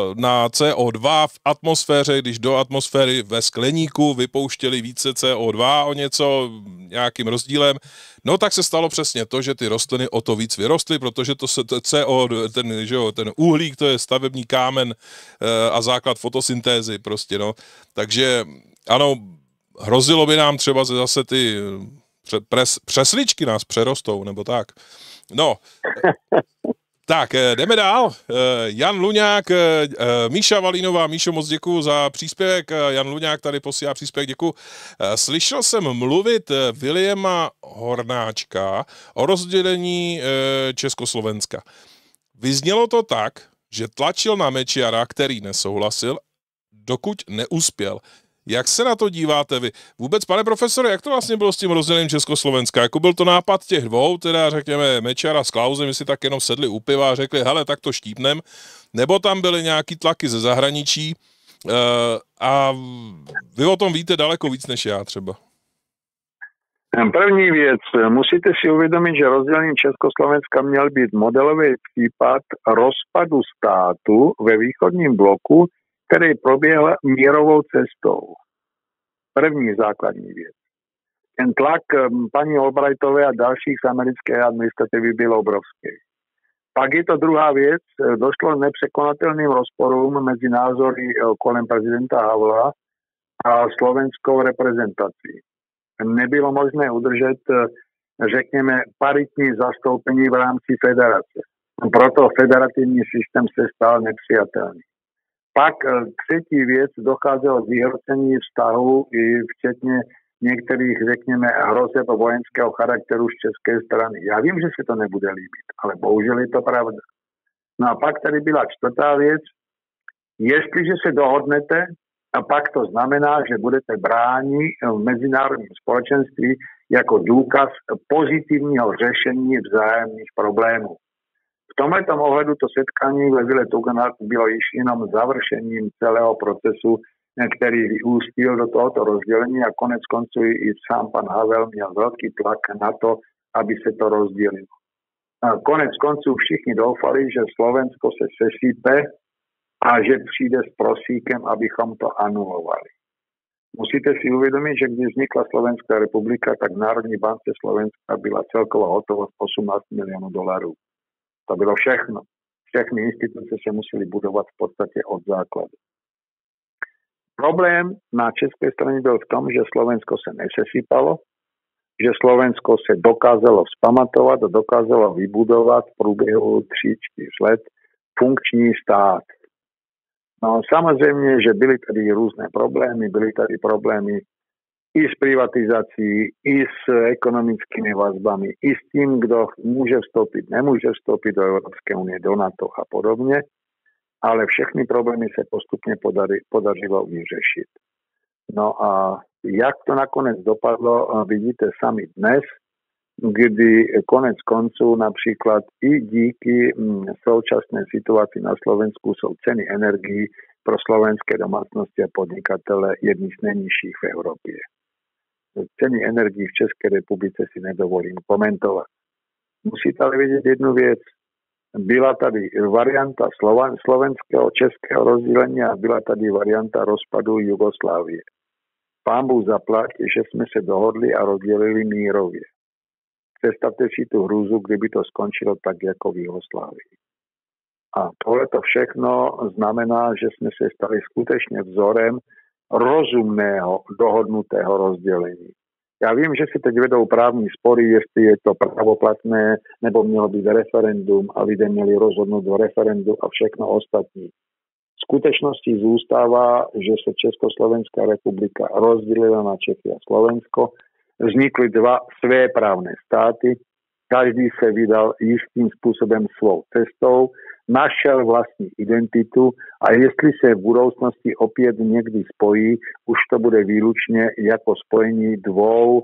na C O dva v atmosféře, když do atmosféry ve skleníku vypouštěli více C O dva o něco nějakým rozdílem, no tak se stalo přesně to, že ty rostliny o to víc vyrostly, protože to se to C O, ten, že jo, ten uhlík, to je stavební kámen eh, a základ fotosyntézy prostě, no. Takže ano, hrozilo by nám třeba zase ty pres, přesličky nás přerostou, nebo tak. No, tak jdeme dál. Jan Luňák, Míša Valínová. Míšo, moc děkuju za příspěvek. Jan Luňák tady posílá příspěvek, děkuju. Slyšel jsem mluvit Viliama Hornáčka o rozdělení Československa. Vyznělo to tak, že tlačil na Mečiara, který nesouhlasil, dokud neuspěl. Jak se na to díváte vy? Vůbec, pane profesore, jak to vlastně bylo s tím rozdělením Československa? Jako byl to nápad těch dvou, teda řekněme Mečiara s Klausem, si tak jenom sedli u piva a řekli, hele, tak to štípnem, nebo tam byly nějaký tlaky ze zahraničí uh, a vy o tom víte daleko víc než já třeba. První věc, musíte si uvědomit, že rozdělení Československa měl být modelový případ rozpadu státu ve východním bloku, který proběhl mírovou cestou. První základní věc. Ten tlak paní Albrightové a dalších z americké administrativy byl obrovský. Pak je to druhá věc, došlo k nepřekonatelným rozporům mezi názory kolem prezidenta Havla a slovenskou reprezentací. Nebylo možné udržet, řekněme, paritní zastoupení v rámci federace. Proto federativní systém se stal nepřijatelný. Pak třetí věc, docházelo k vyhrocení vztahu i včetně některých, řekněme, hrozeb vojenského charakteru z české strany. Já vím, že se to nebude líbit, ale bohužel je to pravda. No a pak tady byla čtvrtá věc. Jestliže se dohodnete, a pak to znamená, že budete brání v mezinárodním společenství jako důkaz pozitivního řešení vzájemných problémů. V tomto ohledu to setkání ve Vile Tugendhat bylo již jenom završením celého procesu, který vyústil do tohoto rozdělení a konec konců i sám pan Havel měl velký tlak na to, aby se to rozdělilo. A konec konců všichni doufali, že Slovensko se sesípe a že přijde s prosíkem, abychom to anulovali. Musíte si uvědomit, že když vznikla Slovenská republika, tak v Národní bance Slovenska byla celková hotovost osmnáct milionů dolarů. To bylo všechno. Všechny instituce se musely budovat v podstatě od základu. Problém na české straně byl v tom, že Slovensko se nesesýpalo že Slovensko se dokázalo vzpamatovat a dokázalo vybudovat v průběhu tří, čtyř let funkční stát. No samozřejmě, že byly tady různé problémy, byly tady problémy i s privatizací, i s ekonomickými vazbami, i s tím, kdo může vstoupit, nemůže vstoupit do Evropské unie, do NATO a podobně, ale všechny problémy se postupně podari, podařilo vyřešit. No a jak to nakonec dopadlo, vidíte sami dnes, kdy konec konců například i díky současné situaci na Slovensku jsou ceny energií pro slovenské domácnosti a podnikatele jedny z nejnižších v Evropě. Ceny energií v České republice si nedovolím komentovat. Musíte ale vědět jednu věc. Byla tady varianta slovenského, českého rozdělení a byla tady varianta rozpadu Jugoslávie. Pán Bůh zaplať, že jsme se dohodli a rozdělili mírově. Představte si tu hrůzu, kdyby to skončilo tak jako v Jugoslávii. A tohle to všechno znamená, že jsme se stali skutečně vzorem rozumného, dohodnutého rozdělení. Já vím, že se teď vedou právní spory, jestli je to pravoplatné, nebo mělo být referendum a lidé měli rozhodnout do referendu a všechno ostatní. V skutečnosti zůstává, že se Československá republika rozdělila na Čechy a Slovensko. Vznikly dva svéprávné státy, každý se vydal jistým způsobem svou cestou, našel vlastní identitu a jestli se v budoucnosti opět někdy spojí, už to bude výlučně jako spojení dvou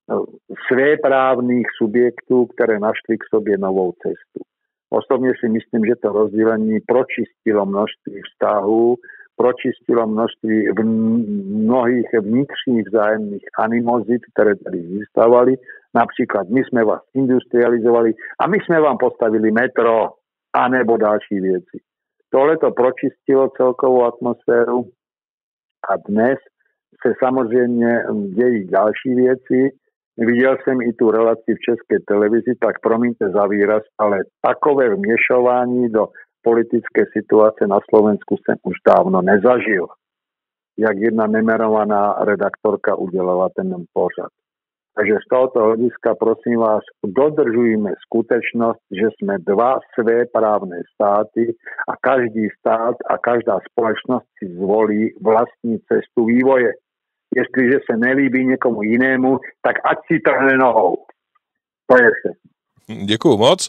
svéprávných subjektů, které našli k sobě novou cestu. Osobně si myslím, že to rozdělení pročistilo množství vztahů, pročistilo množství v mnohých vnitřních vzájemných animozit, které tady zůstávaly. Například my jsme vás industrializovali a my jsme vám postavili metro a nebo další věci. Tohle to pročistilo celkovou atmosféru a dnes se samozřejmě dějí další věci. Viděl jsem i tu relaci v České televizi, tak promiňte za výraz, ale takové vměšování do politické situace na Slovensku jsem už dávno nezažil. Jak jedna nemenovaná redaktorka udělala ten pořad. Takže z tohoto hlediska, prosím vás, dodržujeme skutečnost, že jsme dva svéprávné státy a každý stát a každá společnost si zvolí vlastní cestu vývoje. Jestliže se nelíbí někomu jinému, tak ať si trhne nohou. To je vše. Děkuju moc.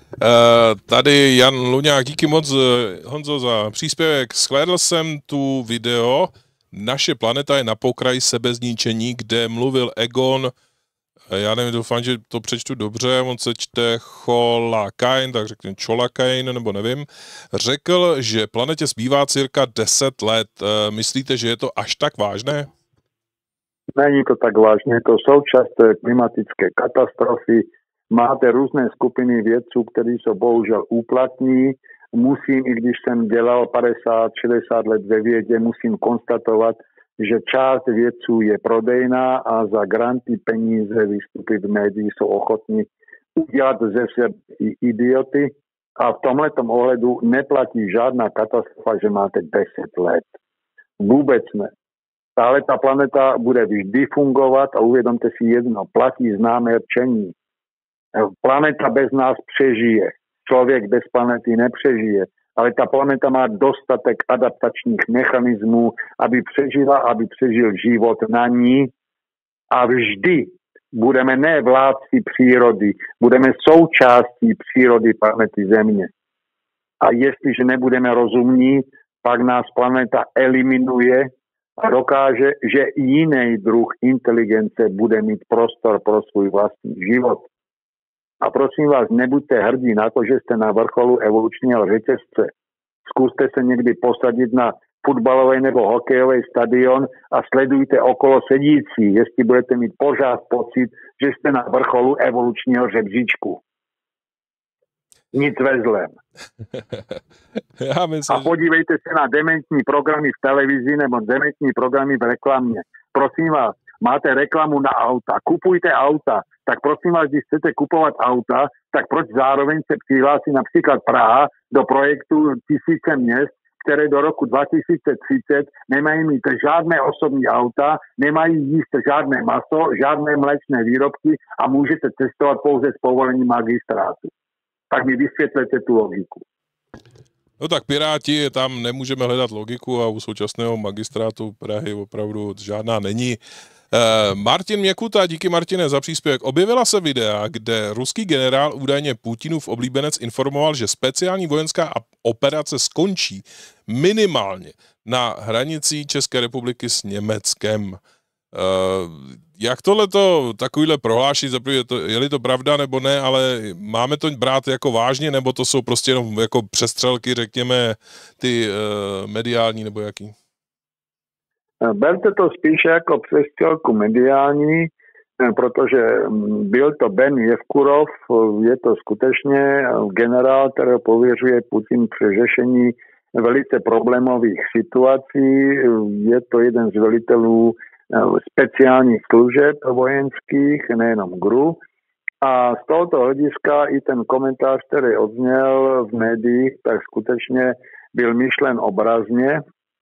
Tady Jan Luňák, díky moc, Honzo, za příspěvek. Shlédl jsem tu video Naše planeta je na pokraji sebezničení, kde mluvil Egon, já nevím, doufám, že to přečtu dobře, on se čte Cholakain, tak řekněme Cholakain, nebo nevím, řekl, že planetě zbývá cirka deset let. Myslíte, že je to až tak vážné? Není to tak vážné, je to součást klimatické katastrofy. Máte různé skupiny vědců, kteří jsou bohužel úplatní. Musím, i když jsem dělal padesát šedesát let ve vědě, musím konstatovat, že část vědců je prodejná a za granty peníze výstupy v médiích jsou ochotní udělat ze sebe i idioty. A v tomhletom ohledu neplatí žádná katastrofa, že máte deset let. Vůbec ne. Tahle ta planeta bude vždy fungovat a uvědomte si jedno, platí známé rčení. Planeta bez nás přežije. Člověk bez planety nepřežije. Ale ta planeta má dostatek adaptačních mechanismů, aby přežila, aby přežil život na ní. A vždy budeme ne vládci přírody, budeme součástí přírody planety Země. A jestliže nebudeme rozumní, pak nás planeta eliminuje a dokáže, že jiný druh inteligence bude mít prostor pro svůj vlastní život. A prosím vás, nebuďte hrdí na to, že jste na vrcholu evolučního řetězce. Zkuste se někdy posadit na fotbalový nebo hokejový stadion a sledujte okolo sedící, jestli budete mít pořád pocit, že jste na vrcholu evolučního žebříčku. Nic ve zlém. Já myslím, a podívejte se na dementní programy v televizi nebo dementní programy v reklamě. Prosím vás, máte reklamu na auta, kupujte auta, tak prosím vás, když chcete kupovat auta, tak proč zároveň se přihlásí například Praha do projektu Tisíce měst, které do roku dva tisíce třicet nemají mít žádné osobní auta, nemají jíst žádné maso, žádné mléčné výrobky a můžete cestovat pouze s povolením magistrátu. Tak mi vysvětlete tu logiku. No tak Piráti, tam nemůžeme hledat logiku a u současného magistrátu Prahy opravdu žádná není. Eh, Martin Měkuta, díky Martine za příspěvek. Objevila se videa, kde ruský generál, údajně Putinův oblíbenec, informoval, že speciální vojenská operace skončí minimálně na hranici České republiky s Německem. Uh, jak tohleto, takovýhle prohlášení, je, to, je-li to pravda nebo ne, ale máme to brát jako vážně, nebo to jsou prostě jenom jako přestřelky, řekněme, ty uh, mediální nebo jaký? Berte to spíše jako přestřelku mediální, protože byl to Ben Jevkurov, je to skutečně generál, kterého pověřuje Putin při řešení velice problémových situací. Je to jeden z velitelů speciálních služeb vojenských, nejenom G R U. A z tohoto hlediska i ten komentář, který odzněl v médiích, tak skutečně byl myšlen obrazně.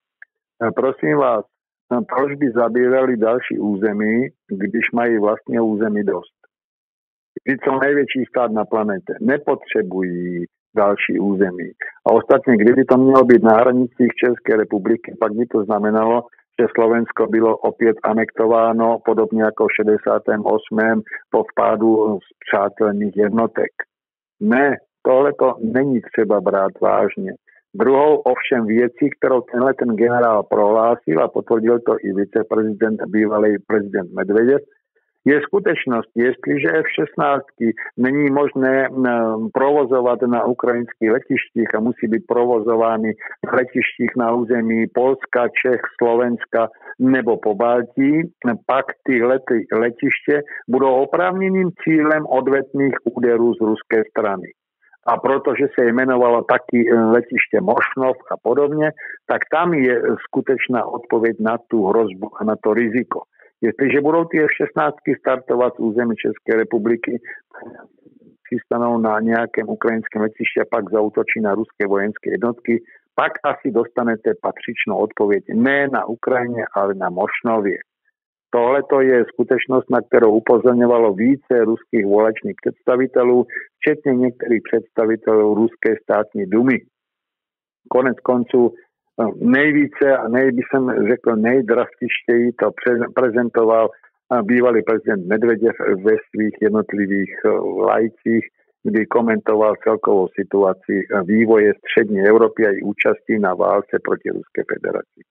Prosím vás, proč by zabírali další území, když mají vlastně území dost? Vždyť jsou největší stát na planetě. Nepotřebují další území. A ostatně, kdyby to mělo být na hranicích České republiky, pak by to znamenalo, že Slovensko bylo opět anektováno, podobně jako v šedesátém osmém po vpádu spřátelených jednotek. Ne, tohle to není třeba brát vážně. Druhou ovšem věcí, kterou tenhle ten generál prohlásil a potvrdil to i viceprezident, bývalý prezident Medveděv, je skutečnost, jestliže F šestnáct není možné provozovat na ukrajinských letištích a musí být provozovány na letištích na území Polska, Čech, Slovenska nebo Pobaltí, pak ty lety, letiště budou oprávněným cílem odvetných úderů z ruské strany. A protože se jmenovalo taky letiště Mošnov a podobně, tak tam je skutečná odpověď na tu hrozbu a na to riziko. Jestliže budou ty F šestnáct startovat z území České republiky, přistanou na nějakém ukrajinském letišti a pak zaútočí na ruské vojenské jednotky, pak asi dostanete patřičnou odpověď ne na Ukrajině, ale na Mošnově. Tohle to je skutečnost, na kterou upozorňovalo více ruských válečných představitelů, včetně některých představitelů ruské státní dumy. Konec konců nejvíce a nej, by jsem řekl nejdrastičtěji to prezentoval bývalý prezident Medveděv ve svých jednotlivých lajcích, kdy komentoval celkovou situaci vývoje střední Evropy a i účastí na válce proti Ruské federaci.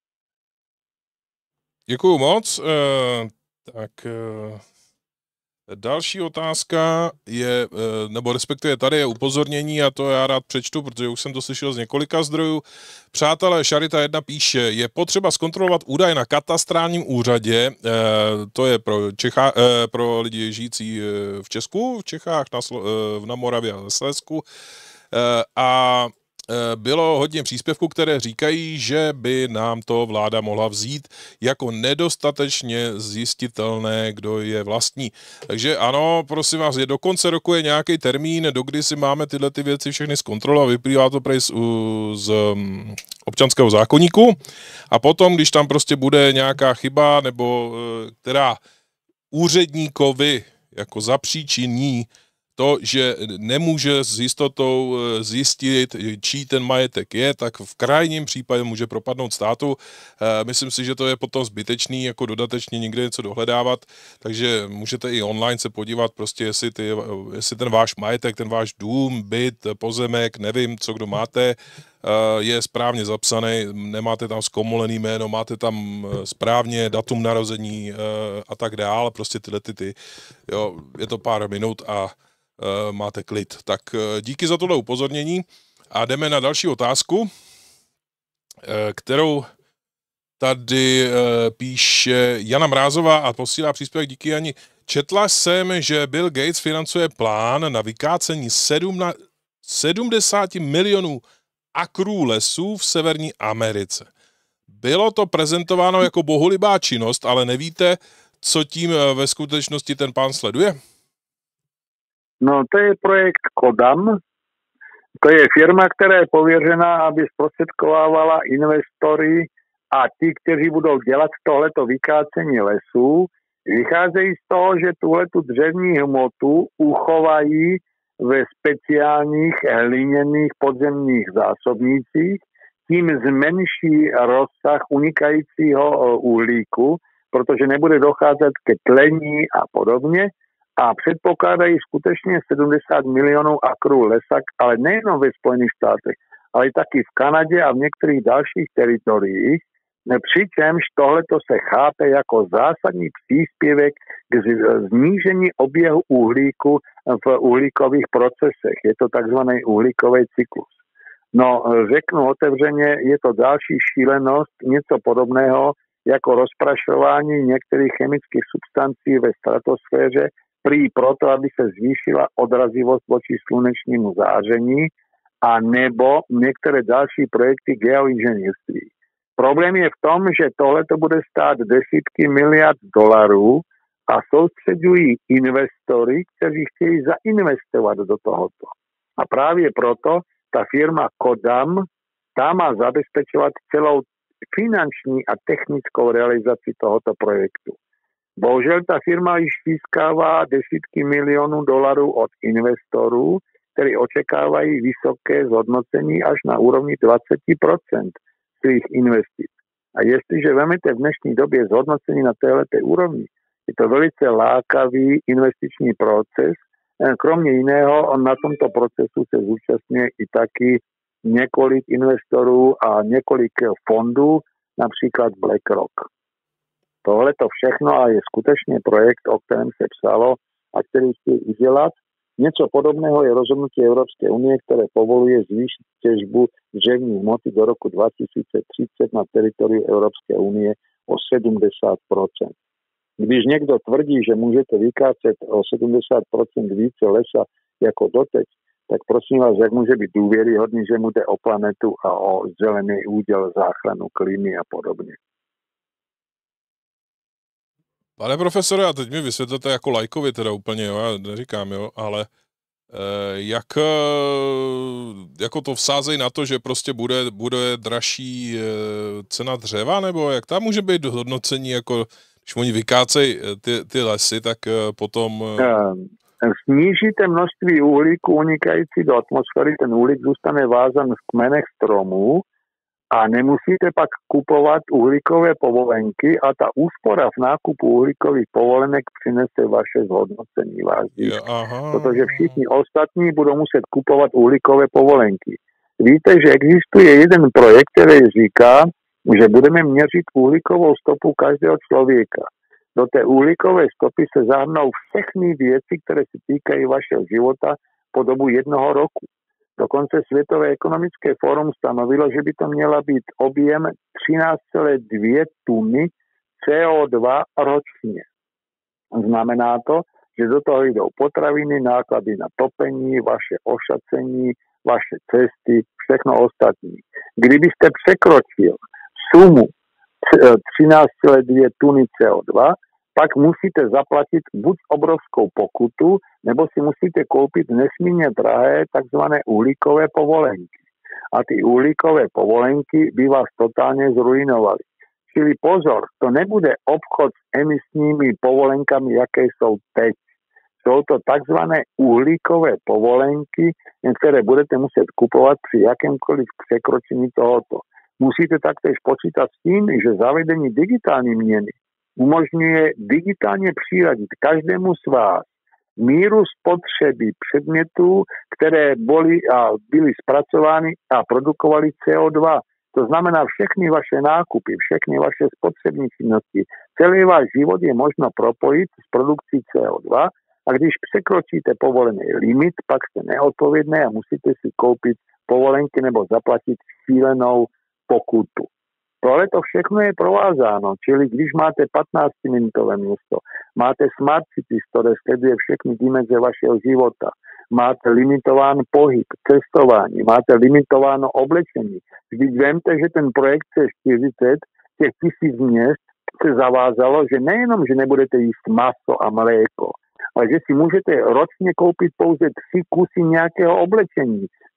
Děkuju moc. E, tak e, další otázka je, e, nebo respektive tady je upozornění a to já rád přečtu, protože už jsem to slyšel z několika zdrojů. Přátelé, Šarita jedna píše, je potřeba zkontrolovat údaj na katastrálním úřadě, e, to je pro, Čecha, e, pro lidi žijící v Česku, v Čechách, na, e, na Moravě a Slezsku e, a bylo hodně příspěvků, které říkají, že by nám to vláda mohla vzít jako nedostatečně zjistitelné, kdo je vlastní. Takže ano, prosím vás, je do konce roku je nějaký termín, dokdy si máme tyhle ty věci všechny zkontrolovat, vyplývá to prej z, z občanského zákoníku a potom, když tam prostě bude nějaká chyba, nebo která úředníkovi jako zapříčiní to, že nemůže s jistotou zjistit, čí ten majetek je, tak v krajním případě může propadnout státu. Myslím si, že to je potom zbytečný, jako dodatečně někde něco dohledávat, takže můžete i online se podívat, prostě jestli, ty, jestli ten váš majetek, ten váš dům, byt, pozemek, nevím, co kdo máte, je správně zapsaný, nemáte tam zkomolený jméno, máte tam správně datum narození a tak dál, prostě tyhle ty, ty. Jo, je to pár minut a máte klid. Tak díky za tohle upozornění a jdeme na další otázku, kterou tady píše Jana Mrázová a posílá příspěvek. Díky, Jani. Četla jsem, že Bill Gates financuje plán na vykácení sedmdesát milionů akrů lesů v Severní Americe. Bylo to prezentováno jako bohulibá činnost, ale nevíte, co tím ve skutečnosti ten pán sleduje? No, to je projekt Kodam, To je firma, která je pověřená, aby zprostředkovávala investory a ti, kteří budou dělat tohleto vykácení lesů, vycházejí z toho, že tuhletu dřevní hmotu uchovají ve speciálních hliněných podzemních zásobnících, tím zmenší rozsah unikajícího uhlíku, protože nebude docházet ke tlení a podobně, a předpokládají skutečně sedmdesát milionů akrů lesa, ale nejenom ve Spojených státech, ale taky v Kanadě a v některých dalších teritoriích, přičemž tohleto se chápe jako zásadní příspěvek k znížení oběhu uhlíku v uhlíkových procesech. Je to takzvaný uhlíkový cyklus. No, řeknu otevřeně, je to další šílenost, něco podobného jako rozprašování některých chemických substancí ve stratosféře, prý proto, aby se zvýšila odrazivost voči slunečnímu záření, a nebo některé další projekty geoinženýrství. Problém je v tom, že tohle to bude stát desítky miliard dolarů a soustředují investory, kteří chtějí zainvestovat do tohoto. A právě proto ta firma Kodam, tá má zabezpečovat celou finanční a technickou realizaci tohoto projektu. Bohužel ta firma již získává desítky milionů dolarů od investorů, kteří očekávají vysoké zhodnocení až na úrovni dvacet procent svých investic. A jestliže vezmete v dnešní době zhodnocení na této úrovni, je to velice lákavý investiční proces. Kromě jiného, na tomto procesu se zúčastňuje i taky několik investorů a několik fondů, například BlackRock. Tohle to všechno a je skutečně projekt, o kterém se psalo a který chtějí udělat. Něco podobného je rozhodnutí Evropské unie, které povoluje zvýšit těžbu dřevní hmoty do roku dva tisíce třicet na teritoriu Evropské unie o sedmdesát procent. Když někdo tvrdí, že můžete vykácet o sedmdesát procent více lesa jako doteď, tak prosím vás, jak může být důvěryhodný, že mu jde o planetu a o zelený úděl, záchranu klímy a podobně. Pane profesore, a teď mi vysvětlete jako lajkovi teda úplně, jo, já neříkám, jo, ale eh, jak eh, jako to vsázejí na to, že prostě bude, bude dražší eh, cena dřeva, nebo jak tam může být hodnocení, jako když oni vykácejí ty, ty lesy, tak eh, potom... Eh... Snížíte množství uhlíku unikající do atmosféry, ten uhlík zůstane vázan v kmenech stromů, a nemusíte pak kupovat uhlíkové povolenky a ta úspora v nákupu uhlíkových povolenek přinese vaše zhodnocení váš zisk. Protože všichni ostatní budou muset kupovat uhlíkové povolenky. Víte, že existuje jeden projekt, který říká, že budeme měřit uhlíkovou stopu každého člověka. Do té uhlíkové stopy se zahrnou všechny věci, které se týkají vašeho života po dobu jednoho roku. Dokonce Světové ekonomické fórum stanovilo, že by to měla být objem třináct celá dvě tuny C O dva ročně. Znamená to, že do toho jdou potraviny, náklady na topení, vaše ošacení, vaše cesty, všechno ostatní. Kdybyste překročil sumu třináct celá dvě tuny C O dva, pak musíte zaplatit buď obrovskou pokutu, nebo si musíte koupit nesmírně drahé takzvané uhlíkové povolenky. A ty uhlíkové povolenky by vás totálně zrujnovaly. Čili pozor, to nebude obchod s emisními povolenkami, jaké jsou teď. Jsou to takzvané uhlíkové povolenky, které budete muset kupovat při jakémkoliv překročení tohoto. Musíte taktéž počítat s tím, že zavedení digitální měny umožňuje digitálně přiradit každému z vás míru spotřeby předmětů, které byly, a byly zpracovány a produkovaly C O dva. To znamená, všechny vaše nákupy, všechny vaše spotřební činnosti, celý váš život je možno propojit s produkcí C O dva a když překročíte povolený limit, pak jste neodpovědné a musíte si koupit povolenky nebo zaplatit šílenou pokutu. Tohle to všechno je provázáno, čili když máte patnáctiminutové město, máte smart cities, které sleduje všechny dimenze vašeho života, máte limitován pohyb, cestování, máte limitováno oblečení. Vždyť vemte, že ten projekt C čtyřicet, těch tisíc měst, se zavázalo, že nejenom, že nebudete jíst maso a mléko, ale že si můžete ročně koupit pouze tři kusy nějakého oblečení.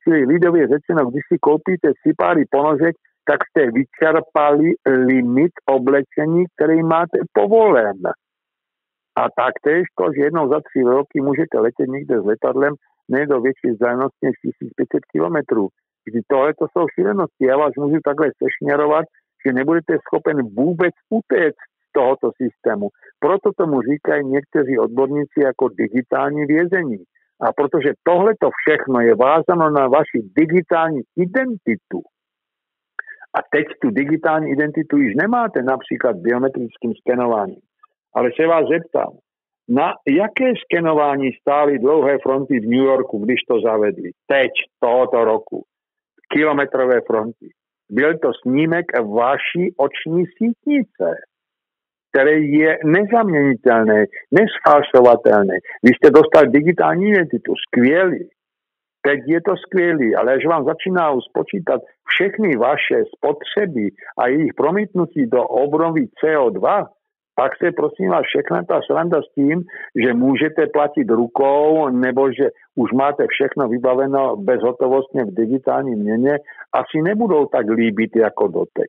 čili lidově řečeno, když si koupíte si páry ponožek, tak jste vyčerpali limit oblečení, který máte povolen. A taktéž to, že jednou za tři roky můžete letět někde s letadlem ne do větší vzdálenosti než tisíc pět set kilometrů. Vždyť tohle to jsou šílenosti. Já vás můžu takhle sešněrovat, že nebudete schopen vůbec utéct z tohoto systému. Proto tomu říkají někteří odborníci jako digitální vězení. A protože tohleto všechno je vázáno na vaši digitální identitu, a teď tu digitální identitu již nemáte například biometrickým skenováním, ale se vás zeptám, na jaké skenování stály dlouhé fronty v New Yorku, když to zavedli? Teď, tohoto roku. Kilometrové fronty. Byl to snímek vaší oční sítnice, který je nezaměnitelný, nesfalšovatelný. Vy jste dostal digitální identitu, skvělý. Teď je to skvělý, ale až vám začíná spočítat všechny vaše spotřeby a jejich promítnutí do obnovy C O dva, pak se prosím vás všechna ta sranda s tím, že můžete platit rukou, nebo že už máte všechno vybaveno bezhotovostně v digitální měně, asi nebudou tak líbit jako doteď.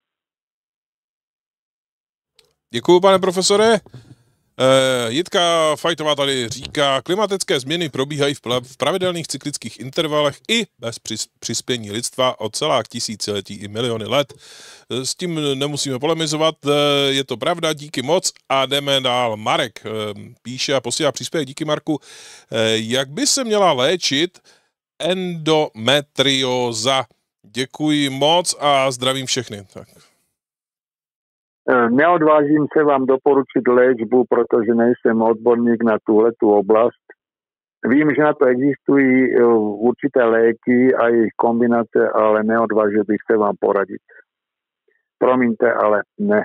Děkuju, pane profesore. Uh, Jitka Fajtová tady říká, klimatické změny probíhají v, v pravidelných cyklických intervalech i bez přis, přispění lidstva o celá tisíciletí i miliony let. S tím nemusíme polemizovat, je to pravda, díky moc a jdeme dál. Marek uh, píše a posílá příspěvek, díky Marku, uh, jak by se měla léčit endometrióza. Děkuji moc a zdravím všechny. Tak. Neodvážím se vám doporučit léčbu, protože nejsem odborník na tuhletu oblast. Vím, že na to existují určité léky a jejich kombinace, ale neodvážil bych se vám poradit. Promiňte, ale ne.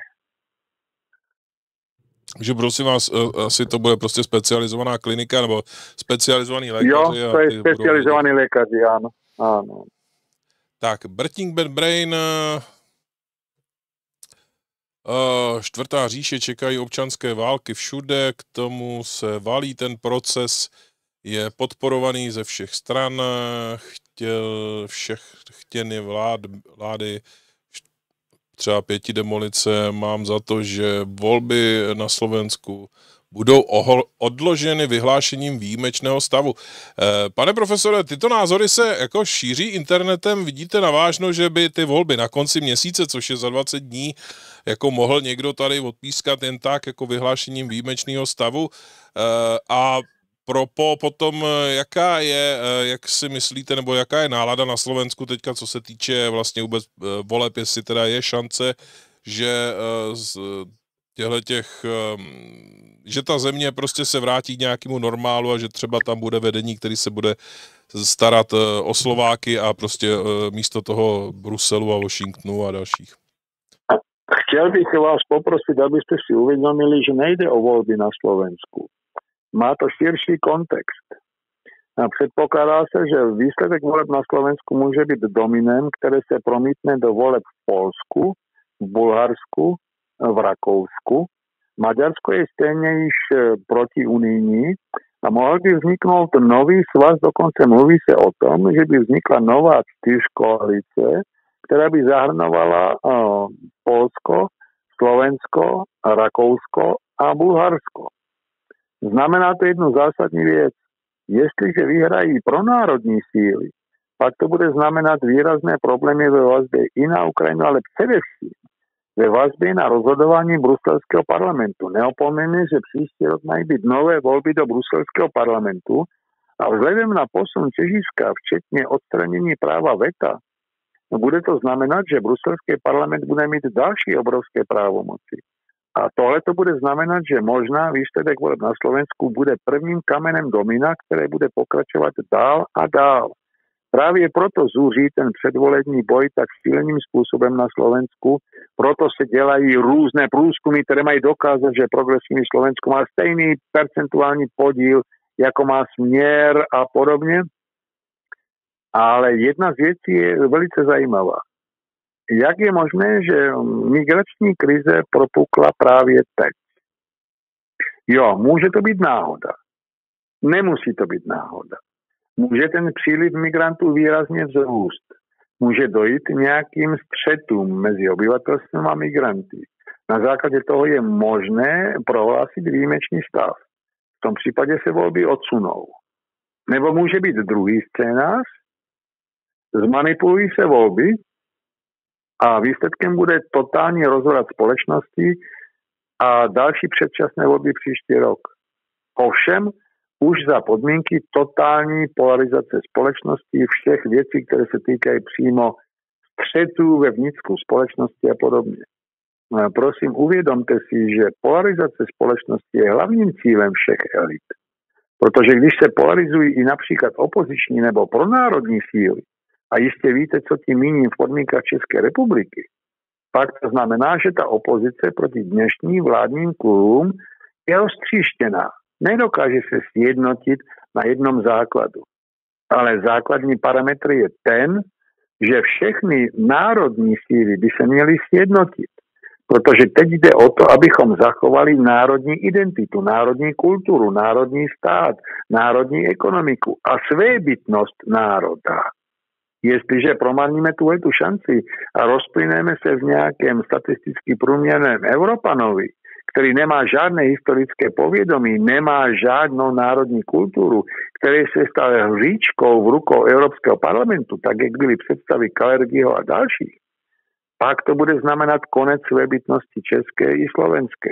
Takže prosím vás, asi to bude prostě specializovaná klinika nebo specializovaný lékaři. Jo, to je specializovaný budou... lékaři, ano. ano. Tak, Breaking Bad Brain... Uh, čtvrtá říše, čekají občanské války všude, k tomu se valí ten proces, je podporovaný ze všech stran, chtěl všech chtěny vlád, vlády, třeba pěti demolice, mám za to, že volby na Slovensku budou ohol, odloženy vyhlášením výjimečného stavu. Eh, pane profesore, tyto názory se jako šíří internetem, vidíte navážno, že by ty volby na konci měsíce, což je za dvacet dní, jako mohl někdo tady odpískat jen tak, jako vyhlášením výjimečného stavu. Eh, a pro po, potom, jaká je, jak si myslíte, nebo jaká je nálada na Slovensku teďka, co se týče vlastně vůbec voleb, jestli teda je šance, že z těchto těch, že ta země prostě se vrátí k nějakému normálu a že třeba tam bude vedení, který se bude starat o Slováky a prostě místo toho Bruselu a Washingtonu a dalších. Chtěl bych vás poprosit, abyste si uvědomili, že nejde o volby na Slovensku. Má to širší kontext. A předpokládá se, že výsledek voleb na Slovensku může být dominem, které se promítne do voleb v Polsku, v Bulharsku, v Rakousku. Maďarsko je stejně již protiunijní a mohl by vzniknout nový svaz, dokonce mluví se o tom, že by vznikla nová čtyřkoalice, která by zahrnovala uh, Polsko, Slovensko, Rakousko a Bulharsko. Znamená to jednu zásadní věc. Jestliže vyhrají pronárodní síly, pak to bude znamenat výrazné problémy ve vazbě i na Ukrajinu, ale především ve vazbě na rozhodování bruselského parlamentu. Neopomeňme, že příští rok mají být nové volby do bruselského parlamentu a vzhledem na posun těžiska, včetně odstranění práva veta, bude to znamenat, že bruselský parlament bude mít další obrovské právomoci. A tohle to bude znamenat, že možná výsledek voleb na Slovensku bude prvním kamenem domina, které bude pokračovat dál a dál. Právě proto zúří ten předvolební boj tak šíleným způsobem na Slovensku, proto se dělají různé průzkumy, které mají dokázat, že progresivní Slovensko má stejný percentuální podíl, jako má Směr a podobně. Ale jedna z věcí je velice zajímavá. Jak je možné, že migrační krize propukla právě teď? Jo, může to být náhoda. Nemusí to být náhoda. může ten příliv migrantů výrazně vzrůst. Může dojít k nějakým střetům mezi obyvatelstvem a migranty. Na základě toho je možné prohlásit výjimečný stav. V tom případě se volby odsunou. Nebo může být druhý scénář, zmanipulují se volby a výsledkem bude totální rozvrat společnosti a další předčasné volby příští rok. Ovšem, už za podmínky totální polarizace společnosti, všech věcí, které se týkají přímo střetů ve vnitřku společnosti a podobně. Prosím, uvědomte si, že polarizace společnosti je hlavním cílem všech elit. Protože když se polarizují i například opoziční nebo pronárodní síly, a jistě víte, co tím míním v podmínkách České republiky, pak to znamená, že ta opozice proti dnešním vládním klubům je roztříštěná. Nedokáže se sjednotit na jednom základu. Ale základní parametr je ten, že všechny národní síly by se měly sjednotit. Protože teď jde o to, abychom zachovali národní identitu, národní kulturu, národní stát, národní ekonomiku a svébytnost národa. Jestliže promarníme tuhle tu šanci a rozplyneme se v nějakém statisticky průměrném Evropanovi, který nemá žádné historické povědomí, nemá žádnou národní kulturu, který se stal hříčkou v rukou Evropského parlamentu, tak jak byly představy Kalergiho a dalších, pak to bude znamenat konec svébytnosti české i slovenské.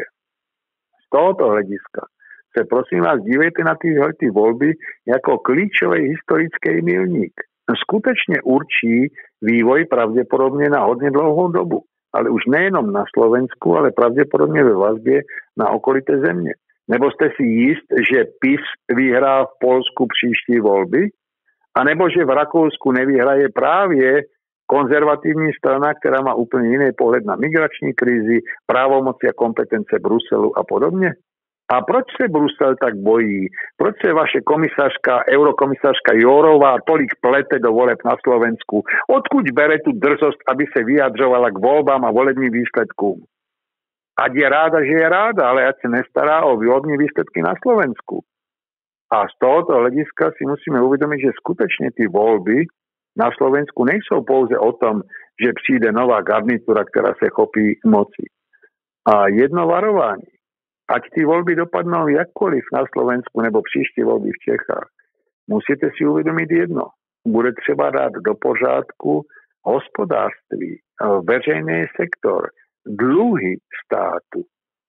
Z tohoto hlediska se prosím vás dívejte na tyhle ty volby jako klíčový historický milník. Skutečně určí vývoj pravděpodobně na hodně dlouhou dobu. Ale už nejenom na Slovensku, ale pravděpodobně ve vazbě na okolité země. Nebo jste si jist, že PiS vyhrá v Polsku příští volby? A nebo že v Rakousku nevyhraje právě konzervativní strana, která má úplně jiný pohled na migrační krizi, právomoci a kompetence Bruselu a podobně? A proč se Brusel tak bojí? Proč se vaše komisařka, eurokomisařka Jourová tolik plete do voleb na Slovensku? Odkud bere tu drzost, aby se vyjadřovala k volbám a volebním výsledkům? Ať je ráda, že je ráda, ale ať se nestará o volební výsledky na Slovensku. A z tohoto hlediska si musíme uvědomit, že skutečně ty volby na Slovensku nejsou pouze o tom, že přijde nová garnitura, která se chopí moci. A jedno varování. Ať ty volby dopadnou jakkoliv na Slovensku nebo příští volby v Čechách, musíte si uvědomit jedno. Bude třeba dát do pořádku hospodářství, veřejný sektor, dluhy státu.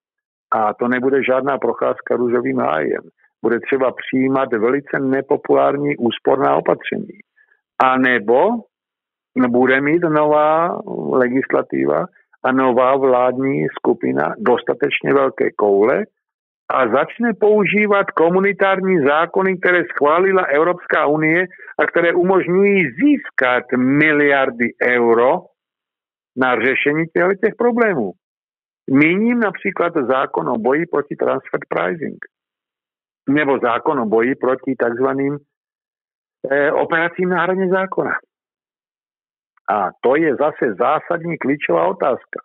A to nebude žádná procházka růžovým hájem. Bude třeba přijímat velice nepopulární úsporná opatření. A nebo bude mít nová legislativa a nová vládní skupina dostatečně velké koule a začne používat komunitární zákony, které schválila Evropská unie a které umožňují získat miliardy euro na řešení těch problémů. Míním například zákon o boji proti transfer pricing nebo zákon o boji proti takzvaným eh, operacím na hraně zákona. A to je zase zásadní klíčová otázka.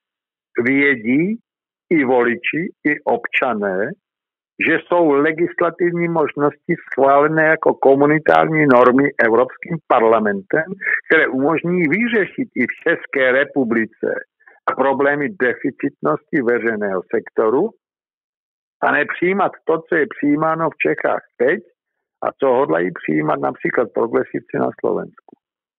Vědí i voliči, i občané, že jsou legislativní možnosti schválené jako komunitární normy Evropským parlamentem, které umožní vyřešit i v České republice problémy deficitnosti veřejného sektoru a nepřijímat to, co je přijímáno v Čechách teď a co hodlají přijímat například progresivci na Slovensku.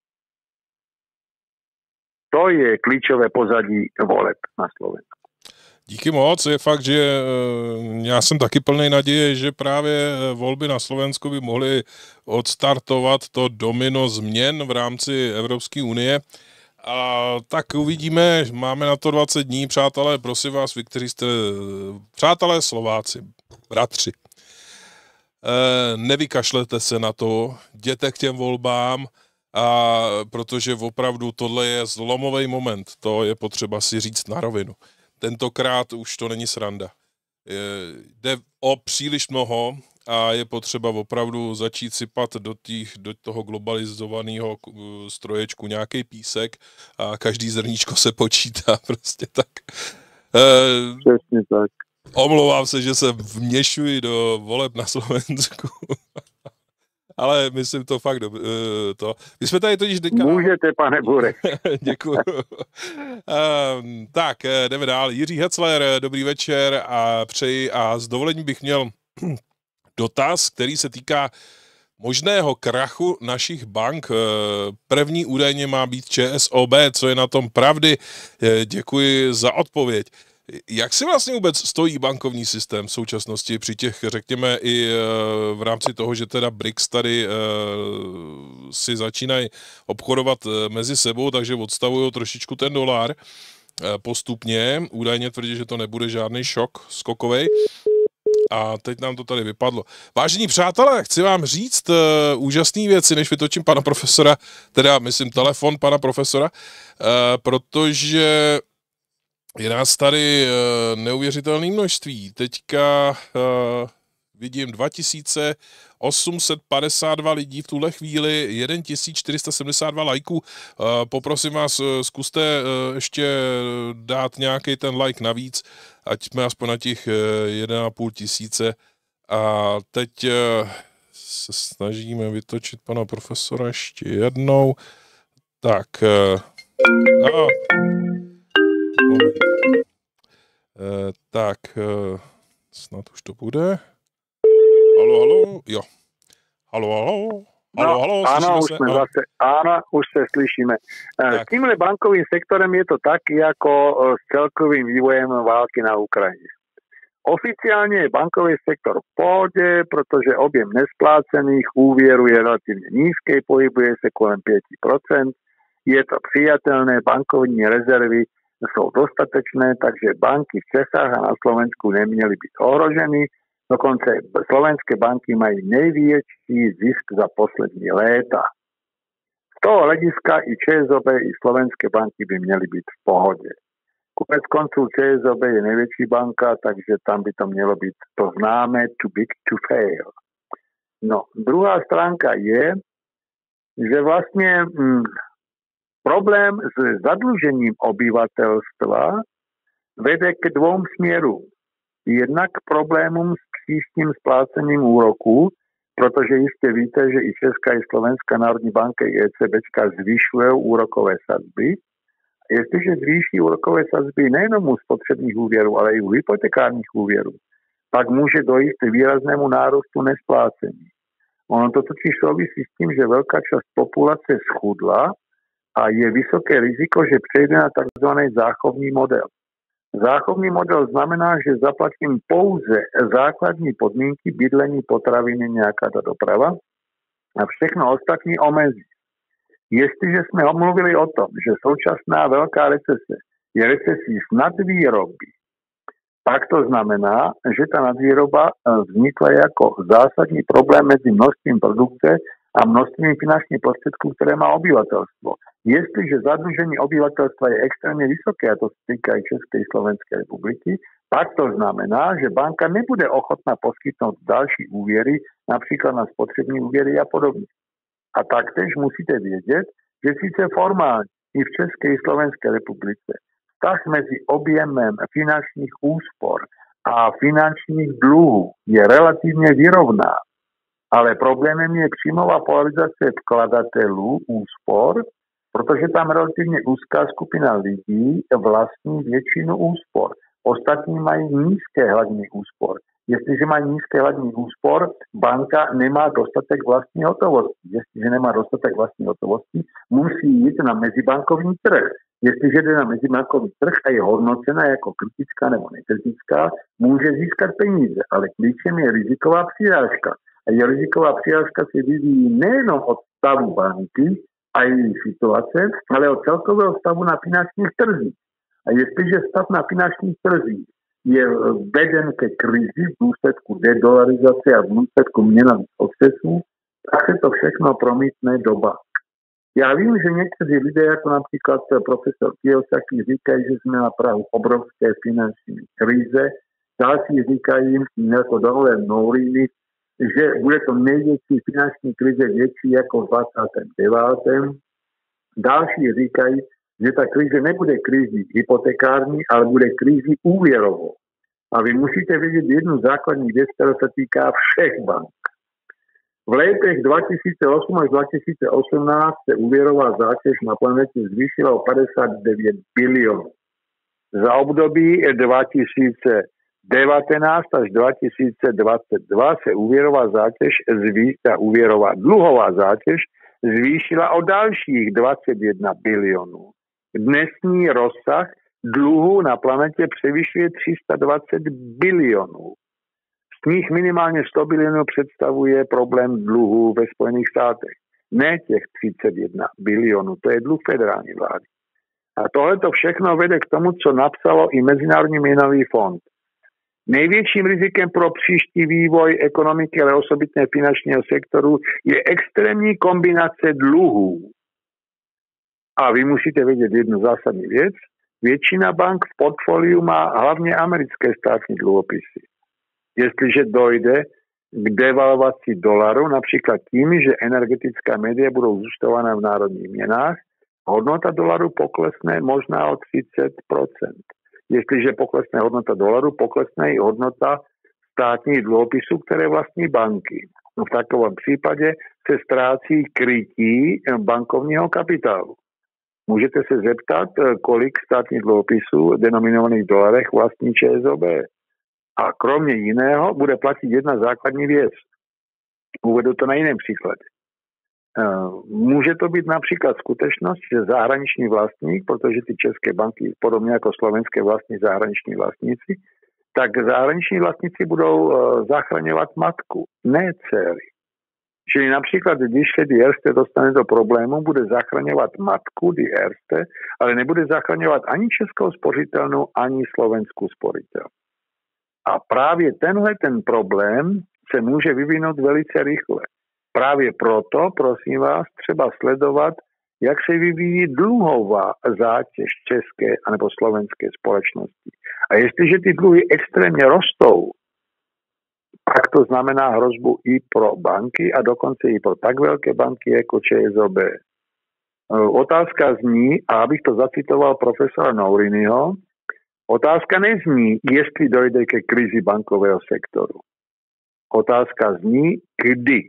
To je klíčové pozadí voleb na Slovensku. Díky moc. Je fakt, že já jsem taky plný naděje, že právě volby na Slovensku by mohly odstartovat to domino změn v rámci Evropské unie. A tak uvidíme, máme na to dvacet dní, přátelé, prosím vás, vy, kteří jste přátelé Slováci, bratři. E, nevykašlete se na to, jděte k těm volbám, a protože opravdu tohle je zlomový moment, to je potřeba si říct na rovinu. Tentokrát už to není sranda. Jde o příliš mnoho a je potřeba opravdu začít sypat do, těch, do toho globalizovaného stroječku nějaký písek a každý zrníčko se počítá prostě tak. Přesně tak. Omlouvám se, že se vměšuji do voleb na Slovensku. ale myslím to fakt do, to. My jsme tady totiž teďka... Můžete, pane Burek. Děkuju. um, tak, jdeme dál. Jiří Hecler, dobrý večer a přeji a s dovolením bych měl dotaz, který se týká možného krachu našich bank. První údajně má být ČSOB, co je na tom pravdy. Děkuji za odpověď. Jak si vlastně vůbec stojí bankovní systém v současnosti při těch, řekněme, i v rámci toho, že teda B R I C S tady si začínají obchodovat mezi sebou, takže odstavují trošičku ten dolar postupně. Údajně tvrdí, že to nebude žádný šok skokovej. A teď nám to tady vypadlo. Vážení přátelé, chci vám říct uh, úžasné věci, než vytočím pana profesora, teda myslím telefon pana profesora, uh, protože je nás tady uh, neuvěřitelné množství. Teďka uh, vidím dva tisíce osm set padesát dva lidí v tuhle chvíli, jedna tisíc čtyři sta sedmdesát dva lajků. Uh, poprosím vás, uh, zkuste uh, ještě dát nějaký ten like navíc, ať jsme aspoň na těch uh, jedna a půl tisíce. A teď uh, se snažíme vytočit pana profesora ještě jednou. Tak, uh, a, uh, tak, uh, snad už to bude. Halo, halo, jo. Halo, halo, halo, no, halo, áno, už se? sme zase, áno, už sa slyšíme. Tak. S týmhle bankovým sektorem je to tak, ako s celkovým vývojem války na Ukrajine. Oficiálne je bankový sektor v pohode, pretože objem nesplácených úvieru je relatívne nízkej, pohybuje sa kolem päť percent. Je to priateľné, bankovní rezervy sú dostatečné, takže banky v Čechách a na Slovensku nemieli byť ohrožení. Dokonce slovenské banky mají největší zisk za poslední léta. Z toho hlediska i ČSOB, i slovenské banky by měly být v pohodě. Konec konců ČSOB je největší banka, takže tam by to mělo být to známé too big to fail. No, druhá stránka je, že vlastně hm, problém s zadlužením obyvatelstva vede k dvou směrům. Jednak problémům s příštím splácením úroku, protože jistě víte, že i Česká, i Slovenská národní banka, i ECBčka zvyšují úrokové sazby. Jestliže zvýší úrokové sazby nejenom u spotřebních úvěrů, ale i u hypotekárních úvěrů, pak může dojít k výraznému nárůstu nesplácení. Ono to totiž souvisí s tím, že velká část populace schudla a je vysoké riziko, že přejde na takzvaný záchovný model. Záchovný model znamená, že zaplatím pouze základní podmínky, bydlení, potraviny, nějaká ta doprava a všechno ostatní omezí. Jestliže jsme omluvili o tom, že současná velká recese je recesí s nadvýroby, pak to znamená, že ta nadvýroba vznikla jako zásadní problém mezi množstvím produkce a množstvím finančních prostředků, které má obyvatelstvo. Jestliže zadlužení obyvatelstva je extrémně vysoké, a to se týká i České i Slovenské republiky, pak to znamená, že banka nebude ochotná poskytnout další úvěry, například na spotřební úvěry a podobně. A taktéž musíte vědět, že sice formálně i v České i Slovenské republice vztah mezi objemem finančních úspor a finančních dluhů je relativně vyrovná. Ale problémem je příjmová polarizace vkladatelů úspor, protože tam relativně úzká skupina lidí vlastní většinu úspor. Ostatní mají nízké hladiny úspor. Jestliže mají nízké hladiny úspor, banka nemá dostatek vlastní hotovosti. Jestliže nemá dostatek vlastní hotovosti, musí jít na mezibankovní trh. Jestliže jde na mezibankovní trh a je hodnocena jako kritická nebo nekritická, může získat peníze, ale klíčem je riziková přirážka. A je riziková přirážka se vyvíjí nejenom od stavu banky a její situace, ale od celkového stavu na finančních trzích. A jestliže stav na finančních trzích je veden ke krizi v důsledku dedolarizace a v důsledku měnových otřesů, tak se to všechno promítne do bank. Já vím, že někteří lidé, jako například profesor Kiyosaki, říkají, že jsme na prahu obrovské finanční krize. Další říkají, jako Donald Norris, že bude to největší finanční krize větší jako v dvacátém devátém Další říkají, že ta krize nebude krizi hypotekární, ale bude krizi úvěrovou. A vy musíte vědět jednu základní věc, která se týká všech bank. V letech dva tisíce osm až dva tisíce osemnásť se úvěrová zátěž na planetě zvýšila o padesát devět bilionů. Za období dva tisíce devatenáct až dva tisíce dvacet dva se úvěrová zátěž zvýšila, úvěrová dluhová zátěž zvýšila o dalších dvacet jedna bilionů. Dnesní rozsah dluhu na planetě převyšuje tři sta dvacet bilionů. Z nich minimálně sto bilionů představuje problém dluhu ve Spojených státech. Ne těch třicet jedna bilionů, to je dluh federální vlády. A tohle to všechno vede k tomu, co napsalo i Mezinárodní měnový fond. Největším rizikem pro příští vývoj ekonomiky, ale osobitně finančního sektoru, je extrémní kombinace dluhů. A vy musíte vědět jednu zásadní věc. Většina bank v portfoliu má hlavně americké státní dluhopisy. Jestliže dojde k devalvaci dolaru, například tím, že energetická média budou zúčtovaná v národních měnách, hodnota dolaru poklesne možná o třicet procent. Jestliže poklesne hodnota dolaru, poklesne i hodnota státních dluhopisů, které vlastní banky. V takovém případě se ztrácí krytí bankovního kapitálu. Můžete se zeptat, kolik státních dluhopisů denominovaných v dolarech vlastní ČSOB. A kromě jiného bude platit jedna základní věc. Uvedu to na jiném příkladě. Může to být například skutečnost, že zahraniční vlastník, protože ty české banky, podobně jako slovenské vlastní zahraniční vlastníci, tak zahraniční vlastníci budou zachraňovat matku, ne dcery. Čili například, když se Die Erste dostane do problému, bude zachraňovat matku Die Erste, ale nebude zachraňovat ani Českou spořitelnu, ani Slovenskou spořitelnu. A právě tenhle ten problém se může vyvinout velice rychle. Právě proto, prosím vás, třeba sledovat, jak se vyvíjí dluhová zátěž české anebo slovenské společnosti. A jestliže ty dluhy extrémně rostou, pak to znamená hrozbu i pro banky a dokonce i pro tak velké banky jako ČSOB. Otázka zní, a abych to zacitoval profesora Nouriniho, otázka nezní, jestli dojde ke krizi bankového sektoru. Otázka zní, kdy.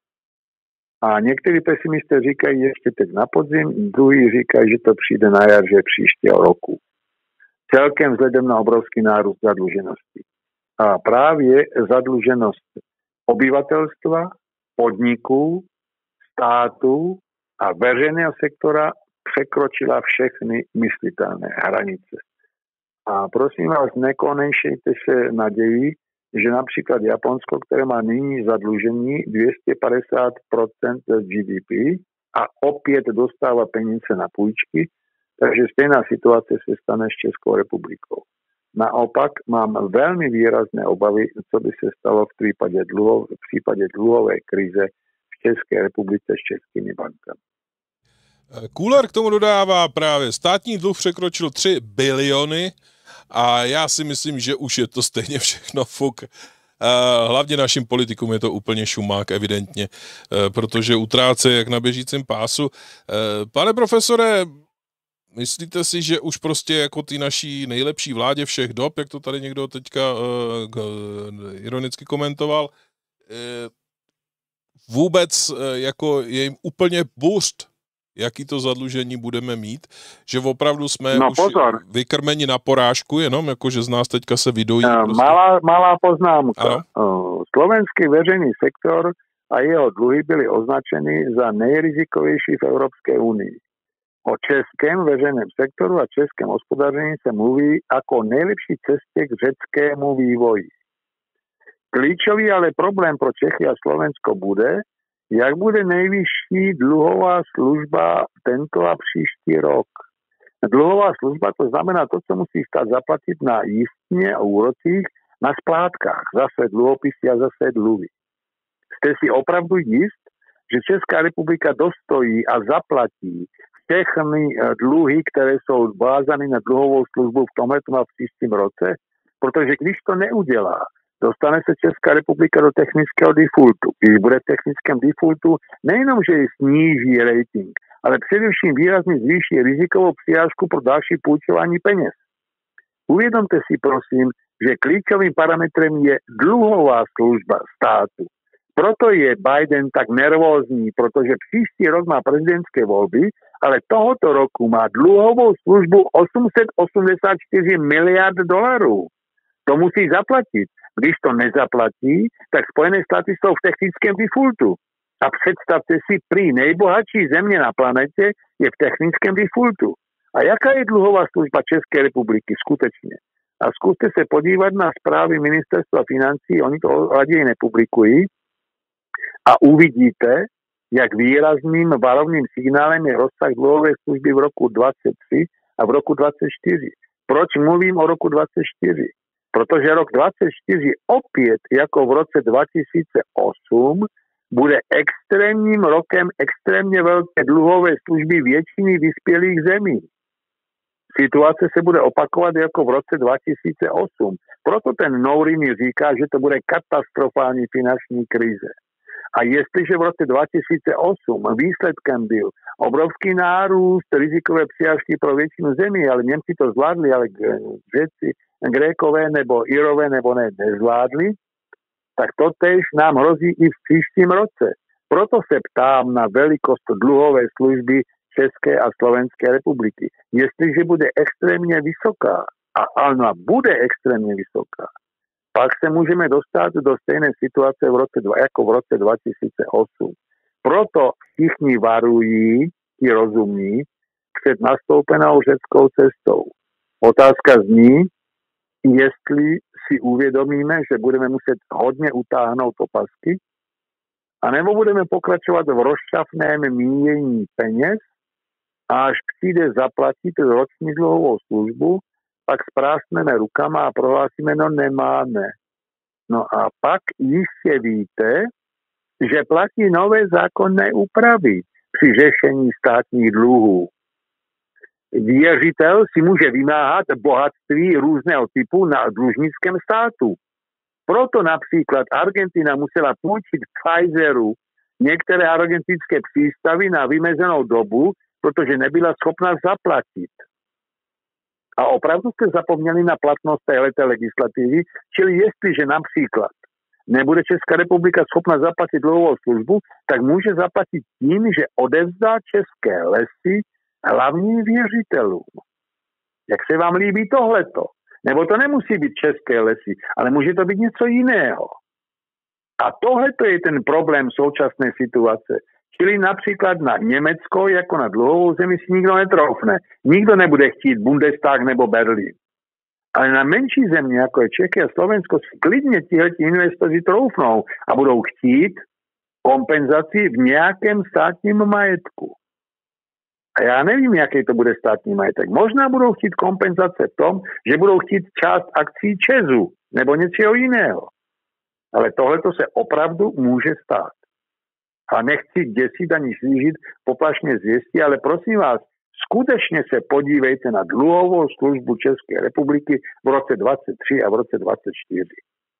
A někteří pesimisté říkají ještě teď na podzim, druhý říkají, že to přijde na jar, že příštího roku. Celkem vzhledem na obrovský nárůst zadluženosti. A právě zadluženost obyvatelstva, podniků, států a veřejného sektora překročila všechny myslitelné hranice. A prosím vás, nekonejšejte se naději, že například Japonsko, které má nyní zadlužení dvě stě padesát procent G D P a opět dostává peníze na půjčky, takže stejná situace se stane s Českou republikou. Naopak mám velmi výrazné obavy, co by se stalo v případě, dluho, v případě dluhové krize v České republice s českými bankami. Kuhler k tomu dodává právě, státní dluh překročil tři biliony a já si myslím, že už je to stejně všechno fuk. Hlavně našim politikům je to úplně šumák, evidentně, protože utráce jak na běžícím pásu. Pane profesore, myslíte si, že už prostě jako ty naší nejlepší vládě všech dob, jak to tady někdo teďka ironicky komentoval, vůbec jako je jim úplně bůřt, jaký to zadlužení budeme mít, že opravdu jsme no, už pozor. vykrmeni na porážku, jenom jako, že z nás teďka se vydojí. Prostě. Malá, malá poznámka. Ano? Slovenský veřejný sektor a jeho dluhy byly označeny za nejrizikovější v Evropské unii. O českém veřejném sektoru a českém hospodaření se mluví jako nejlepší cestě k řeckému vývoji. Klíčový ale problém pro Čechy a Slovensko bude, jak bude nejvyšší dluhová služba tento a příští rok. Dluhová služba to znamená to, co musí stát zaplatit na jistně a úrocích na splátkách, zase dluhopisy a zase dluhy. Jste si opravdu jist, že Česká republika dostojí a zaplatí všechny dluhy, které jsou vázány na dluhovou službu v tomhletom a v příštím roce? Protože když to neudělá, dostane se Česká republika do technického defaultu. Když bude v technickém defaultu, nejenom, že ji sníží rating, ale především výrazně zvýší rizikovou přirážku pro další půjčování peněz. Uvědomte si prosím, že klíčovým parametrem je dluhová služba státu. Proto je Biden tak nervózní, protože příští rok má prezidentské volby, ale tohoto roku má dluhovou službu osm set osmdesát čtyři miliard dolarů. To musí zaplatit. Když to nezaplatí, tak Spojené státy jsou v technickém defaultu. A představte si, prý nejbohatší země na planetě je v technickém defaultu. A jaká je dluhová služba České republiky skutečně? A zkuste se podívat na zprávy ministerstva financí, oni to raději nepublikují, a uvidíte, jak výrazným varovným signálem je rozsah dluhové služby v roku dvacet tři a v roku dvacet čtyři. Proč mluvím o roku dvacet čtyři? Protože rok dvacet čtyři opět jako v roce dva tisíce osm bude extrémním rokem extrémně velké dluhové služby většiny vyspělých zemí. Situace se bude opakovat jako v roce dva tisíce osm. Proto ten Nouri mi říká, že to bude katastrofální finanční krize. A jestliže v roce dva tisíce osm výsledkem byl obrovský nárůst rizikové přirážky pro většinu zemí, ale Němci to zvládli, ale Řeci, Grékové nebo Irové nebo ne, nezvládli, tak to též nám hrozí i v příštím roce. Proto se ptám na velikost dluhové služby České a Slovenské republiky. Jestliže bude extrémně vysoká, a ona bude extrémně vysoká, pak se můžeme dostat do stejné situace v roce, jako v roce dva tisíce osm. Proto všichni varují, ti rozumní, před nastoupenou řeckou cestou. Otázka zní, jestli si uvědomíme, že budeme muset hodně utáhnout opasky, anebo budeme pokračovat v rozšafném míjení peněz a až přijde zaplatit roční dluhovou službu, pak sprásneme rukama a prohlásíme, no nemáme. No a pak jistě víte, že platí nové zákonné úpravy při řešení státních dluhů. Věřitel si může vymáhat bohatství různého typu na dlužnickém státu. Proto například Argentina musela půjčit Pfizeru některé argentinské přístavy na vymezenou dobu, protože nebyla schopna zaplatit. A opravdu jste zapomněli na platnost téhleté legislativy, čili jestliže například nebude Česká republika schopna zaplatit dluhovou službu, tak může zaplatit tím, že odevzdá České lesy hlavním věřitelům. Jak se vám líbí tohleto? Nebo to nemusí být České lesy, ale může to být něco jiného. A tohleto je ten problém současné situace. Čili například na Německo jako na dluhovou zemi si nikdo netroufne. Nikdo nebude chtít Bundestag nebo Berlín. Ale na menší země, jako je Čechy a Slovensko, si klidně tihleti investoři troufnou a budou chtít kompenzaci v nějakém státním majetku. A já nevím, jaký to bude státní majetek. Možná budou chtít kompenzace v tom, že budou chtít část akcí Česu nebo něčeho jiného. Ale tohleto se opravdu může stát. A nechci děsit ani snížit poplašně zvěstí, ale prosím vás, skutečně se podívejte na dluhovou službu České republiky v roce dvacet tři a v roce dvacet čtyři.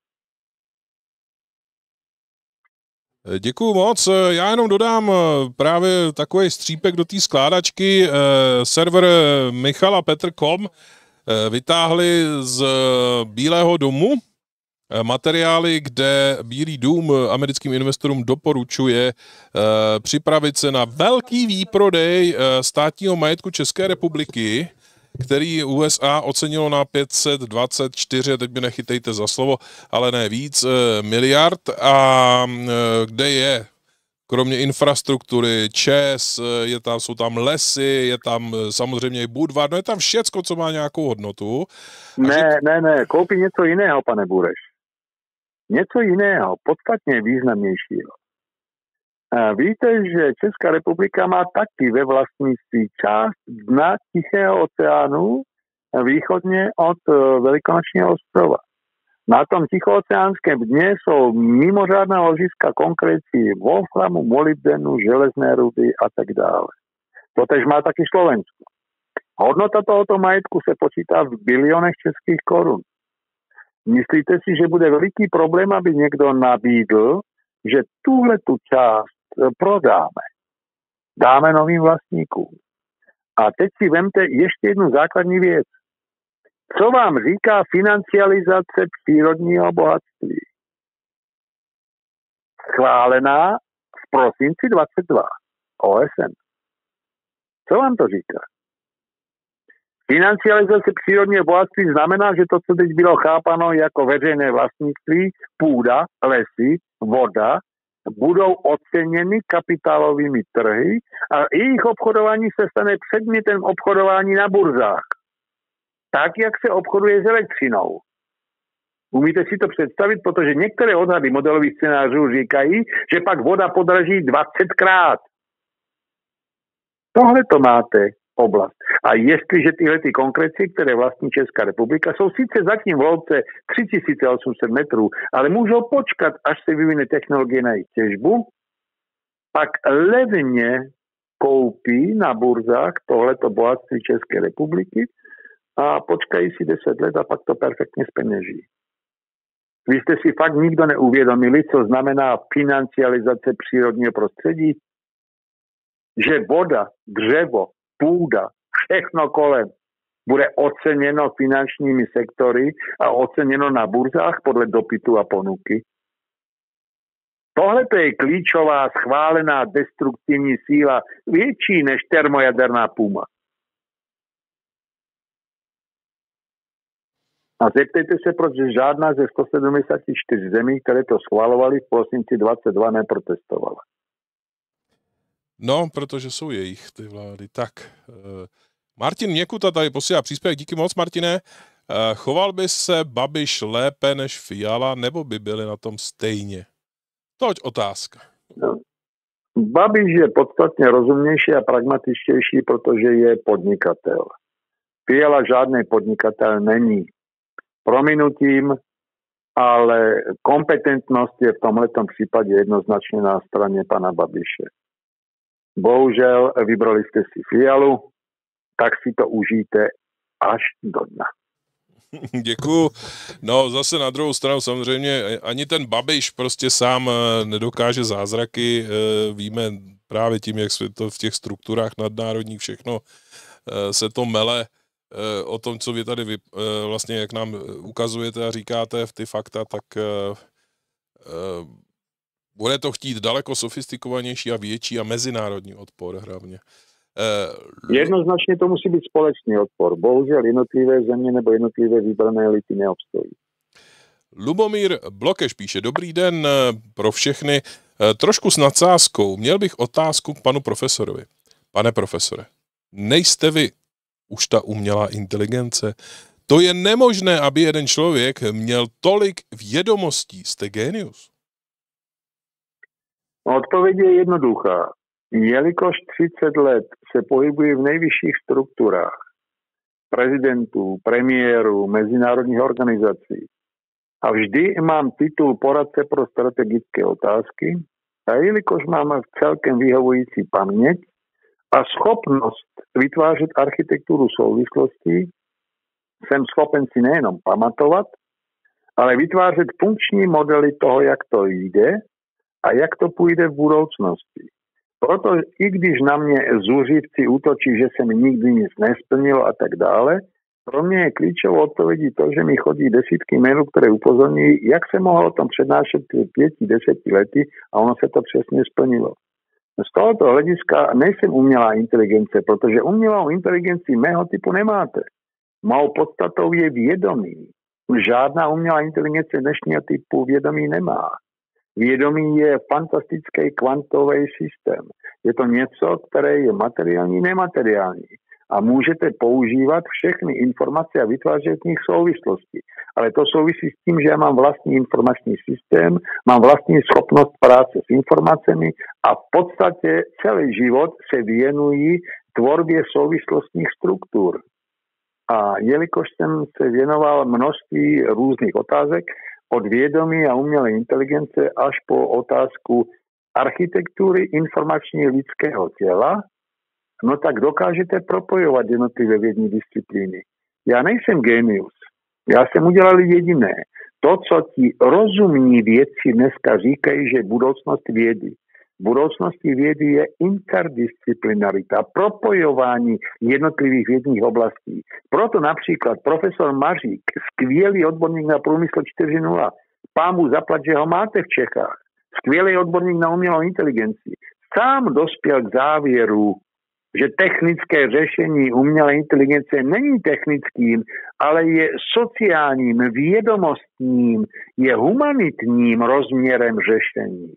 Děkuju moc. Já jenom dodám právě takový střípek do té skládačky. Server Michala Petr tečka com vytáhli z Bílého domu materiály, kde Bílý dům americkým investorům doporučuje připravit se na velký výprodej státního majetku České republiky, který U S A ocenilo na pět set dvacet čtyři, teď mě nechytejte za slovo, ale ne víc, miliard, a kde je kromě infrastruktury, ČES, je tam, jsou tam lesy, je tam samozřejmě i Budvar, no je tam všecko, co má nějakou hodnotu. Ne, že... ne, ne, koupí něco jiného, pane Bureš. Něco jiného, podstatně významnějšího. Víte, že Česká republika má taky ve vlastnictví část dna Tichého oceánu východně od Velikonočního ostrova. Na tom tichooceánském dně jsou mimořádná ložiska konkrétní wolframu, molybdenu, železné rudy a tak dále. Totež má taky Slovensko. Hodnota tohoto majetku se počítá v bilionech českých korun. Myslíte si, že bude veliký problém, aby někdo nabídl, že tuhle tu část prodáme, dáme novým vlastníkům? A teď si vemte ještě jednu základní věc. Co vám říká financializace přírodního bohatství? schválená v prosinci dvacet dva O S N. Co vám to říká? Financializace přírodního bohatství znamená, že to, co teď bylo chápano jako veřejné vlastnictví, půda, lesy, voda, budou oceněny kapitálovými trhy a jejich obchodování se stane předmětem obchodování na burzách. Tak, jak se obchoduje s elektřinou. Umíte si to představit, protože některé odhady modelových scénářů říkají, že pak voda podraží dvacetkrát. Tohle to máte oblast. A jestliže tyhle ty konkrécie, které vlastní Česká republika, jsou sice zatím v hloubce tři tisíce osm set metrů, ale můžou počkat, až se vyvine technologie na jejich těžbu, pak levně koupí na burzách tohleto bohatství České republiky a počkají si deset let a pak to perfektně zpeněží. Vy jste si fakt nikdo neuvědomili, co znamená financializace přírodního prostředí? Že voda, dřevo, půda, všechno kolem bude oceněno finančními sektory a oceněno na burzách podle dopytu a ponuky. Tohle je klíčová schválená destruktivní síla, větší než termojaderná puma. A zeptejte se, proč žádná ze sto sedmdesát čtyři zemí, které to schvalovali v prosinci dvacet dva, neprotestovala. No, protože jsou jejich ty vlády. Tak, uh, Martin Měkuta tady posílá příspěvek. Díky moc, Martine. Uh, choval by se Babiš lépe než Fiala, nebo by byli na tom stejně? Toť otázka. No. Babiš je podstatně rozumnější a pragmatičtější, protože je podnikatel. Fiala žádný podnikatel není. Prominutím, ale kompetentnost je v tomhletom případě jednoznačně na straně pana Babiše. Bohužel vybrali jste si Fialu, tak si to užijte až do dna. Děkuju. No zase na druhou stranu samozřejmě ani ten Babiš prostě sám nedokáže zázraky. Víme právě tím, jak se to v těch strukturách nadnárodních všechno se to mele. O tom, co vy tady vy, vlastně, jak nám ukazujete a říkáte v ty fakta, tak bude to chtít daleko sofistikovanější a větší a mezinárodní odpor hlavně. Jednoznačně to musí být společný odpor. Bohužel jednotlivé země nebo jednotlivé vybrané elity neobstojí. Lubomír Blokeš píše, dobrý den pro všechny. Trošku s nadsázkou. Měl bych otázku k panu profesorovi. Pane profesore, nejste vy už ta umělá inteligence? To je nemožné, aby jeden člověk měl tolik vědomostí. Jste génius? Odpověď je jednoduchá. Jelikož třicet let se pohybuje v nejvyšších strukturách prezidentů, premiérů, mezinárodních organizací a vždy mám titul poradce pro strategické otázky a jelikož mám celkem vyhovující paměť a schopnost vytvářet architekturu souvislostí, jsem schopen si nejenom pamatovat, ale vytvářet funkční modely toho, jak to jde a jak to půjde v budoucnosti. Proto i když na mě zuřivci útočí, že se mi nikdy nic nesplnilo a tak dále, pro mě je klíčovou odpovědí to, že mi chodí desítky mailů, které upozorňují, jak se mohlo o tom přednášet pěti, deseti lety a ono se to přesně splnilo. Z tohoto hlediska nejsem umělá inteligence, protože umělou inteligenci mého typu nemáte. Mou podstatou je vědomí. Žádná umělá inteligence dnešního typu vědomí nemá. Vědomí je fantastický kvantový systém. Je to něco, které je materiální, nemateriální. A můžete používat všechny informace a vytvářet v nich souvislosti. Ale to souvisí s tím, že já mám vlastní informační systém, mám vlastní schopnost práce s informacemi a v podstatě celý život se věnují tvorbě souvislostních struktur. A jelikož jsem se věnoval množství různých otázek, od vědomí a umělé inteligence až po otázku architektury informační lidského těla, no tak dokážete propojovat jednotlivé vědní disciplíny. Já nejsem genius. Já jsem udělal jediné. To, co ti rozumní vědci dneska říkají, že budoucnost vědy. Budoucností vědy je interdisciplinarita, propojování jednotlivých vědních oblastí. Proto například profesor Mařík, skvělý odborník na průmysl čtyři tečka nula, pán mu zaplať, že ho máte v Čechách. skvělý odborník na umělou inteligenci, sám dospěl k závěru, že technické řešení umělé inteligence není technickým, ale je sociálním, vědomostním, je humanitním rozměrem řešení.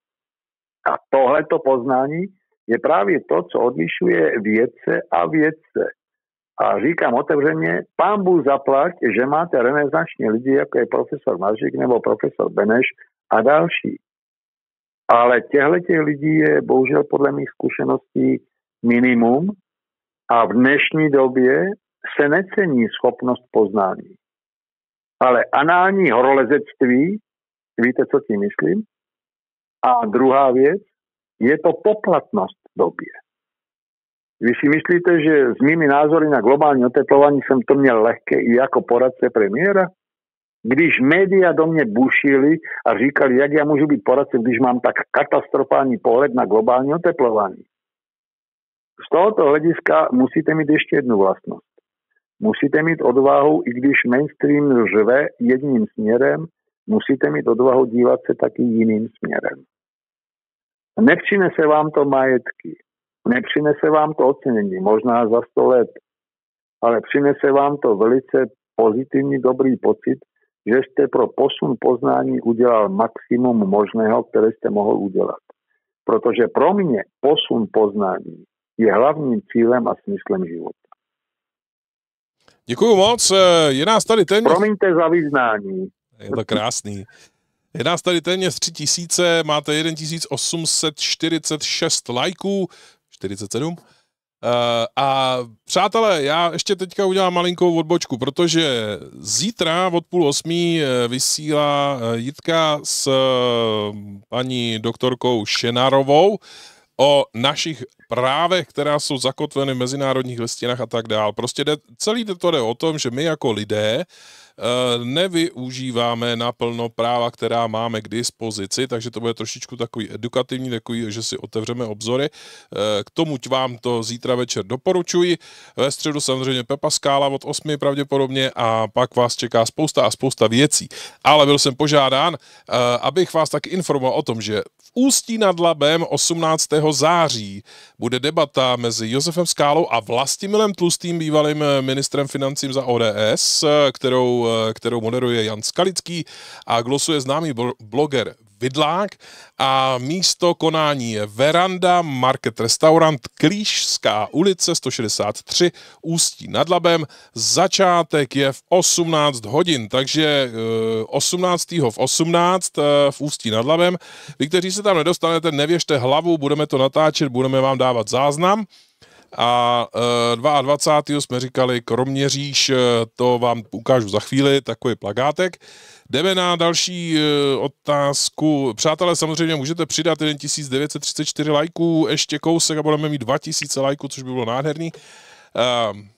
A tohleto poznání je právě to, co odlišuje vědce a vědce. A říkám otevřeně, pán Bůh zaplať, že máte renesanční lidi, jako je profesor Mařík nebo profesor Beneš a další. Ale těchto lidí je bohužel podle mých zkušeností minimum a v dnešní době se necení schopnost poznání. Ale anální horolezectví, víte, co tím myslím? A druhá věc, je to poplatnost v době. Vy si myslíte, že s mými názory na globální oteplování jsem to měl lehké i jako poradce premiéra? Když média do mě bušili a říkali, jak já můžu být poradce, když mám tak katastrofální pohled na globální oteplování. Z tohoto hlediska musíte mít ještě jednu vlastnost. Musíte mít odvahu, i když mainstream řve jedním směrem, musíte mít odvahu dívat se taky jiným směrem. Nepřinese vám to majetky, nepřinese vám to ocenění, možná za sto let, ale přinese vám to velice pozitivní, dobrý pocit, že jste pro posun poznání udělal maximum možného, které jste mohl udělat. Protože pro mě posun poznání je hlavním cílem a smyslem života. Děkuju moc, je nás tady téměř... Promiňte za vyznání. Je to krásný. Je nás tady téměř tři tisíce, máte jedna tisíc osm set čtyřicet šest lajků, čtyřicet sedm. A přátelé, já ještě teďka udělám malinkou odbočku, protože zítra od půl osmí vysílá Jitka s paní doktorkou Šenarovou o našich právech, která jsou zakotveny v mezinárodních listinách a tak dál. Prostě jde, celý to jde o tom, že my jako lidé nevyužíváme naplno práva, která máme k dispozici, takže to bude trošičku takový edukativní, takový, že si otevřeme obzory. K tomu vám to zítra večer doporučuji. Ve středu samozřejmě Pepa Skála od osmi pravděpodobně a pak vás čeká spousta a spousta věcí. Ale byl jsem požádán, abych vás tak informoval o tom, že v Ústí nad Labem osmnáctého září bude debata mezi Josefem Skálou a Vlastimilem Tlustým, bývalým ministrem financím za O D S, kterou, kterou moderuje Jan Skalický a glosuje známý bloger Vidlák a místo konání je Veranda Market Restaurant Klížská ulice sto šedesát tři Ústí nad Labem. Začátek je v osmnáct hodin, takže osmnáctého v osmnáct v Ústí nad Labem. Vy, kteří se tam nedostanete, nevěžte hlavu, budeme to natáčet, budeme vám dávat záznam. A dvacátého druhého jsme říkali Kroměříž, to vám ukážu za chvíli, takový plakátek. Jdeme na další otázku. Přátelé, samozřejmě můžete přidat jedna tisíc devět set třicet čtyři lajků, ještě kousek a budeme mít dva tisíce lajků, což by bylo nádherný. Uh, uh,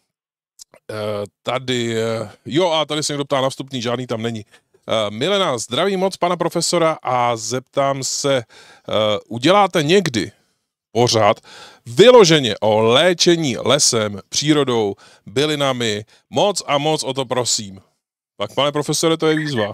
tady, uh, jo a tady se někdo ptá na vstupný, žádný tam není. Uh, Milena, zdravím moc pana profesora a zeptám se, uh, uděláte někdy pořád vyloženě o léčení lesem, přírodou, bylinami, moc a moc o to prosím. Tak, pane profesore, to je výzva.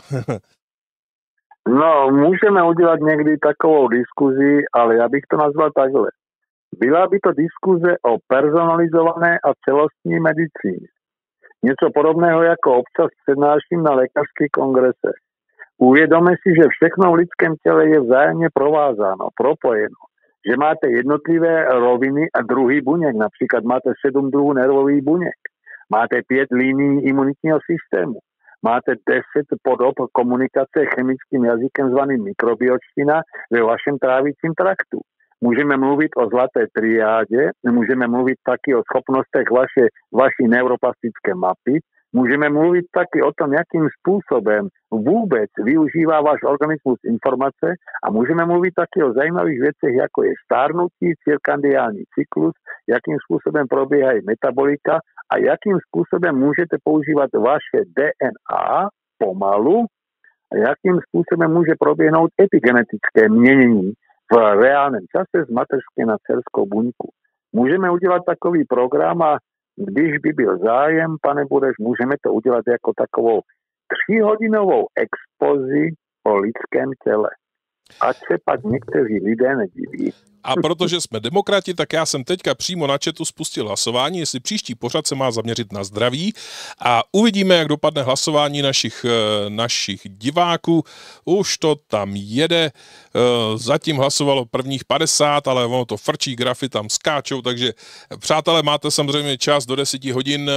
No, můžeme udělat někdy takovou diskuzi, ale já bych to nazval takhle. Byla by to diskuze o personalizované a celostní medicíně. Něco podobného, jako občas přednáším na lékařských kongresech. Uvědomme si, že všechno v lidském těle je vzájemně provázáno, propojeno. Že máte jednotlivé roviny a druhy buněk. Například máte sedm druhů nervových buněk. Máte pět linií imunitního systému. Máte deset podob komunikace chemickým jazykem zvaným mikrobiočtina ve vašem trávicím traktu. Můžeme mluvit o zlaté triádě, můžeme mluvit taky o schopnostech vaše, vaší neuroplastické mapy, můžeme mluvit taky o tom, jakým způsobem vůbec využívá váš organismus informace a můžeme mluvit taky o zajímavých věcech, jako je stárnutí, cirkadiální cyklus, jakým způsobem probíhají metabolika a jakým způsobem můžete používat vaše D N A pomalu a jakým způsobem může proběhnout epigenetické měnění v reálném čase z mateřské na dcerskou buňku. Můžeme udělat takový program a když by byl zájem, pane Bureš, můžeme to udělat jako takovou tříhodinovou expozi o lidském těle. ať se pak někteří lidé nediví. A protože jsme demokrati, tak já jsem teďka přímo na chatu spustil hlasování, jestli příští pořad se má zaměřit na zdraví a uvidíme, jak dopadne hlasování našich, našich diváků. Už to tam jede, zatím hlasovalo prvních padesát, ale ono to frčí, grafy tam skáčou, takže přátelé, máte samozřejmě čas do deseti hodin,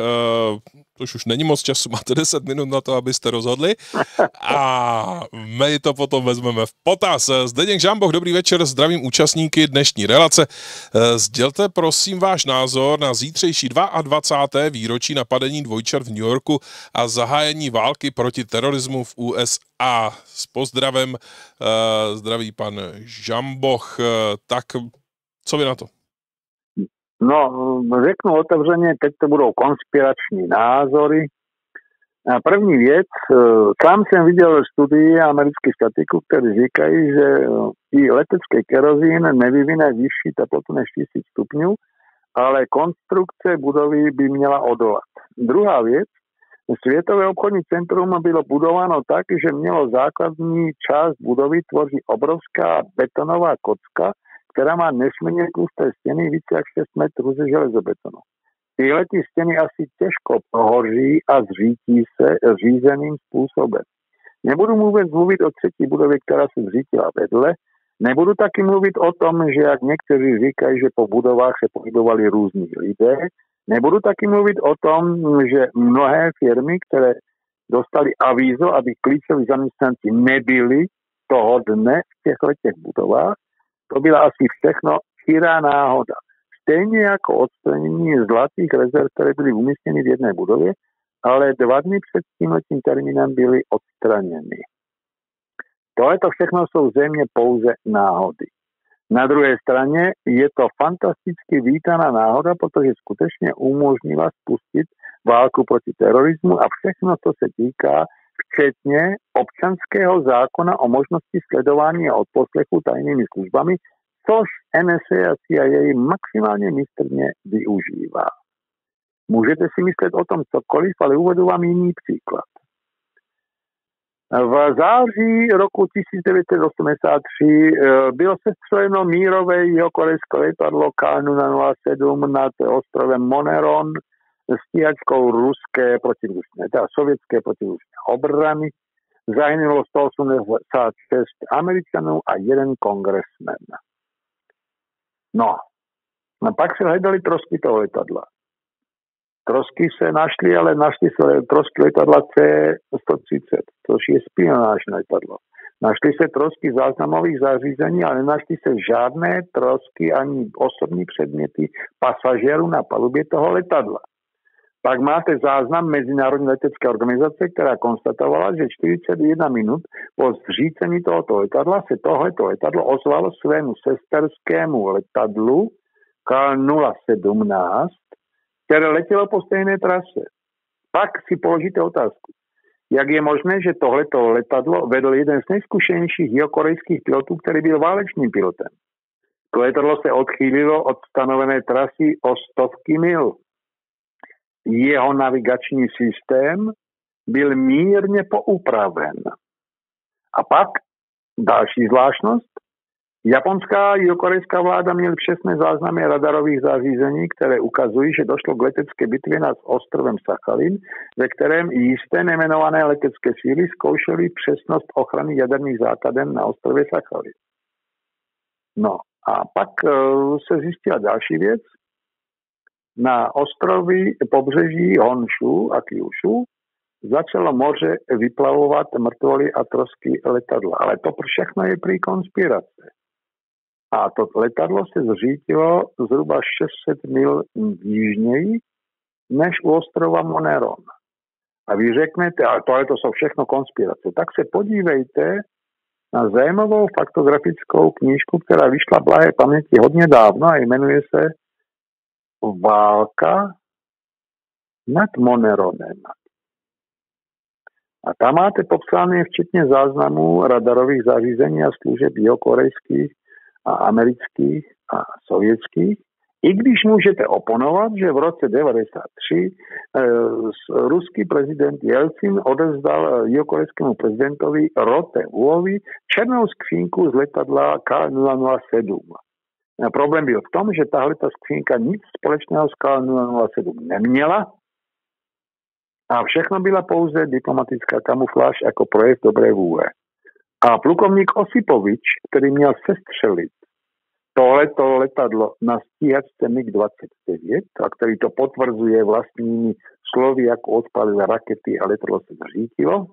to už není moc času, máte deset minut na to, abyste rozhodli a my to potom vezmeme v potaz. Zdeněk Žamboch, dobrý večer, zdravím účastníky dnešní relace. Sdělte prosím váš názor na zítřejší dvacáté druhé výročí napadení dvojčat v New Yorku a zahájení války proti terorismu v U S A. S pozdravem zdraví pan Žamboch. Tak co vy na to? No, řeknu otevřeně, teď to budou konspirační názory. První věc, sám jsem viděl studii amerických statiků, kteří říkají, že i letecký kerozín nevyvine vyšší teplotu než tisíc stupňů, ale konstrukce budovy by měla odolat. Druhá věc, Světové obchodní centrum bylo budováno tak, že mělo základní část budovy tvoří obrovská betonová kocka, která má nesmírně tlusté stěny více jak šest metrů ze železobetonu. Tyhle ty stěny asi těžko prohoří a zřítí se řízeným způsobem. Nebudu vůbec mluvit o třetí budově, která se zřítila vedle. Nebudu taky mluvit o tom, že jak někteří říkají, že po budovách se pohybovali různí lidé. Nebudu taky mluvit o tom, že mnohé firmy, které dostali avízo, aby klíčoví zaměstnanci nebyli toho dne v těchto těch budovách, to byla asi všechno chirá náhoda. Stejně jako odstranění zlatých rezerv, které byly umístěny v jedné budově, ale dva dny před tímhletím termínem byly odstraněny. Tohle to všechno jsou zřejmě pouze náhody. Na druhé straně je to fantasticky vítaná náhoda, protože skutečně umožnila spustit válku proti terorismu a všechno, co se týká včetně občanského zákona o možnosti sledování a odposlechu tajnými službami, což N S A a C I A maximálně mistrně využívá. Můžete si myslet o tom cokoliv, ale uvedu vám jiný příklad. V září roku tisíc devět set osmdesát tři bylo sestřeleno mírové jihokorejské letadlo K nula nula sedm nad ostrovem Moneron stíhačkou ruské protivzdušné, teda sovětské protivzdušné obrany. Zahynulo sto osmdesát šest Američanů a jeden kongresmen. No, a pak se hledali trosky toho letadla. Trosky se našly, ale našly se trosky letadla C sto třicet, což je špionážní letadlo. Našly se trosky záznamových zařízení, ale nenašly se žádné trosky ani osobní předměty pasažérů na palubě toho letadla. Pak máte záznam Mezinárodní letecké organizace, která konstatovala, že čtyřicet jedna minut po zřícení tohoto letadla se tohleto letadlo ozvalo svému sesterskému letadlu K nula sedmnáct, které letělo po stejné trase. Pak si položíte otázku, jak je možné, že tohleto letadlo vedl jeden z nejzkušenějších jihokorejských pilotů, který byl válečným pilotem. To letadlo se odchýlilo od stanovené trasy o stovky mil. Jeho navigační systém byl mírně poupraven. A pak další zvláštnost. Japonská a jihokorejská vláda měly přesné záznamy radarových zařízení, které ukazují, že došlo k letecké bitvě nad ostrovem Sachalin, ve kterém jisté nejmenované letecké síly zkoušely přesnost ochrany jaderných základen na ostrově Sachalin. No a pak uh, se zjistila další věc. Na ostrovy pobřeží Honshu a Kyushu začalo moře vyplavovat mrtvoly a trosky letadla. Ale to všechno je prý konspirace. A to letadlo se zřítilo zhruba šest set mil jižněji než u ostrova Moneron. A vy řeknete, ale tohle to jsou všechno konspirace. Tak se podívejte na zajímavou faktografickou knížku, která vyšla blahé paměti hodně dávno a jmenuje se Válka nad Moneronem. A tam máte popsané včetně záznamů radarových zařízení a služeb jihokorejských a amerických a sovětských I když můžete oponovat, že v roce devadesát tři eh, ruský prezident Jelcin odevzdal jihokorejskému prezidentovi Rote-Uovi černou skřínku z letadla K nula nula sedm. A problém byl v tom, že tahle ta skřínka nic společného s K nula nula sedm neměla a všechno byla pouze diplomatická kamufláž jako projev dobré vůle. A plukovník Osipovič, který měl sestřelit tohleto letadlo na stíhačce mig dvacet devět, a který to potvrzuje vlastními slovy, jako odpalil rakety a letadlo se zřítilo,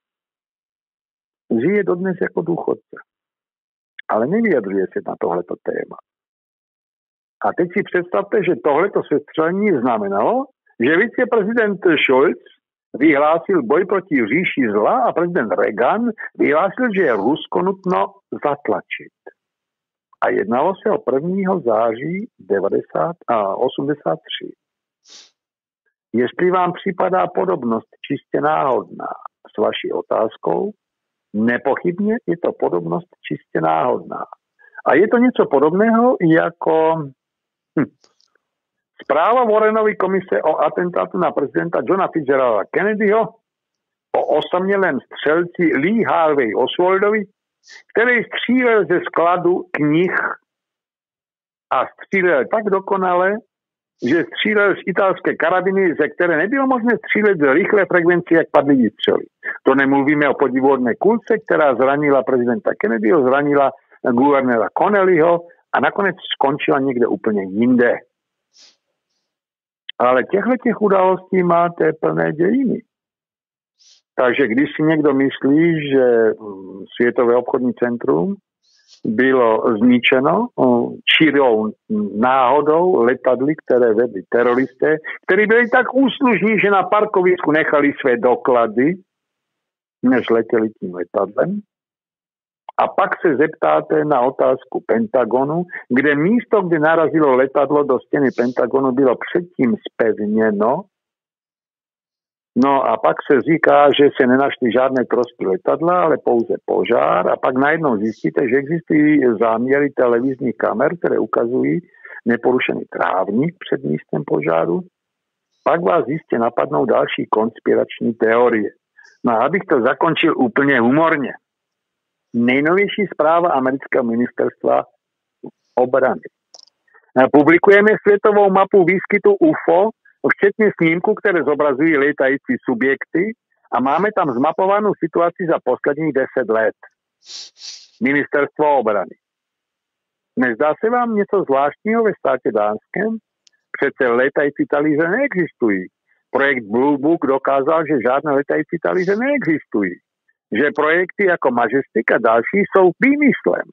žije dodnes jako důchodce. Ale nevyjadřuje se na tohleto téma. A teď si představte, že tohleto sestřelení znamenalo, že viceprezident Scholz vyhlásil boj proti říši zla a prezident Reagan vyhlásil, že je Rusko nutno zatlačit. A jednalo se o prvního září osmdesát tři. Jestli vám připadá podobnost čistě náhodná s vaší otázkou, nepochybně je to podobnost čistě náhodná. A je to něco podobného jako hm, zpráva Warrenovy komise o atentátu na prezidenta Johna Fitzgeralda Kennedyho, o osamělém střelci Lee Harvey Oswaldovi, který střílel ze skladu knih a střílel tak dokonale, že střílel z italské karabiny, ze které nebylo možné střílet z rychlé frekvenci, jak padly výstřely. To nemluvíme o podivuhodné kulce, která zranila prezidenta Kennedyho, zranila guvernéra Connellyho a nakonec skončila někde úplně jinde. Ale těchto těch událostí máte plné dějiny. Takže když si někdo myslí, že Světové obchodní centrum bylo zničeno čirou náhodou letadly, které vedli teroristé, kteří byli tak úslužní, že na parkovisku nechali své doklady, než letěli tím letadlem. A pak se zeptáte na otázku Pentagonu, kde místo, kde narazilo letadlo do stěny Pentagonu, bylo předtím zpevněno. No a pak se říká, že se nenašly žádné trosky letadla, ale pouze požár. A pak najednou zjistíte, že existují záměry televizních kamer, které ukazují neporušený trávník před místem požáru. Pak vás jistě napadnou další konspirační teorie. No a abych to zakončil úplně humorně. Nejnovější zpráva amerického ministerstva obrany. Publikujeme světovou mapu výskytu U F O, včetně snímků, které zobrazují létající subjekty a máme tam zmapovanou situaci za posledních deset let. Ministerstvo obrany. Nezdá se vám něco zvláštního ve státě Dánském? Přece létající talíře neexistují. Projekt Blue Book dokázal, že žádné létající talíře neexistují. Že projekty jako Majestic a další jsou výmyslem.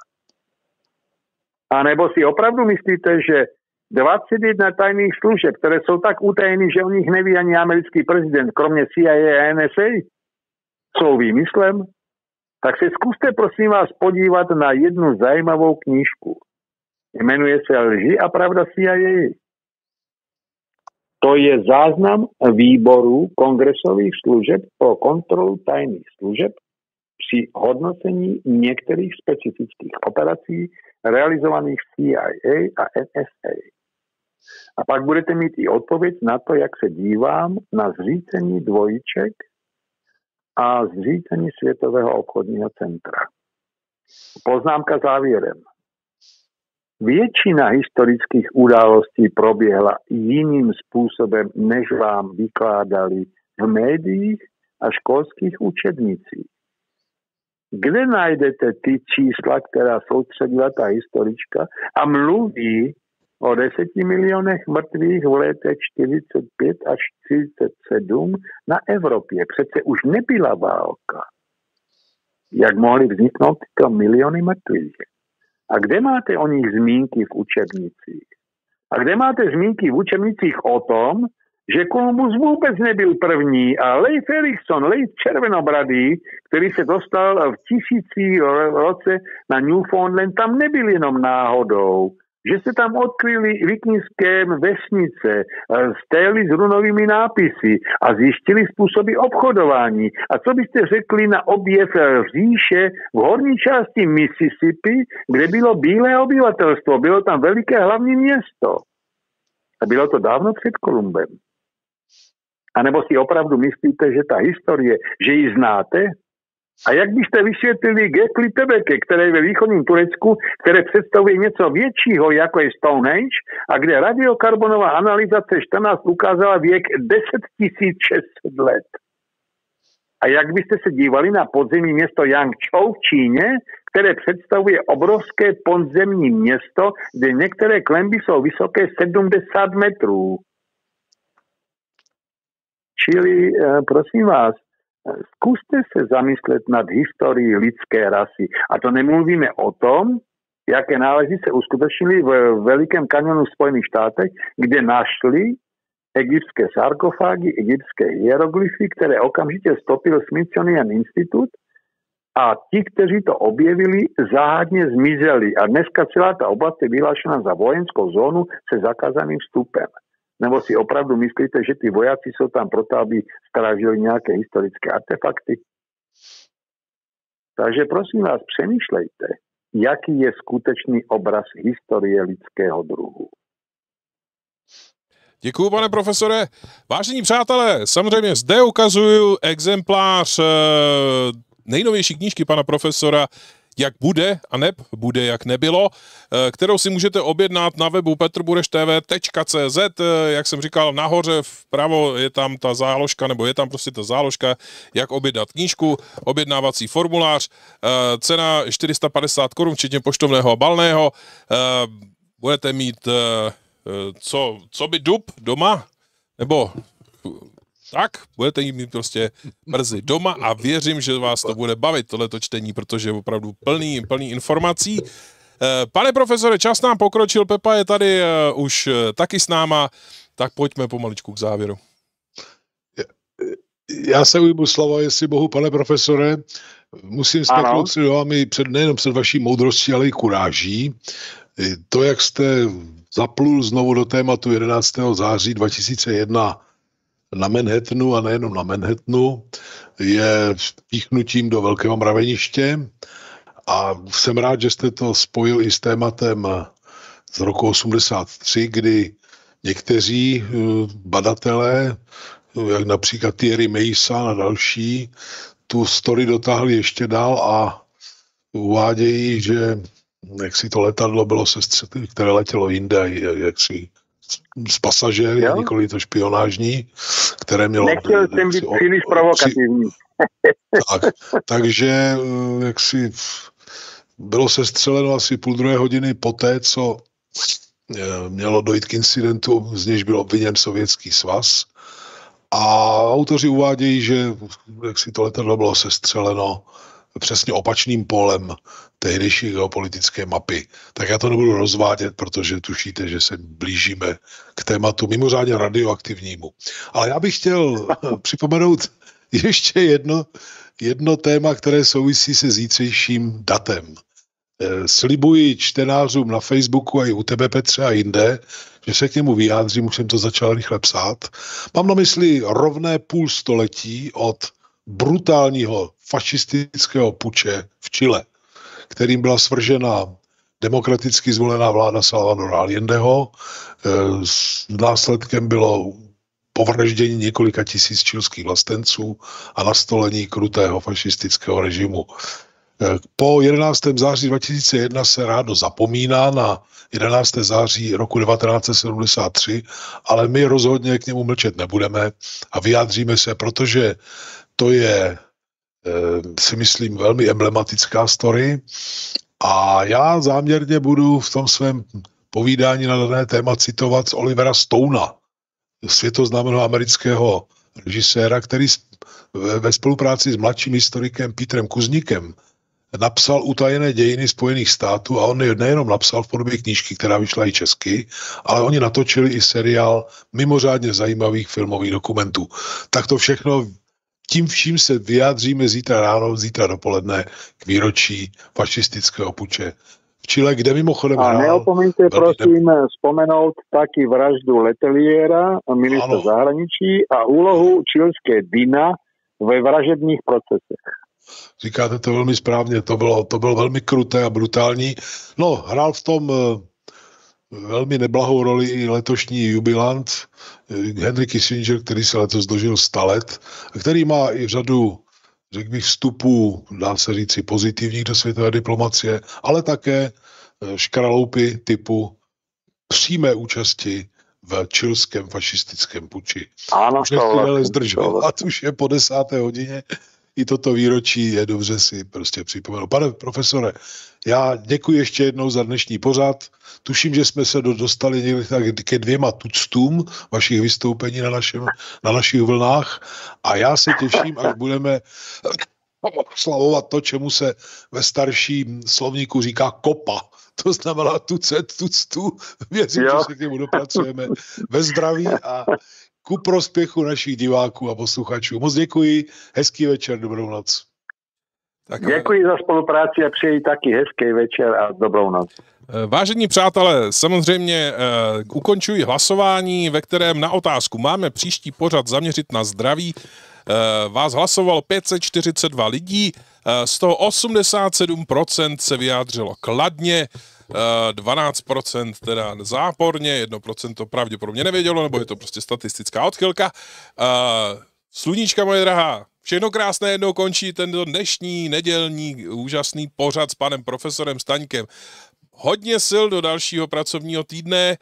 A nebo si opravdu myslíte, že dvacet jedna tajných služeb, které jsou tak utajený, že o nich neví ani americký prezident, kromě C I A a N S A, jsou výmyslem? Tak se zkuste prosím vás podívat na jednu zajímavou knížku. Jmenuje se Lži a pravda C I A. To je záznam výboru kongresových služeb pro kontrolu tajných služeb při hodnocení některých specifických operací realizovaných C I A a N S A. A pak budete mít i odpověď na to, jak se dívám na zřícení dvojiček a zřícení Světového obchodního centra. Poznámka závěrem. Většina historických událostí proběhla jiným způsobem, než vám vykládali v médiích a školských učebnicích. Kde najdete ty čísla, která soustředila ta historička a mluví o deseti milionech mrtvých v letech čtyřicet pět až čtyřicet sedm na Evropě? Přece už nebyla válka. Jak mohly vzniknout tyto miliony mrtvých? A kde máte o nich zmínky v učebnicích? A kde máte zmínky v učebnicích o tom, že Kolumbus vůbec nebyl první a Leif Erikson, Leif Červenobradý, který se dostal v tisící roce na Newfoundland, tam nebyl jenom náhodou. Že se tam odkryly vikingské vesnice, stély s runovými nápisy a zjistili způsoby obchodování. A co byste řekli na objev říše v horní části Mississippi, kde bylo bílé obyvatelstvo, bylo tam veliké hlavní město. A bylo to dávno před Kolumbem. A nebo si opravdu myslíte, že ta historie, že ji znáte? A jak byste vysvětlili Göbekli Tepe, které je ve východním Turecku, které představuje něco většího, jako je Stonehenge, a kde radiokarbonová analýza C čtrnáct ukázala věk deset tisíc šest set let. A jak byste se dívali na podzemní město Yangzhou v Číně, které představuje obrovské podzemní město, kde některé klenby jsou vysoké sedmdesát metrů. Čili, prosím vás, zkuste se zamyslet nad historií lidské rasy. A to nemluvíme o tom, jaké nálezy se uskutečnily v Velikém kanionu v Spojených státech, kde našli egyptské sarkofágy, egyptské hieroglyfy, které okamžitě stopil Smithsonian Institute, a ti, kteří to objevili, záhadně zmizeli. A dneska celá ta oblast je vyhlášena za vojenskou zónu se zakázaným vstupem. Nebo si opravdu myslíte, že ty vojáci jsou tam proto, aby strážili nějaké historické artefakty? Takže prosím vás, přemýšlejte, jaký je skutečný obraz historie lidského druhu. Děkuju, pane profesore. Vážení přátelé, samozřejmě zde ukazuju exemplář nejnovější knížky pana profesora Jak bude a neb bude jak nebylo, kterou si můžete objednat na webu petrbureš t v tečka c z. Jak jsem říkal, nahoře vpravo je tam ta záložka, nebo je tam prostě ta záložka, jak objednat knížku, objednávací formulář, cena čtyři sta padesát korun, včetně poštovného a balného. Budete mít co, co by dub doma, nebo tak, budete jí mít prostě brzy doma a věřím, že vás to bude bavit, tohleto čtení, protože je opravdu plný, plný informací. Pane profesore, čas nám pokročil, Pepa je tady už taky s náma, tak pojďme pomaličku k závěru. Já se ujmu slova, jestli mohu, pane profesore. Musím spěchnout si do vámi před, nejenom před vaší moudrostí, ale i kuráží. To, jak jste zaplul znovu do tématu jedenáctého září dva tisíce jedna na Manhattanu, a nejenom na Manhattanu, je vpíchnutím do Velkého mraveniště, a jsem rád, že jste to spojil i s tématem z roku osmdesát tři, kdy někteří badatelé, jak například Thierry Meyssan a další, tu story dotáhli ještě dál a uvádějí, že jak si to letadlo bylo sestřeleno, které letělo jinde, jak si z pasažéry, a nikoli to špionážní, které mělo... Nechtěl jsem být příliš provokativní. Tak, takže jak si bylo sestřeleno asi půl druhé hodiny poté, co mělo dojít k incidentu, z nějž byl obviněn Sovětský svaz. A autoři uvádějí, že jak si to letadlo bylo sestřeleno přesně opačným polem tehdejší geopolitické mapy. Tak já to nebudu rozvádět, protože tušíte, že se blížíme k tématu mimořádně radioaktivnímu. Ale já bych chtěl připomenout ještě jedno, jedno téma, které souvisí se zítřejším datem. Slibuji čtenářům na Facebooku a i u tebe, Petře, a jinde, že se k němu vyjádřím, už jsem to začal rychle psát. Mám na mysli rovné půl století od brutálního fašistického puče v Chile, kterým byla svržena demokraticky zvolená vláda Salvadora Allendeho. S následkem bylo povraždění několika tisíc chilských vlastenců a nastolení krutého fašistického režimu. Po jedenáctého září dva tisíce jedna se rádo zapomíná na jedenáctého září roku devatenáct set sedmdesát tři, ale my rozhodně k němu mlčet nebudeme a vyjádříme se, protože to je, si myslím, velmi emblematická story, a já záměrně budu v tom svém povídání na dané téma citovat z Olivera Stona, světoznámého amerického režiséra, který ve spolupráci s mladším historikem Petrem Kuznikem napsal Utajené dějiny Spojených států, a on je nejenom napsal v podobě knížky, která vyšla i česky, ale oni natočili i seriál mimořádně zajímavých filmových dokumentů. Tak to všechno, tím vším se vyjádříme zítra ráno, zítra dopoledne k výročí fašistického puče v Chile, kde mimochodem... A neopomeňte, prosím, ne... vzpomenout taky vraždu Leteliera, ministra zahraničí, a úlohu chilské Dina ve vražedných procesech. Říkáte to velmi správně, to bylo, to bylo velmi kruté a brutální. No, hrál v tom velmi neblahou roli i letošní jubilant Henry Kissinger, který se letos dožil sta let, který má i řadu, řekl bych, vstupů, dá se říci, pozitivních do světové diplomacie, ale také škraloupy typu přímé účasti v chilském fašistickém puči. Ano, už nechci dále zdržovat, už je po desáté hodině. I toto výročí je dobře si prostě připomenout. Pane profesore, já děkuji ještě jednou za dnešní pořad. Tuším, že jsme se dostali někdy tak ke dvěma tuctům vašich vystoupení na, našem, na našich vlnách a já se těším, až budeme slavovat to, čemu se ve starším slovníku říká kopa. To znamená tucet, tuctu. Věřím, jo. že se k němu dopracujeme ve zdraví a ku prospěchu našich diváků a posluchačů. Moc děkuji, hezký večer, dobrou noc. Tak, děkuji za spolupráci a přeji taky hezký večer a dobrou noc. Vážení přátelé, samozřejmě uh, ukončuji hlasování, ve kterém na otázku máme příští pořad zaměřit na zdraví. Uh, vás hlasovalo pět set čtyřicet dva lidí, uh, z toho osmdesát sedm procent se vyjádřilo kladně, uh, dvanáct procent teda záporně, jedno procento pravděpodobně nevědělo, nebo je to prostě statistická odchylka. Uh, sluníčka moje drahá, všechno krásné jednou končí tento dnešní nedělní úžasný pořad s panem profesorem Staňkem. Hodně sil do dalšího pracovního týdne,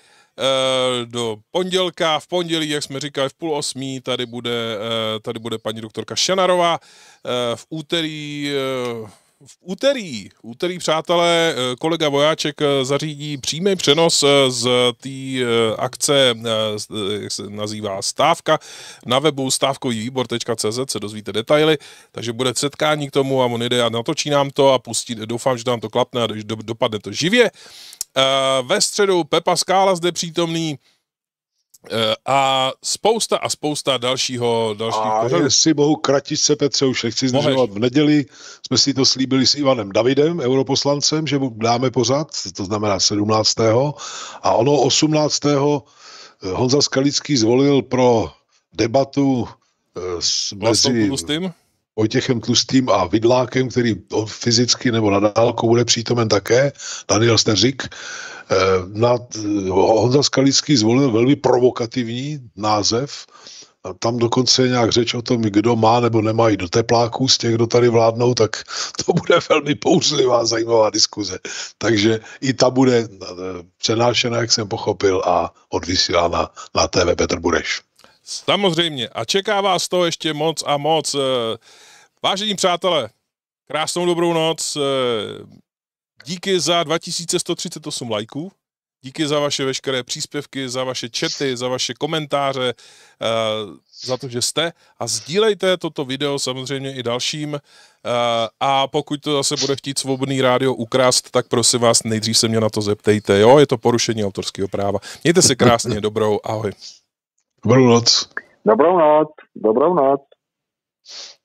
do pondělka, v pondělí, jak jsme říkali, v půl osmí, tady bude, tady bude paní doktorka Šanarová, v úterý, v úterý, v úterý, přátelé, kolega Vojáček zařídí přímý přenos z té akce, jak se nazývá, stávka, na webu stávkový výbor tečka cé zet se dozvíte detaily, takže bude setkání k tomu a on jde a natočí nám to a pustí, doufám, že nám to klapne a do, dopadne to živě. Ve středu Pepa Skála zde přítomný a spousta a spousta dalšího dalšího a pořadů. Jestli mohu kratičce, Petře, už nechci zdržovat. V neděli jsme si to slíbili s Ivanem Davidem, europoslancem, že mu dáme pořad, to znamená sedmnáctého a ono osmnáctého Honza Skalický zvolil pro debatu s, mezi Vojtěchem Tlustým a Vidlákem, který fyzicky nebo na dálku bude přítomen také, Daniel Steřik. Na, Honza Skalický zvolil velmi provokativní název. Tam dokonce je nějak řeč o tom, kdo má nebo nemá jít do tepláků z těch, kdo tady vládnou, tak to bude velmi bouřlivá, zajímavá diskuze. Takže i ta bude přenášena, jak jsem pochopil, a odvysílána na té vé Petr Bureš. Samozřejmě. A čeká vás to ještě moc a moc. Vážení přátelé, krásnou dobrou noc. Díky za dva tisíce sto třicet osm lajků. Díky za vaše veškeré příspěvky, za vaše chaty, za vaše komentáře, za to, že jste. A sdílejte toto video samozřejmě i dalším. A pokud to zase bude chtít Svobodný rádio ukrást, tak prosím vás, nejdřív se mě na to zeptejte. Jo, je to porušení autorského práva. Mějte se krásně, dobrou, ahoj. Dobrou noc. Dobrou noc, dobrou noc.